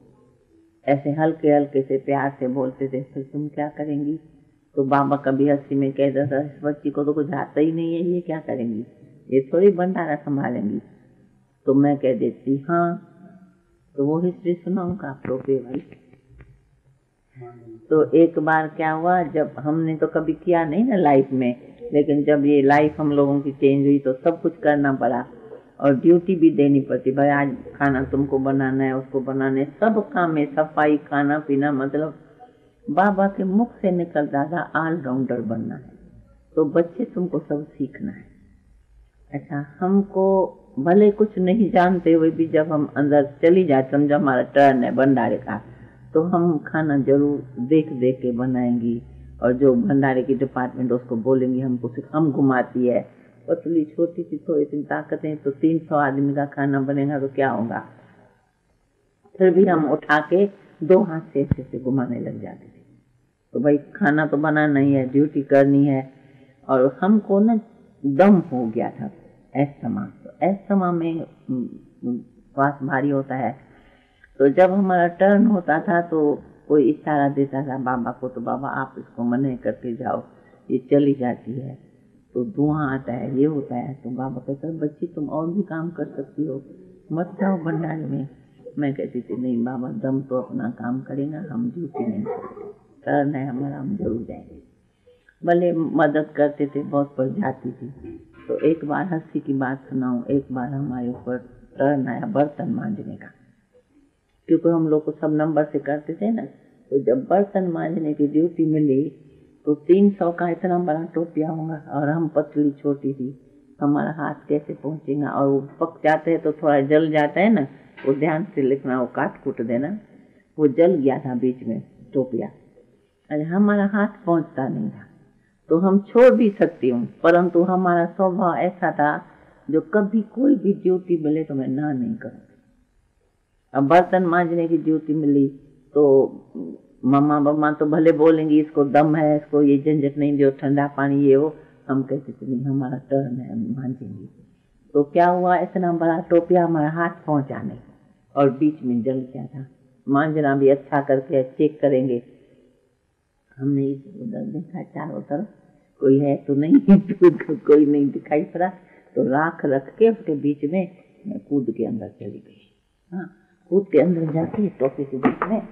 ऐसे हल्के हल्के से प्यार से बोलते थे, फिर तुम क्या करेंगी? तो बाबा कभी हंसी में कहता था, इस बच्ची को तो कुछ आता ही नहीं है, ये क्या करेंगी, ये थोड़ी भंडारा संभालेंगी। तो मैं कह देती हाँ। तो वो हिस्ट्री सुनाऊंगा आप रोपे वाली। तो एक बार क्या हुआ, जब हमने तो कभी किया नहीं ना लाइफ में, लेकिन जब ये लाइफ हम लोगों की चेंज हुई तो सब कुछ करना पड़ा और ड्यूटी भी देनी पड़ती। भाई आज खाना तुमको बनाना है, उसको बनाना है, सब काम में सफाई खाना पीना, मतलब बाबा के मुख से निकलता था ऑलराउंडर बनना है। तो बच्चे तुमको सब सीखना है। अच्छा, हमको भले कुछ नहीं जानते हुए भी जब हम अंदर चली जाए, समझो हमारा टर्न है भंडारे का, तो हम खाना जरूर देख देख के बनाएंगी। और जो भंडारे की डिपार्टमेंट उसको बोलेंगी हमको हम घुमाती है, पतली छोटी सी तो इतनी ताकतें, तो तीन सौ आदमी का खाना बनेगा तो क्या होगा। फिर भी हम उठा के दो हाथ से ऐसे से घुमाने लग जाते थे। तो भाई खाना तो बनाना ही है, ड्यूटी करनी है। और हमको ना दम हो गया था एस्थमा। तो एस्थमा में श्वास भारी होता है, तो जब हमारा टर्न होता था तो कोई इशारा देता था बाबा को, तो बाबा आप इसको मना करके जाओ, ये चली जाती है। तो धुआं आता है, ये होता है। तो बाबा कहते हैं बच्ची तुम और भी काम कर सकती हो, मत जाओ भंडारे में। मैं कहती थी नहीं बाबा, दम तो अपना काम करेगा, हम ड्यूटी नहीं करेंगे, टर्न है हमारा, हम जरूर जाएंगे। भले मदद करते थे बहुत, पर जाती थी। तो एक बार हंसी की बात सुनाऊं, एक बार हमारे ऊपर टर्न आया बर्तन मांजने का, क्योंकि हम लोग को सब नंबर से करते थे ना। तो जब बर्तन मांजने की ड्यूटी मिली तो तीन सौ का इतना बड़ा टोपिया होगा, और हम पतली छोटी थी, हमारा हाथ कैसे पहुंचेगा। और वो पक जाते हैं तो थोड़ा जल जाता है ना, वो ध्यान से लिखना, वो काट कूट देना। वो जल गया था बीच में टोपिया, अरे हमारा हाथ पहुंचता नहीं था। तो हम छोड़ भी सकती हूँ, परंतु हमारा स्वभाव ऐसा था जो कभी कोई भी ड्यूटी मिले तो मैं ना नहीं करूँ। अब बर्तन मांजने की ड्यूटी मिली तो मम्मा मम्मा तो भले बोलेंगी इसको दम है, इसको ये झंझट नहीं दो, ठंडा पानी ये हो। हम कहते थे नहीं हमारा टर्न है, हम मांजेंगे। तो क्या हुआ, इतना बड़ा टोपिया हमारा हाथ पहुंचा नहीं, और बीच में जल गया था। मांजना भी अच्छा करके चेक करेंगे, हमने इधर उधर देखा चारों तरफ, कोई है तो नहीं, तो कोई नहीं दिखाई पड़ा। तो राख रख के उसके बीच में मैं कूद के अंदर चली गई। हाँ, कूद के अंदर जाके टोपी के बीच में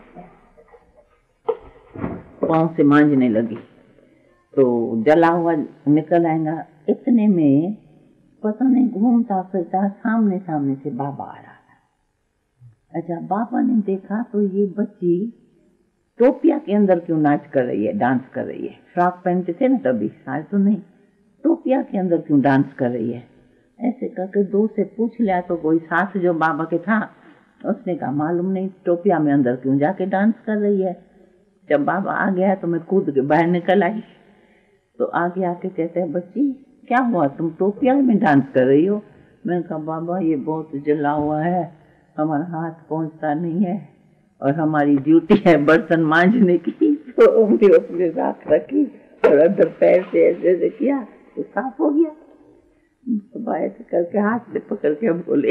पाँव से मांजने लगी, तो जला हुआ निकल आएगा। इतने में पता नहीं घूमता फिरता सामने सामने से बाबा आ रहा था। अच्छा, बाबा ने देखा तो ये बच्ची टोपिया के अंदर क्यों नाच कर रही है, डांस कर रही है। फ्रॉक पहनते थे ना तभी, साल तो नहीं, टोपिया के अंदर क्यों डांस कर रही है। ऐसे करके दो से पूछ लिया तो कोई साथ जो बाबा के था उसने कहा मालूम नहीं, टोपिया में अंदर क्यों जाके डांस कर रही है। जब बाबा आ गया तो मैं कूद के बाहर निकल आई। तो आगे आके कहते हैं बच्ची क्या हुआ, तुम टोपिया में डांस कर रही हो। मैंने कहा बाबा ये बहुत जला हुआ है, हमारा हाथ पहुंचता नहीं है, और हमारी ड्यूटी है बर्तन मांजने की। तो हमने अपने राख रखी और अंदर पैर से ऐसे ऐसे किया तो साफ हो गया। तो ऐसे करके हाथ से पकड़ के हम बोले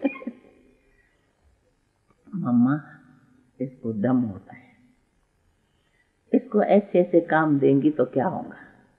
मम्मा इसको दम होता है, इसको ऐसे ऐसे काम देंगी तो क्या होगा,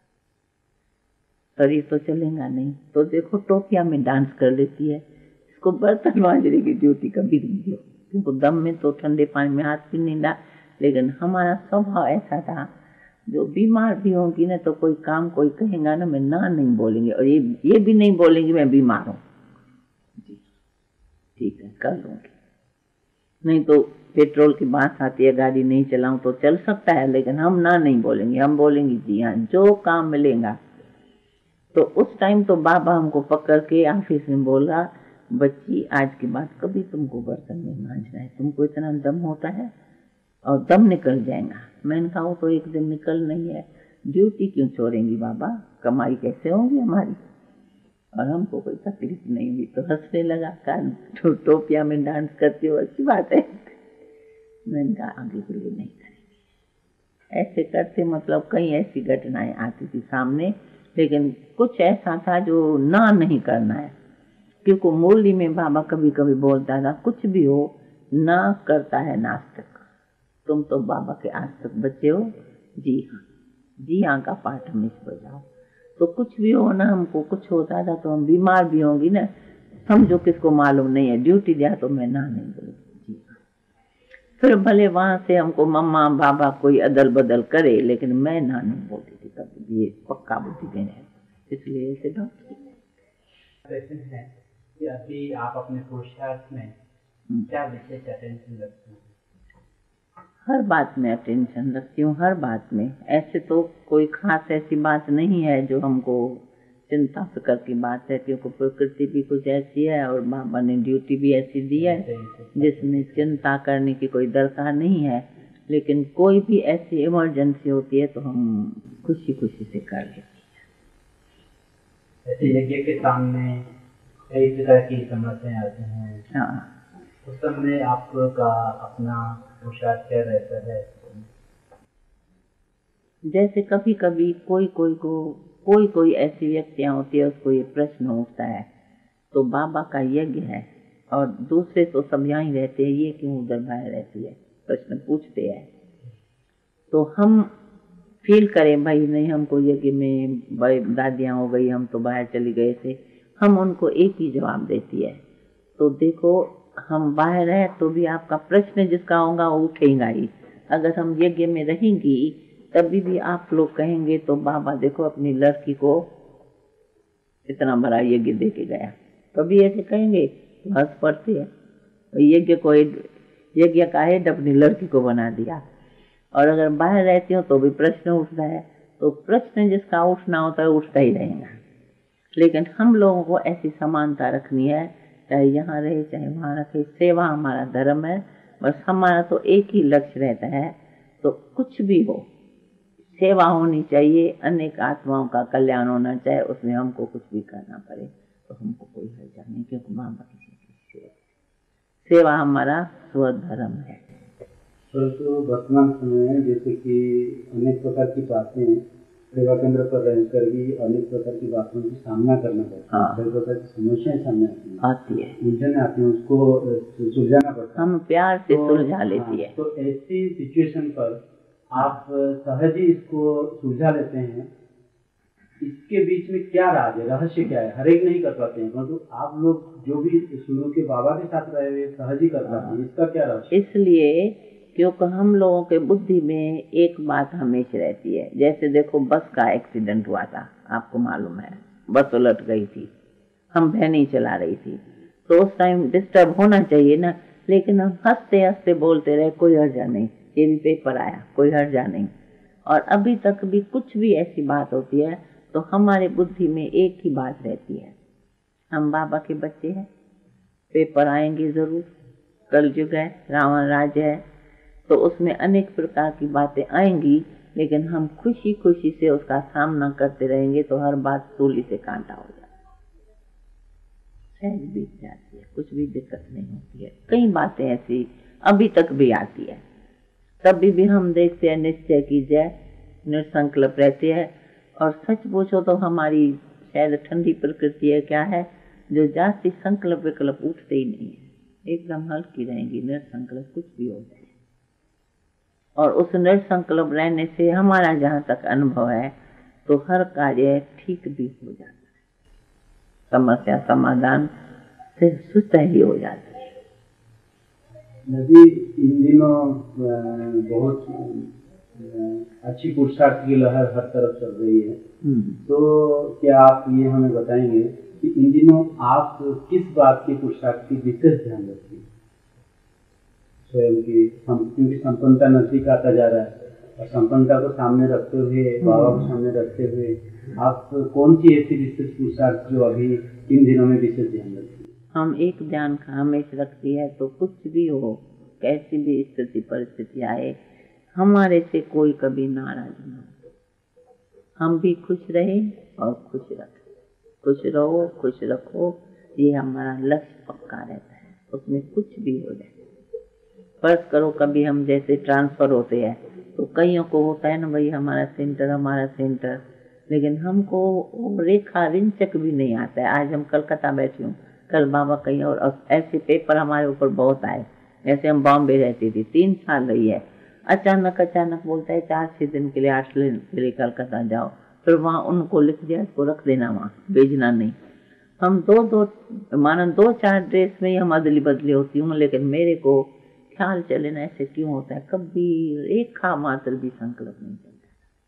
शरीर तो चलेगा नहीं। तो देखो टोपिया में डांस कर लेती है, इसको बर्तन मांजने की ड्यूटी कभी नहीं दियो, क्योंकि दम में तो ठंडे पानी में हाथ भी नहीं डाल। लेकिन हमारा स्वभाव ऐसा था, जो बीमार भी होंगी ना तो कोई काम कोई कहेगा ना, मैं ना नहीं बोलेंगे, और ये ये भी नहीं बोलेंगे मैं बीमार हूँ, जी ठीक है कर लूंगी। नहीं तो पेट्रोल की बात आती है, गाड़ी नहीं चलाऊं तो चल सकता है, लेकिन हम ना नहीं बोलेंगे, हम बोलेंगे जी हाँ जो काम मिलेगा। तो उस टाइम तो बाबा हमको पकड़ के ऑफिस में बोला बच्ची आज के बाद कभी तुमको बर्तन नहीं मांजना है, तुमको इतना दम होता है और दम निकल जाएगा। मैंने कहा वो तो एक दिन निकल नहीं है, ड्यूटी क्यों छोड़ेंगी बाबा, कमाई कैसे होगी हमारी, और हमको कोई तकलीफ नहीं हुई। तो हंसने लगा, तो टोपिया में डांस करती हो अच्छी बात है। मैंने कहा आगे के लिए नहीं करेंगे। ऐसे करते मतलब कई ऐसी घटनाएं आती थी सामने, लेकिन कुछ ऐसा था जो ना नहीं करना है, क्योंकि मुरली में बाबा कभी कभी बोलता था कुछ भी हो ना करता है नास्तिक, तुम तो बाबा के आज तक बच्चे हो, जी हाँ जी हाँ का पाठ हमेशा बजाओ। तो कुछ भी हो ना, हमको कुछ होता था तो हम बीमार भी होंगी ना, समझो किसको मालूम नहीं है, ड्यूटी दिया तो मैं ना नहीं बोलती जी हाँ। फिर भले वहां से हमको मम्मा बाबा कोई अदल बदल करे, लेकिन मैं ना नहीं बोलती थी कभी, ये पक्का बुद्धि देने है, इसलिए ऐसे प्रश्न है कि अभी आप अपने पुरुषार्थ में क्या विशेष अटेंशन रखते हैं? हर बात में अटेंशन रखती हूँ, हर बात में। ऐसे तो कोई खास ऐसी बात नहीं है जो हमको चिंता फिक्र की बात है, क्योंकि प्रकृति भी कुछ ऐसी है और बाबा ने ड्यूटी भी ऐसी दी है जिसमें चिंता करने की कोई दरकार नहीं है। लेकिन कोई भी ऐसी इमरजेंसी होती है तो हम खुशी खुशी से कर लेते हैं। ऐसे यज्ञ के सामने कई तरह की समस्याएं आती हैं, हाँ, उस समय आपका अपना पुरुषार्थ क्या रहता है? जैसे कभी कभी कोई कोई को कोई कोई ऐसी व्यक्तियां होती है, उसको ये प्रश्न उठता है तो बाबा का यज्ञ है और दूसरे तो सब यहाँ ही रहते हैं, ये क्यों उधर बाहर रहती है, प्रश्न पूछते हैं। तो हम फील करें भाई नहीं हमको यज्ञ में बड़े दादियाँ हो गई, हम तो बाहर चली गए थे, हम उनको एक ही जवाब देती है। तो देखो हम बाहर है तो भी आपका प्रश्न जिसका होगा वो उठेगा ही। अगर हम यज्ञ में रहेंगी तभी भी आप लोग कहेंगे तो बाबा देखो अपनी लड़की को इतना बड़ा यज्ञ दे के गया, कभी ऐसे कहेंगे? हंस पड़ती है। यज्ञ को यज्ञ का हेड अपनी लड़की को बना दिया। और अगर बाहर रहती हो तो भी प्रश्न उठता है, तो प्रश्न जिसका उठना होता है उठता ही रहेगा। लेकिन हम लोगों को ऐसी समानता रखनी है, चाहे यहाँ रहे चाहे वहाँ रहे, सेवा हमारा धर्म है। बस हमारा तो एक ही लक्ष्य रहता है, तो कुछ भी हो सेवा होनी चाहिए, अनेक आत्माओं का कल्याण होना चाहिए, उसमें हमको कुछ भी करना पड़े तो हमको कोई हर्जा नहीं, क्योंकि बाबा किसी की सेवा सेवा हमारा स्वधर्म है। परंतु वर्तमान समय में जैसे कि अनेक प्रकार की बातें सेवा केंद्र पर रहकर भी अनेक प्रकार की बातों की सामना करना पड़ता है, कई प्रकार की समस्याएं सामने आती है आती है उलझन आती है, उसको सुलझाना पड़ता है, हम प्यार से तो, सुलझा लेती है। तो ऐसी सिचुएशन पर आप सहज ही इसको सुलझा लेते हैं। इसके बीच में क्या राज है, रहस्य क्या है? हर एक नहीं कर पाते हैं, परंतु आप लोग जो भी शुरू के बाबा के साथ रहे हुए सहज ही कर पाते हैं, इसका क्या रहस्य? इसलिए क्योंकि हम लोगों के बुद्धि में एक बात हमेशा रहती है। जैसे देखो बस का एक्सीडेंट हुआ था, आपको मालूम है, बस उलट गई थी, हम वैन ही चला रही थी, तो उस टाइम डिस्टर्ब होना चाहिए ना, लेकिन हम हंसते हंसते बोलते रहे, कोई हर्जा नहीं, ये भी पेपर आया, कोई हर्जा नहीं। और अभी तक भी कुछ भी ऐसी बात होती है तो हमारे बुद्धि में एक ही बात रहती है, हम बाबा के बच्चे हैं, पेपर आएंगे जरूर, कलयुग है, रावण राज है, तो उसमें अनेक प्रकार की बातें आएंगी, लेकिन हम खुशी खुशी से उसका सामना करते रहेंगे तो हर बात सूली से कांटा हो जाता है, सहज बीत जाती है, कुछ भी दिक्कत नहीं होती है। कई बातें ऐसी अभी तक भी आती है, तभी भी हम देखते हैं निश्चय की जय, निसंकल्प रहते हैं। और सच पूछो तो हमारी शायद ठंडी प्रकृति है, क्या है, जो जाति संकल्प विकल्प उठते ही नहीं है, एकदम हल्की रहेंगी, निसंकल्प, कुछ भी हो जाए। और उस निसंकल्प रहने से हमारा जहाँ तक अनुभव है तो हर कार्य ठीक भी हो जाता है, समस्या समाधान से सुस्त ही हो जाती है। नदी इन दिनों बहुत अच्छी पुरुषार्थ की लहर हर तरफ चल रही है, तो क्या आप ये हमें बताएंगे कि इन दिनों आप किस बात की पुरुषार्थ की विशेष ध्यान रखती है? स्वयं की, क्योंकि संपन्नता नजदीक आता जा रहा है और संपन्नता को सामने रखते हुए, बाबा को सामने रखते हुए आप कौन सी ऐसी विशेष पुरुषार्थ जो अभी इन दिनों में विशेष ध्यान रखती है? हम एक ध्यान हमेशा रखती है, तो कुछ भी हो, कैसी भी स्थिति परिस्थिति आए, हमारे से कोई कभी नाराज न हो, हम भी खुश रहे और खुश रखें, खुश रहो खुश रखो, ये हमारा लक्ष्य पक्का रहता है, उसमें कुछ भी हो जाए। फर्ज करो कभी हम जैसे ट्रांसफर होते हैं तो कईयों को होता है ना भाई हमारा सेंटर हमारा सेंटर, लेकिन हमको रेखा रिंचक भी नहीं आता है। आज हम कलकत्ता बैठी हूँ, कल बाबा कहीं और, ऐसे पेपर हमारे ऊपर बहुत आए। जैसे हम बॉम्बे रहती थी, तीन साल रही है, अचानक अचानक बोलता है चार छः दिन के लिए आठ दिन के लिए कलकत्ता जाओ, फिर वहाँ उनको लिख दिया इसको रख देना, वहाँ भेजना नहीं। हम दो दो मानो दो चार ड्रेस में ही हम अदली बदली होती हूँ, लेकिन मेरे को ख्याल चले ना ऐसे क्यों होता है, कभी रेखा मात्र भी संकल्प नहीं चलता।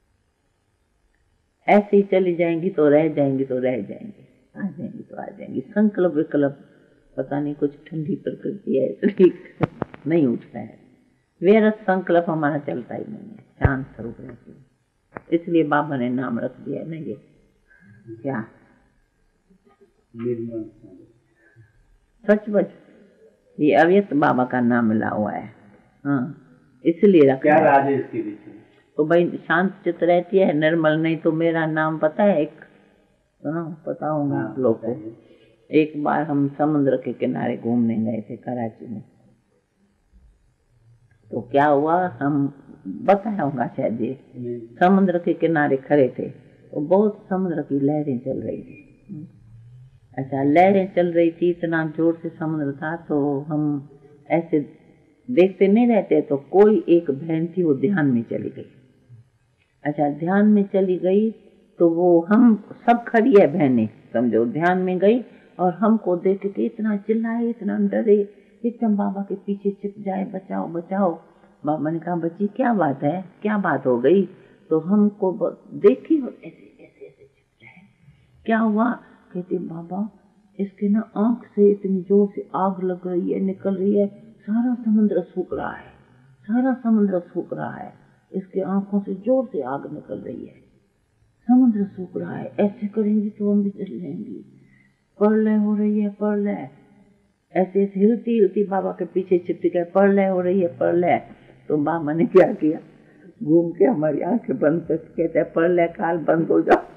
ऐसे ही चली जाएंगी तो रह जाएंगी तो रह जाएंगी, आ जाएंगी तो आ जाएंगी, संकल्प विकल्प पता नहीं कुछ ठंडी प्रकृति है इसलिए नहीं उठता है। व्यर्थ संकल्प हमारा चलता ही नहीं है, शांत स्वरूप रहती है, इसलिए बाबा ने नाम रख दिया है ना ये क्या सच बच, ये अव्यक्त बाबा का नाम मिला हुआ है, हाँ इसलिए रखा। क्या राज है इसके पीछे? तो भाई शांत चित्त रहती है, निर्मल। नहीं तो मेरा नाम पता है, एक सुनो पता होगा आप लोग को। एक बार हम समुद्र के किनारे घूमने गए थे कराची में, तो क्या हुआ, हम बताया होगा शायद, ये समुद्र के किनारे खड़े थे तो बहुत समुद्र की लहरें चल रही थी। अच्छा, लहरें चल रही थी, इतना जोर से समुद्र था, तो हम ऐसे देखते नहीं रहते, तो कोई एक बहन थी वो ध्यान में चली गई। अच्छा, ध्यान में चली गई तो वो हम सब खड़ी है बहनें, समझो ध्यान में गई और हमको देख के इतना चिल्लाए, इतना डरे, एकदम बाबा के पीछे छिप जाए, बचाओ बचाओ। बाबा ने कहा बच्ची क्या बात है, क्या बात हो गई? तो हमको देखी और ऐसे ऐसे ऐसे छिप जाए। क्या हुआ? कहते बाबा इसके ना आंख से इतनी जोर से आग लग रही है, निकल रही है, सारा समुद्र सूख रहा है, सारा समुद्र सूख रहा है, इसके आंखों से जोर से आग निकल रही है, समुद्र सूख रहा है, ऐसे करेंगी तो हम भी चल जाएंगी, प्रलय हो रही है, प्रलय। ऐसे ऐसे हिलती हिलती बाबा के पीछे छिपती गए, प्रलय हो रही है, प्रलय। तो बाबा ने क्या किया, घूम के हमारी आंखें बंद करके कहते हैं प्रलय काल बंद हो जाओ,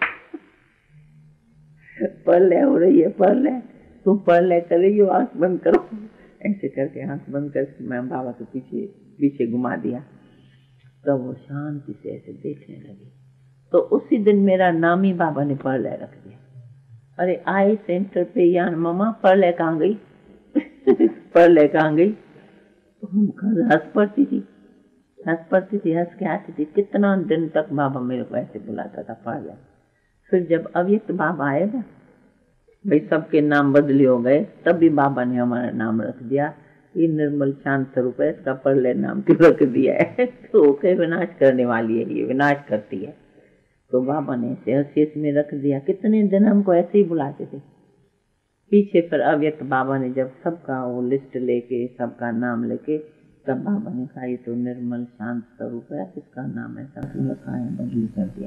प्रलय हो रही है, प्रलय, तुम प्रलय चलेगी, आंख बंद करो। ऐसे करके आंख बंद करके मैं बाबा के पीछे पीछे घुमा दिया। तब तो वो शांति से ऐसे देखने लगी। तो उसी दिन मेरा नाम ही बाबा ने प्रलय रख दिया। अरे आए सेंटर पे यार मम्मा प्रलय कहाँ गई प्रलय कहाँ गई? तो हम हंस पड़ती थी, हंस पड़ती थी, हंस के आती थी। कितना दिन तक बाबा मेरे को ऐसे बुलाता था प्रलय। फिर जब अव्यक्त बाबा आए ना, भाई सबके नाम बदली हो गए, तब भी बाबा ने हमारा नाम रख दिया। ये निर्मल शांत स्वरूप है, इसका प्रलय नाम क्यों रख दिया है? तो ओके विनाश करने वाली है, ये विनाश करती है। तो बाबा ने ऐसे हसीस में रख दिया। कितने दिन हमको ऐसे ही बुलाते थे। पीछे फिर अव्यक्त बाबा ने जब सबका वो लिस्ट लेके, सबका नाम लेके, तब बाबा ने कहा ये तो निर्मल शांत स्वरूप है, इसका नाम ऐसा रखा है, बदली कर दिया।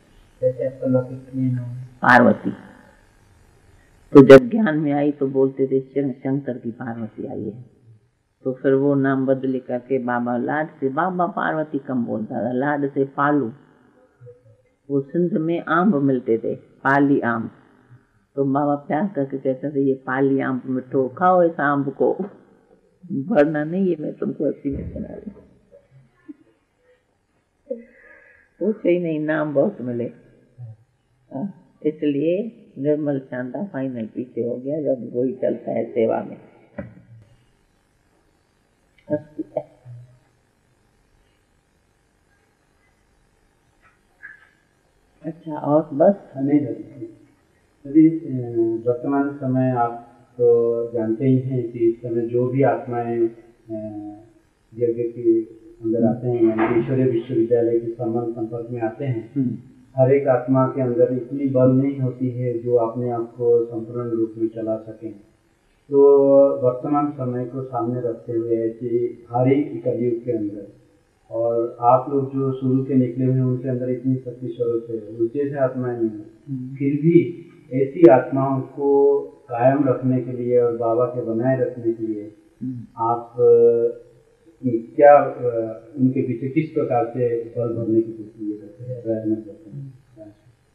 पार्वती। तो जब ज्ञान में आई तो बोलते थे शंकर की पार्वती आई है। तो फिर वो नाम बदले करके बाबा लाड से, बाबा पार्वती कम बोलता था, लाड से पालू। वो सिंध में आम मिलते थे, पाली आम। तो बाबा प्यार करके कहते थे ये पाली आम मिठो, खाओ इस आम को, भरना नहीं है, मैं तुमको अच्छी में सुना रही। पूछो ही नहीं, नाम बहुत मिले। इसलिए निर्मल शांता फाइनल पीछे हो गया, जब वही चलता है सेवा में। अच्छा, और बस नहीं यदि वर्तमान समय आप तो जानते ही हैं कि इस समय जो भी आत्माएं यज्ञ के अंदर आते हैं, यानी ईश्वरीय विश्वविद्यालय के संबंध संपर्क में आते हैं, हर एक आत्मा के अंदर इतनी बल नहीं होती है जो अपने आप को संपूर्ण रूप में चला सके। तो वर्तमान समय को सामने रखते हुए ऐसी भारी कलयुग के अंदर, और आप लोग जो शुरू के निकले हुए हैं उनके अंदर इतनी शक्ति स्वरूप है, उस जैसे आत्माएं नहीं है, फिर भी ऐसी आत्माओं को कायम रखने के लिए और बाबा के बनाए रखने के लिए आप क्या उनके पीछे किस प्रकार से बल भरने की कोशिश करते हैं, प्रयत्न करते हैं?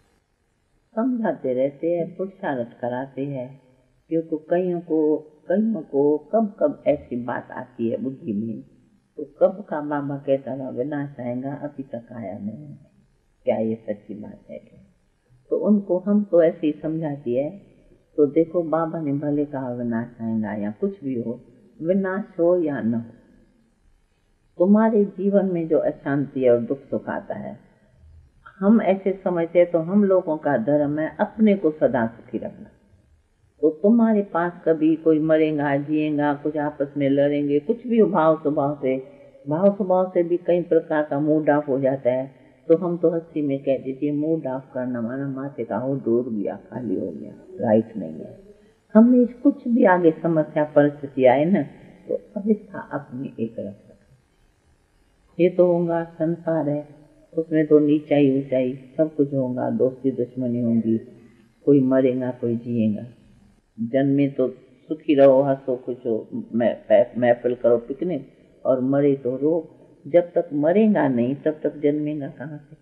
समझाते रहते हैं, पुरुषार्थ कराते हैं, क्योंकि कईयों को कईयों को कब कब ऐसी बात आती है बुद्धि में, तो कब का बाबा कहता था विनाश आएगा, अभी तक आया नहीं है, क्या ये सच्ची बात है क्या? तो उनको हम तो ऐसे ही समझाती है। तो देखो बाबा ने भले कहा विनाश आएगा, या कुछ भी हो, विनाश हो या न हो, तुम्हारे जीवन में जो अशांति और दुख सुख आता है, हम ऐसे समझते तो हम लोगों का धर्म है अपने को सदा सुखी रखना। तो तुम्हारे पास कभी कोई मरेगा, जिएगा, कुछ आपस में लड़ेंगे, कुछ भी हो, भाव स्वभाव से भाव स्वभाव से भी कई प्रकार का मूड ऑफ हो जाता है। तो हम तो हंसी में कह देते मूड ऑफ करना माना माथे का हो डूब गया, खाली हो गया, राइट नहीं है। हमने कुछ भी आगे समस्या परिस्थिति आए ना, तो अवस्था अपनी एक रख सकते। ये तो होगा, संसार है, उसमें तो नीचाई ऊंचाई सब कुछ होगा, दोस्ती दुश्मनी होंगी, कोई मरेगा कोई जिएगा। जन्मे तो सुखी रहो, हंसो खुश हो, महफिल करो पिकनिक, और मरे तो रो। जब तक मरेगा नहीं तब तक जन्मेगा कहाँ से?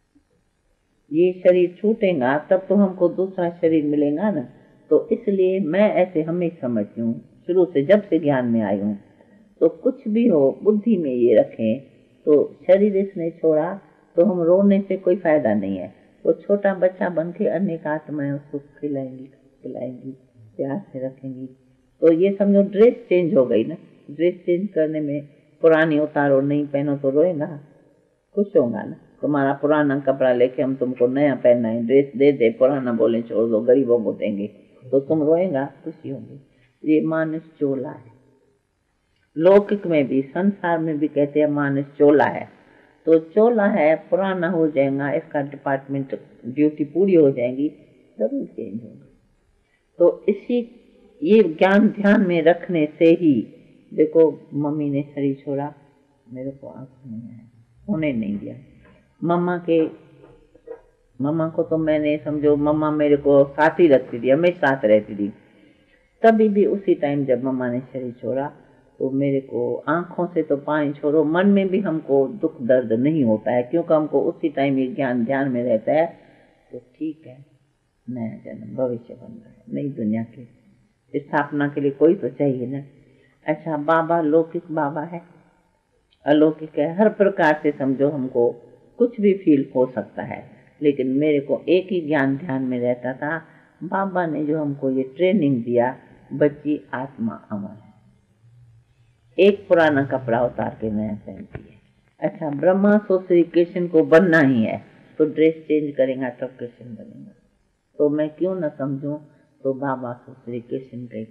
ये शरीर छूटेगा तब तो हमको दूसरा शरीर मिलेगा ना। तो इसलिए मैं ऐसे हमेशा समझती हूँ, शुरू से जब से ज्ञान में आई हूँ, तो कुछ भी हो बुद्धि में ये रखें, तो शरीर इसने छोड़ा तो हम रोने से कोई फायदा नहीं है। वो छोटा बच्चा बन के अनेक आत्माएं उसको खिलाएंगी खिलाएंगी प्यार से रखेंगी। तो ये समझो ड्रेस चेंज हो गई ना, ड्रेस चेंज करने में पुरानी उतारो नहीं पहनो तो रोएगा, खुश होगा ना। तुम्हारा पुराना कपड़ा लेके हम तुमको नया पहनना है, ड्रेस दे दे, पुराना बोले छोड़ दो, गरीबों को देंगे, तो तुम रोएगा, खुशी होगी। ये मानस चोला है। लौकिक में भी, संसार में भी कहते हैं मानस चोला है। तो चोला है, पुराना हो जाएगा, इसका डिपार्टमेंट ड्यूटी पूरी हो जाएगी, जरूर चेंज होगा। तो इसी ये ज्ञान ध्यान में रखने से ही, देखो मम्मी ने शरीर छोड़ा, मेरे को आंख नहीं आया, होने नहीं दिया। मम्मा के मम्मा को तो मैंने समझो, मम्मा मेरे को साथ ही रखती थी, हमेशा साथ रहती थी। तभी भी उसी टाइम जब मम्मा ने शरीर छोड़ा तो मेरे को आंखों से तो पानी छोड़ो, मन में भी हमको दुख दर्द नहीं होता है, क्योंकि हमको उसी टाइम ये ज्ञान ध्यान में रहता है। तो ठीक है, नया जन्म भविष्य बन रहा है, नई दुनिया की स्थापना के लिए कोई तो चाहिए ना। अच्छा, बाबा लौकिक बाबा है, अलौकिक है, हर प्रकार से समझो हमको कुछ भी फील हो सकता है, लेकिन मेरे को एक ही ज्ञान ध्यान में रहता था। बाबा ने जो हमको ये ट्रेनिंग दिया, बच्ची आत्मा अमर है, एक पुराना कपड़ा उतार के नया पहनती है। अच्छा, ब्रह्मा सो श्री कृष्ण को बनना ही है, तो ड्रेस चेंज करेगा तब कृष्ण बनेगा। तो मैं क्यों न समझूं, तो बाबा सो श्री कृष्ण के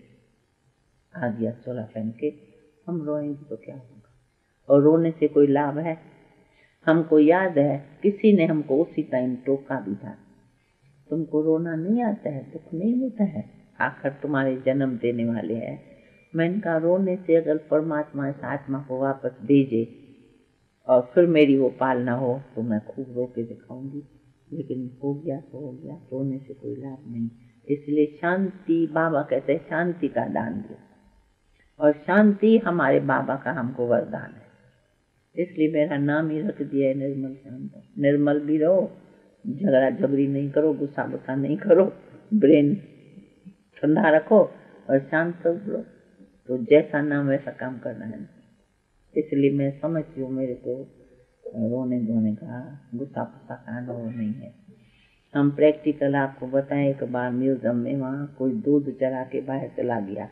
आ गया चोला पहन के, हम रोएंगे तो क्या होगा? और रोने से कोई लाभ है? हमको याद है किसी ने हमको उसी टाइम टोका भी था, तुमको रोना नहीं आता है, दुख नहीं होता है, आखिर तुम्हारे जन्म देने वाले हैं। मैंने कहा रोने से अगर परमात्मा इस आत्मा को वापस भेजे और फिर मेरी वो पालना हो तो मैं खूब रो के दिखाऊंगी, लेकिन हो गया तो हो गया, रोने से कोई लाभ नहीं। इसलिए शांति, बाबा कहते हैं शांति का दान दो, और शांति हमारे बाबा का हमको वरदान है। इसलिए मेरा नाम ही रख दिया है निर्मल शांत। निर्मल भी रहो, झगड़ा झगड़ी नहीं करो, गुस्सा गुस्सा नहीं करो, ब्रेन ठंडा रखो और शांत रहो, तो जैसा नाम वैसा काम करना है। इसलिए मैं समझती हूँ मेरे को रोने धोने का, गुस्सा फुस्सा का अनुभव नहीं है। हम प्रैक्टिकल आपको बताएं, एक बार म्यूजियम में वहाँ कोई दूध चला के बाहर चला गया,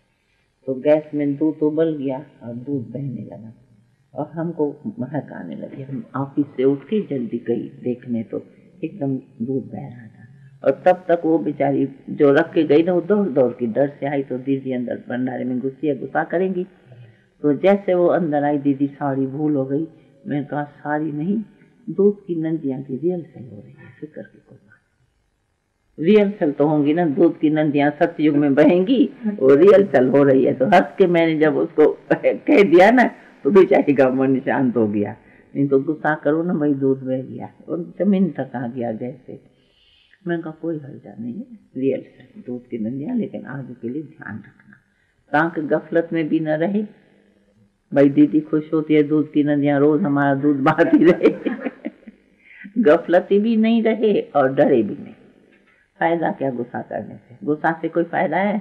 तो गैस में दूध उबल गया और दूध बहने लगा और हमको महक आने लगी। हम ऑफिस से उठ के जल्दी गई देखने, तो एकदम दूध बह रहा था। और तब तक वो बेचारी जो रख के गई ना, वो दौड़ दौड़ की डर से आई, तो दीदी अंदर भंडारे में घुसी गुस्सा करेंगी। तो जैसे वो अंदर आई, दीदी साड़ी भूल हो गई। मैंने कहा साड़ी नहीं, दूध की नंदियां की रिहर्सल हो रही है, फिक्र की कोई बात। रिहर्सल तो होंगी ना, दूध की नंदियां सतयुग में बहेंगी, वो रिहर्सल हो रही है। तो हंस के मैंने जब उसको कह दिया ना, तो बेचारी का मन शांत हो गया। नहीं तो गुस्सा करो ना भाई, दूध बह गया और जमीन तक आ गया गैस से। मैंने कहा कोई हर्जा नहीं है, रिहर्सल दूध की नंदियां, लेकिन आगे के लिए ध्यान रखना, ताकि गफलत में भी न रहे। भाई दीदी खुश होती है, दूध की नदियां रोज हमारा दूध बहाती रहे, गफलती भी नहीं रहे और डरे भी नहीं। फायदा क्या गुस्सा करने से? गुस्सा से कोई फायदा है?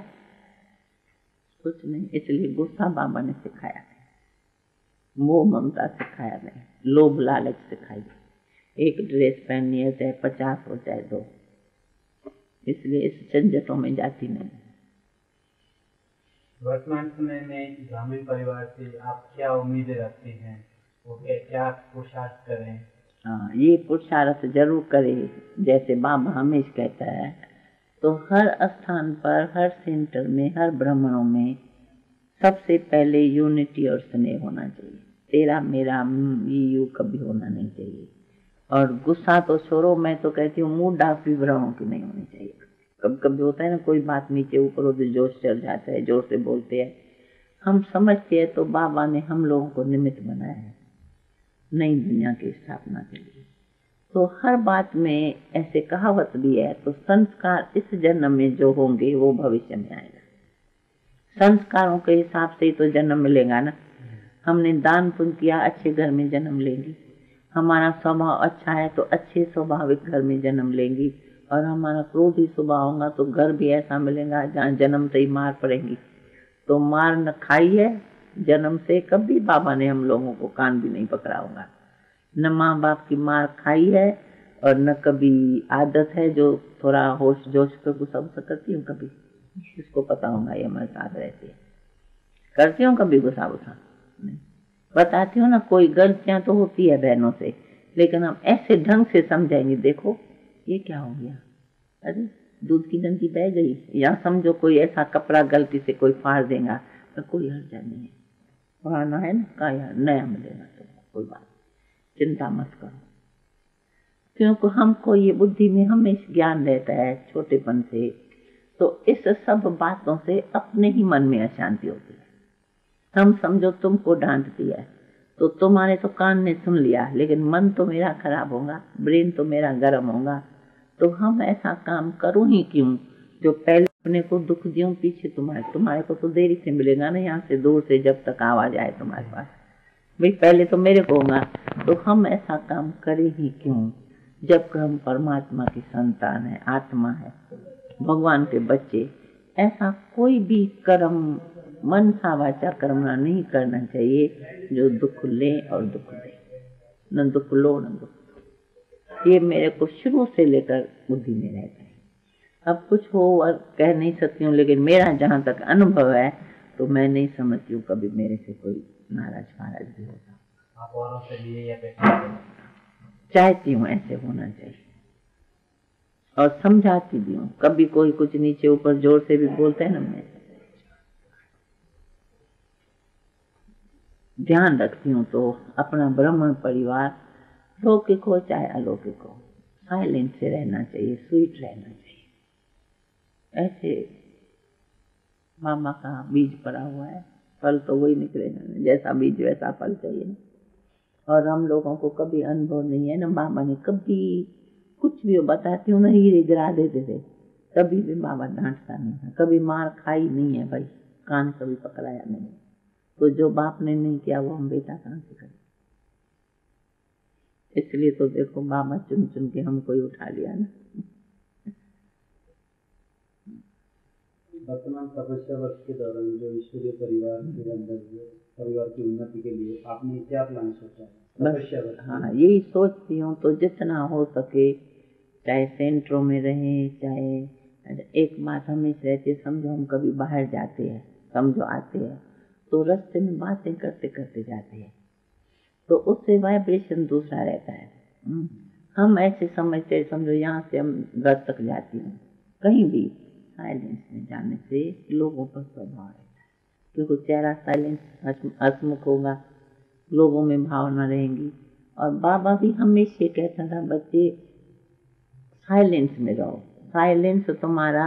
कुछ नहीं। इसलिए गुस्सा बाबा ने सिखाया है, मोह ममता सिखाया नहीं, लोभ लालच सिखाई। एक ड्रेस पहननी है चाहे पचास हो चाहे दो, इसलिए इस झंझटों में जाती नहीं। वर्तमान समय में ग्रामीण परिवार से आप क्या उम्मीदें रखते हैं, वो क्या पुरुषार्थ करें? हाँ, ये पुरुषार्थ जरूर करें, जैसे बाबा हमेशा कहता है। तो हर स्थान पर, हर सेंटर में, हर ब्राह्मणों में सबसे पहले यूनिटी और स्नेह होना चाहिए। तेरा मेरा ये यू कभी होना नहीं चाहिए। और गुस्सा तो छोड़ो, मैं तो कहती हूँ मुंह डाक भी ब्राह्मणों की नहीं होनी चाहिए। कभी कभी होता है ना, कोई बात नीचे ऊपर हो तो जोश चढ़ जाता है, जोर से बोलते हैं। हम समझते हैं तो बाबा ने हम लोगों को निमित्त बनाया है नई दुनिया की स्थापना के लिए। तो हर बात में ऐसे कहावत भी है, तो संस्कार इस जन्म में जो होंगे वो भविष्य में आएगा। संस्कारों के हिसाब से ही तो जन्म मिलेगा ना। हमने दान पुण्य किया, अच्छे घर में जन्म लेंगी। हमारा स्वभाव अच्छा है तो अच्छे स्वाभाविक घर में जन्म लेंगी। और हमारा क्रोधी स्वभाव होगा तो घर भी ऐसा मिलेगा जहाँ जन्म से ही मार पड़ेगी। तो मार न खाई है जन्म से, कभी बाबा ने हम लोगों को कान भी नहीं पकड़ा होगा। न माँ बाप की मार खाई है और न कभी आदत है जो थोड़ा होश जोश पे गुस्सा गुस्सा करती हूँ, कभी इसको पता होगा ये हमारे साथ रहती है, करती हूँ कभी गुस्सा गुस्सा नहीं, बताती हूँ ना। कोई गलतियां तो होती है बहनों से, लेकिन हम ऐसे ढंग से समझाएंगे, देखो ये क्या हो गया, अरे दूध की डंकी बह गई, या समझो कोई ऐसा कपड़ा गलती से कोई फाड़ देगा तो कोई हर्जा नहीं है, पुराना है ना, का यार नया मिलेगा तो कोई बात, चिंता मत करो। क्योंकि हमको ये बुद्धि में हमेशा ज्ञान रहता है छोटेपन से, तो इस सब बातों से अपने ही मन में अशांति होती है। हम समझो तुमको डांट दिया है तो तुम्हारे तो कान ने सुन लिया, लेकिन मन तो मेरा खराब होगा, ब्रेन तो मेरा गर्म होगा, तो हम ऐसा काम करूं ही क्यों जो पहले अपने को दुख दियो, पीछे तुम्हारे तुम्हारे को तो देरी से मिलेगा ना, यहाँ से दूर से जब तक आवाज आए तुम्हारे पास, भाई पहले तो मेरे को होगा, तो हम ऐसा काम करें ही क्यों जब हम परमात्मा की संतान है, आत्मा है, भगवान के बच्चे। ऐसा कोई भी कर्म मन सा वाचा कर्मना नहीं करना चाहिए जो दुख ले और दुख दे, न दुख लो न दुख दो। ये मेरे को शुरू से लेकर बुद्धि में रहता है। अब कुछ हो और कह नहीं सकती हूँ, लेकिन मेरा जहाँ तक अनुभव है तो मैं नहीं समझती हूँ कभी मेरे से कोई नाराज महाराज भी होता। आप औरों से लिए या बेटा चाहती हूँ ऐसे होना चाहिए और समझाती भी हूँ। कभी कोई कुछ नीचे ऊपर जोर से भी बोलते हैं ना, मैं ध्यान रखती हूँ। तो अपना ब्राह्मण परिवार लौकिक हो चाहे अलौकिक हो, साइलेंट से रहना चाहिए, स्वीट रहना चाहिए। ऐसे मामा का बीज पड़ा हुआ है, फल तो वही निकलेगा, जैसा बीज वैसा फल चाहिए। और हम लोगों को कभी अनुभव नहीं है ना, मामा ने कभी कुछ भी बताती हूँ ना, हीरे गिरा देते थे, कभी भी मामा डांटता नहीं है, कभी मार खाई नहीं है भाई, कान कभी पकड़ाया नहीं। तो जो बाप ने नहीं किया वो हम बेटा कहाँ से करें। इसलिए तो देखो मामा चुन चुन के हमको ही उठा लिया ना। वर्तमान तपस्या वर्ष के दौरान जो ईश्वरीय परिवार के अंदर परिवार की उन्नति के लिए आपने क्या प्लान सोचा है तपस्या वर्ष? हाँ, यही सोचती हूँ। तो जितना हो सके, चाहे सेंटरों में रहे, चाहे एक बात हमेशा रहती है, समझो हम कभी बाहर जाते हैं, समझो आते हैं तो रास्ते में बातें करते करते जाते हैं, तो उससे वाइब्रेशन दूसरा रहता है। हम ऐसे समझते, समझो यहाँ से हम घर तक जाती हूँ, कहीं भी साइलेंस में जाने से लोगों पर प्रभाव रहता है, क्योंकि चेहरा साइलेंस हसमुख होगा, लोगों में भावना रहेंगी। और बाबा भी हमेशा कहता था बच्चे साइलेंस में रहो, साइलेंस तुम्हारा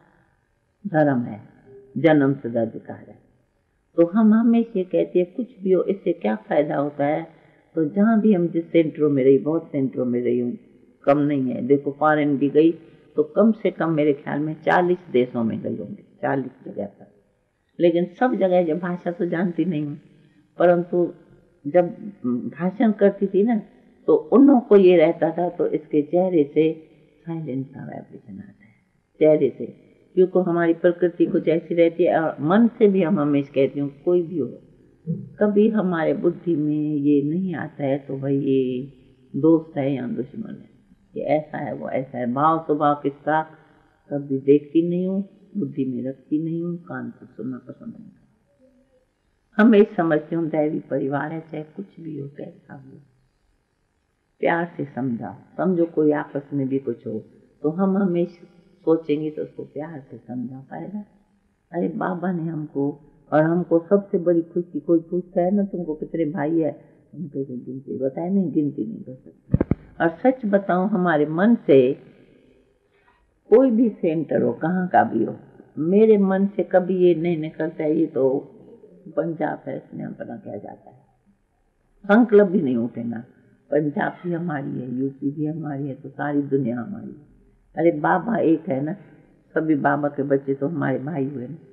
धर्म है, जन्म से अधिकार है। तो हम हमेशा कहते हैं कुछ भी हो, इससे क्या फायदा होता है। तो जहाँ भी हम जिस सेंटरों में रही, बहुत सेंटरों में रही हूँ, कम नहीं है, देखो फॉरेन भी गई तो कम से कम मेरे ख्याल में चालीस देशों में गई होंगी, चालीस जगह पर। लेकिन सब जगह जब भाषा तो जानती नहीं हूँ, परंतु जब भाषण करती थी ना तो उन को ये रहता था, तो इसके चेहरे से साइलेंस का वाइब्रेशन आता है, चेहरे से, क्योंकि हमारी प्रकृति कुछ ऐसी रहती है। और मन से भी हम हमेशा कहती हूँ कोई भी हो, कभी हमारे बुद्धि में ये नहीं आता है तो भाई ये दोस्त है या दुश्मन है, ये ऐसा है वो ऐसा है। भाव स्वभाव किसका कभी देखती नहीं हूँ, बुद्धि में रखती नहीं हूँ, कान से सुनना पसंद नहीं करती। हमेशा समझती हूँ दैवी परिवार है, चाहे कुछ भी हो, कैसा हो, प्यार से समझाओ। समझो कोई आपस में भी कुछ हो तो हम हमेशा सोचेंगे तो उसको प्यार से समझा पाएगा। अरे बाबा ने हमको, और हमको सबसे बड़ी खुशी, कोई पूछता है ना तुमको कितने भाई है, हम कहते गिनती बताए नहीं, गिनती नहीं कर सकते। और सच बताऊं, हमारे मन से कोई भी सेंटर हो, कहाँ का भी हो, मेरे मन से कभी ये नहीं निकलता है ये तो पंजाब है, इसमें अपना क्या जाता है, संकल्प भी नहीं उठेगा। पंजाब भी हमारी है, यूपी भी हमारी है, तो सारी दुनिया हमारी है। अरे बाबा एक है ना, सभी बाबा के बच्चे तो हमारे भाई हुए ना।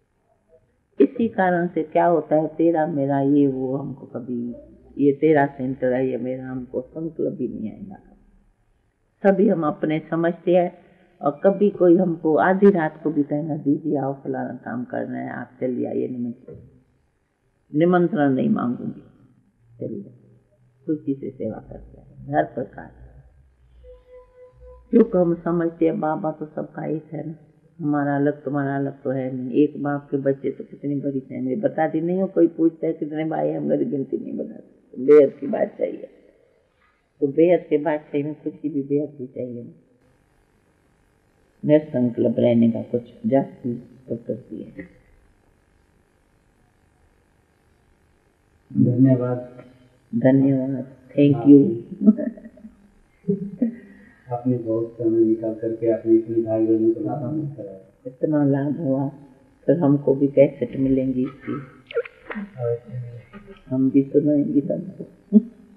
इसी कारण से क्या होता है, तेरा मेरा ये वो, हमको कभी ये तेरा सेंटर है, ये मेरा, हमको संकल्प भी नहीं आएगा। सभी हम अपने समझते हैं। और कभी कोई हमको आधी रात को भी कहेगा दीदी आओ फलाना काम करना है, आप चलिए आइए, निमंत्रण निमंत्रण नहीं मांगूंगी, चलिए, खुशी से सेवा करते हैं हर प्रकार। क्योंकि हम समझते हैं बाबा तो सबका एक है ना, हमारा अलग तुम्हारा अलग तो है नहीं। एक बाप के बच्चे तो कितनी बड़ी फैमिली, बताती नहीं हो, कोई पूछता है कितने भाई, हम मेरी गिनती नहीं बताते, बेहद की बात चाहिए। तो बेहद के बादशाही में खुशी भी बेहद ही चाहिए, निसंकल्प रहने का कुछ जाती प्रकृति है। धन्यवाद। धन्यवाद, थैंक यू। आपने बहुत समय निकाल करके आपने इतनी भाई बहनों को लाभ कराया, इतना लाभ हुआ, फिर हमको भी कैसेट मिलेंगी इसकी, हम भी सुनाएंगे सबको।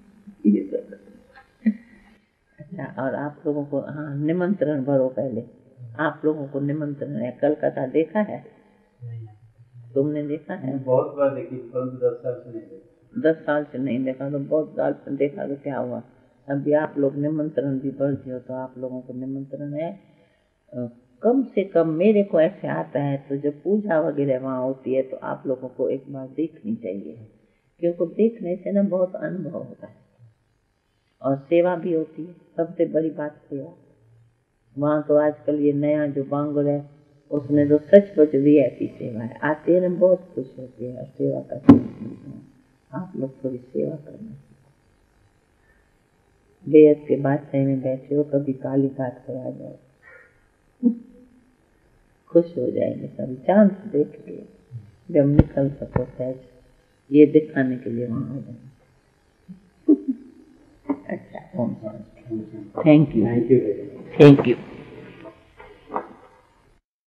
अच्छा, और आप लोगों को हाँ निमंत्रण भरो, पहले आप लोगों को निमंत्रण है। कलकत्ता देखा है? तुमने देखा है? बहुत बार देखी, दस साल से नहीं देखा। दस साल से नहीं देखा तो बहुत साल से देखा तो क्या हुआ, अभी आप लोग निमंत्रण भी बढ़ गए, तो आप लोगों को निमंत्रण है। कम से कम मेरे को ऐसे आता है, तो जब पूजा वगैरह वहाँ होती है तो आप लोगों को एक बार देखनी चाहिए, क्योंकि देखने से ना बहुत अनुभव होता है और सेवा भी होती है। सबसे बड़ी बात सेवा। वहाँ तो आजकल ये नया जो बांगुर है उसमें तो सचमुच भी ऐसी सेवा है, आते हैं बहुत खुश होती है, सेवा करते हैं। आप लोग थोड़ी सेवा करना। बेहद के बादशाही में बैठे हो, कभी काली घाट पर आ जाओ, खुश हो जाएंगे सब। चांद देख के जब निकल सको सहज, ये दिखाने के लिए वहाँ आ जाए। अच्छा, thank you, thank you, thank you.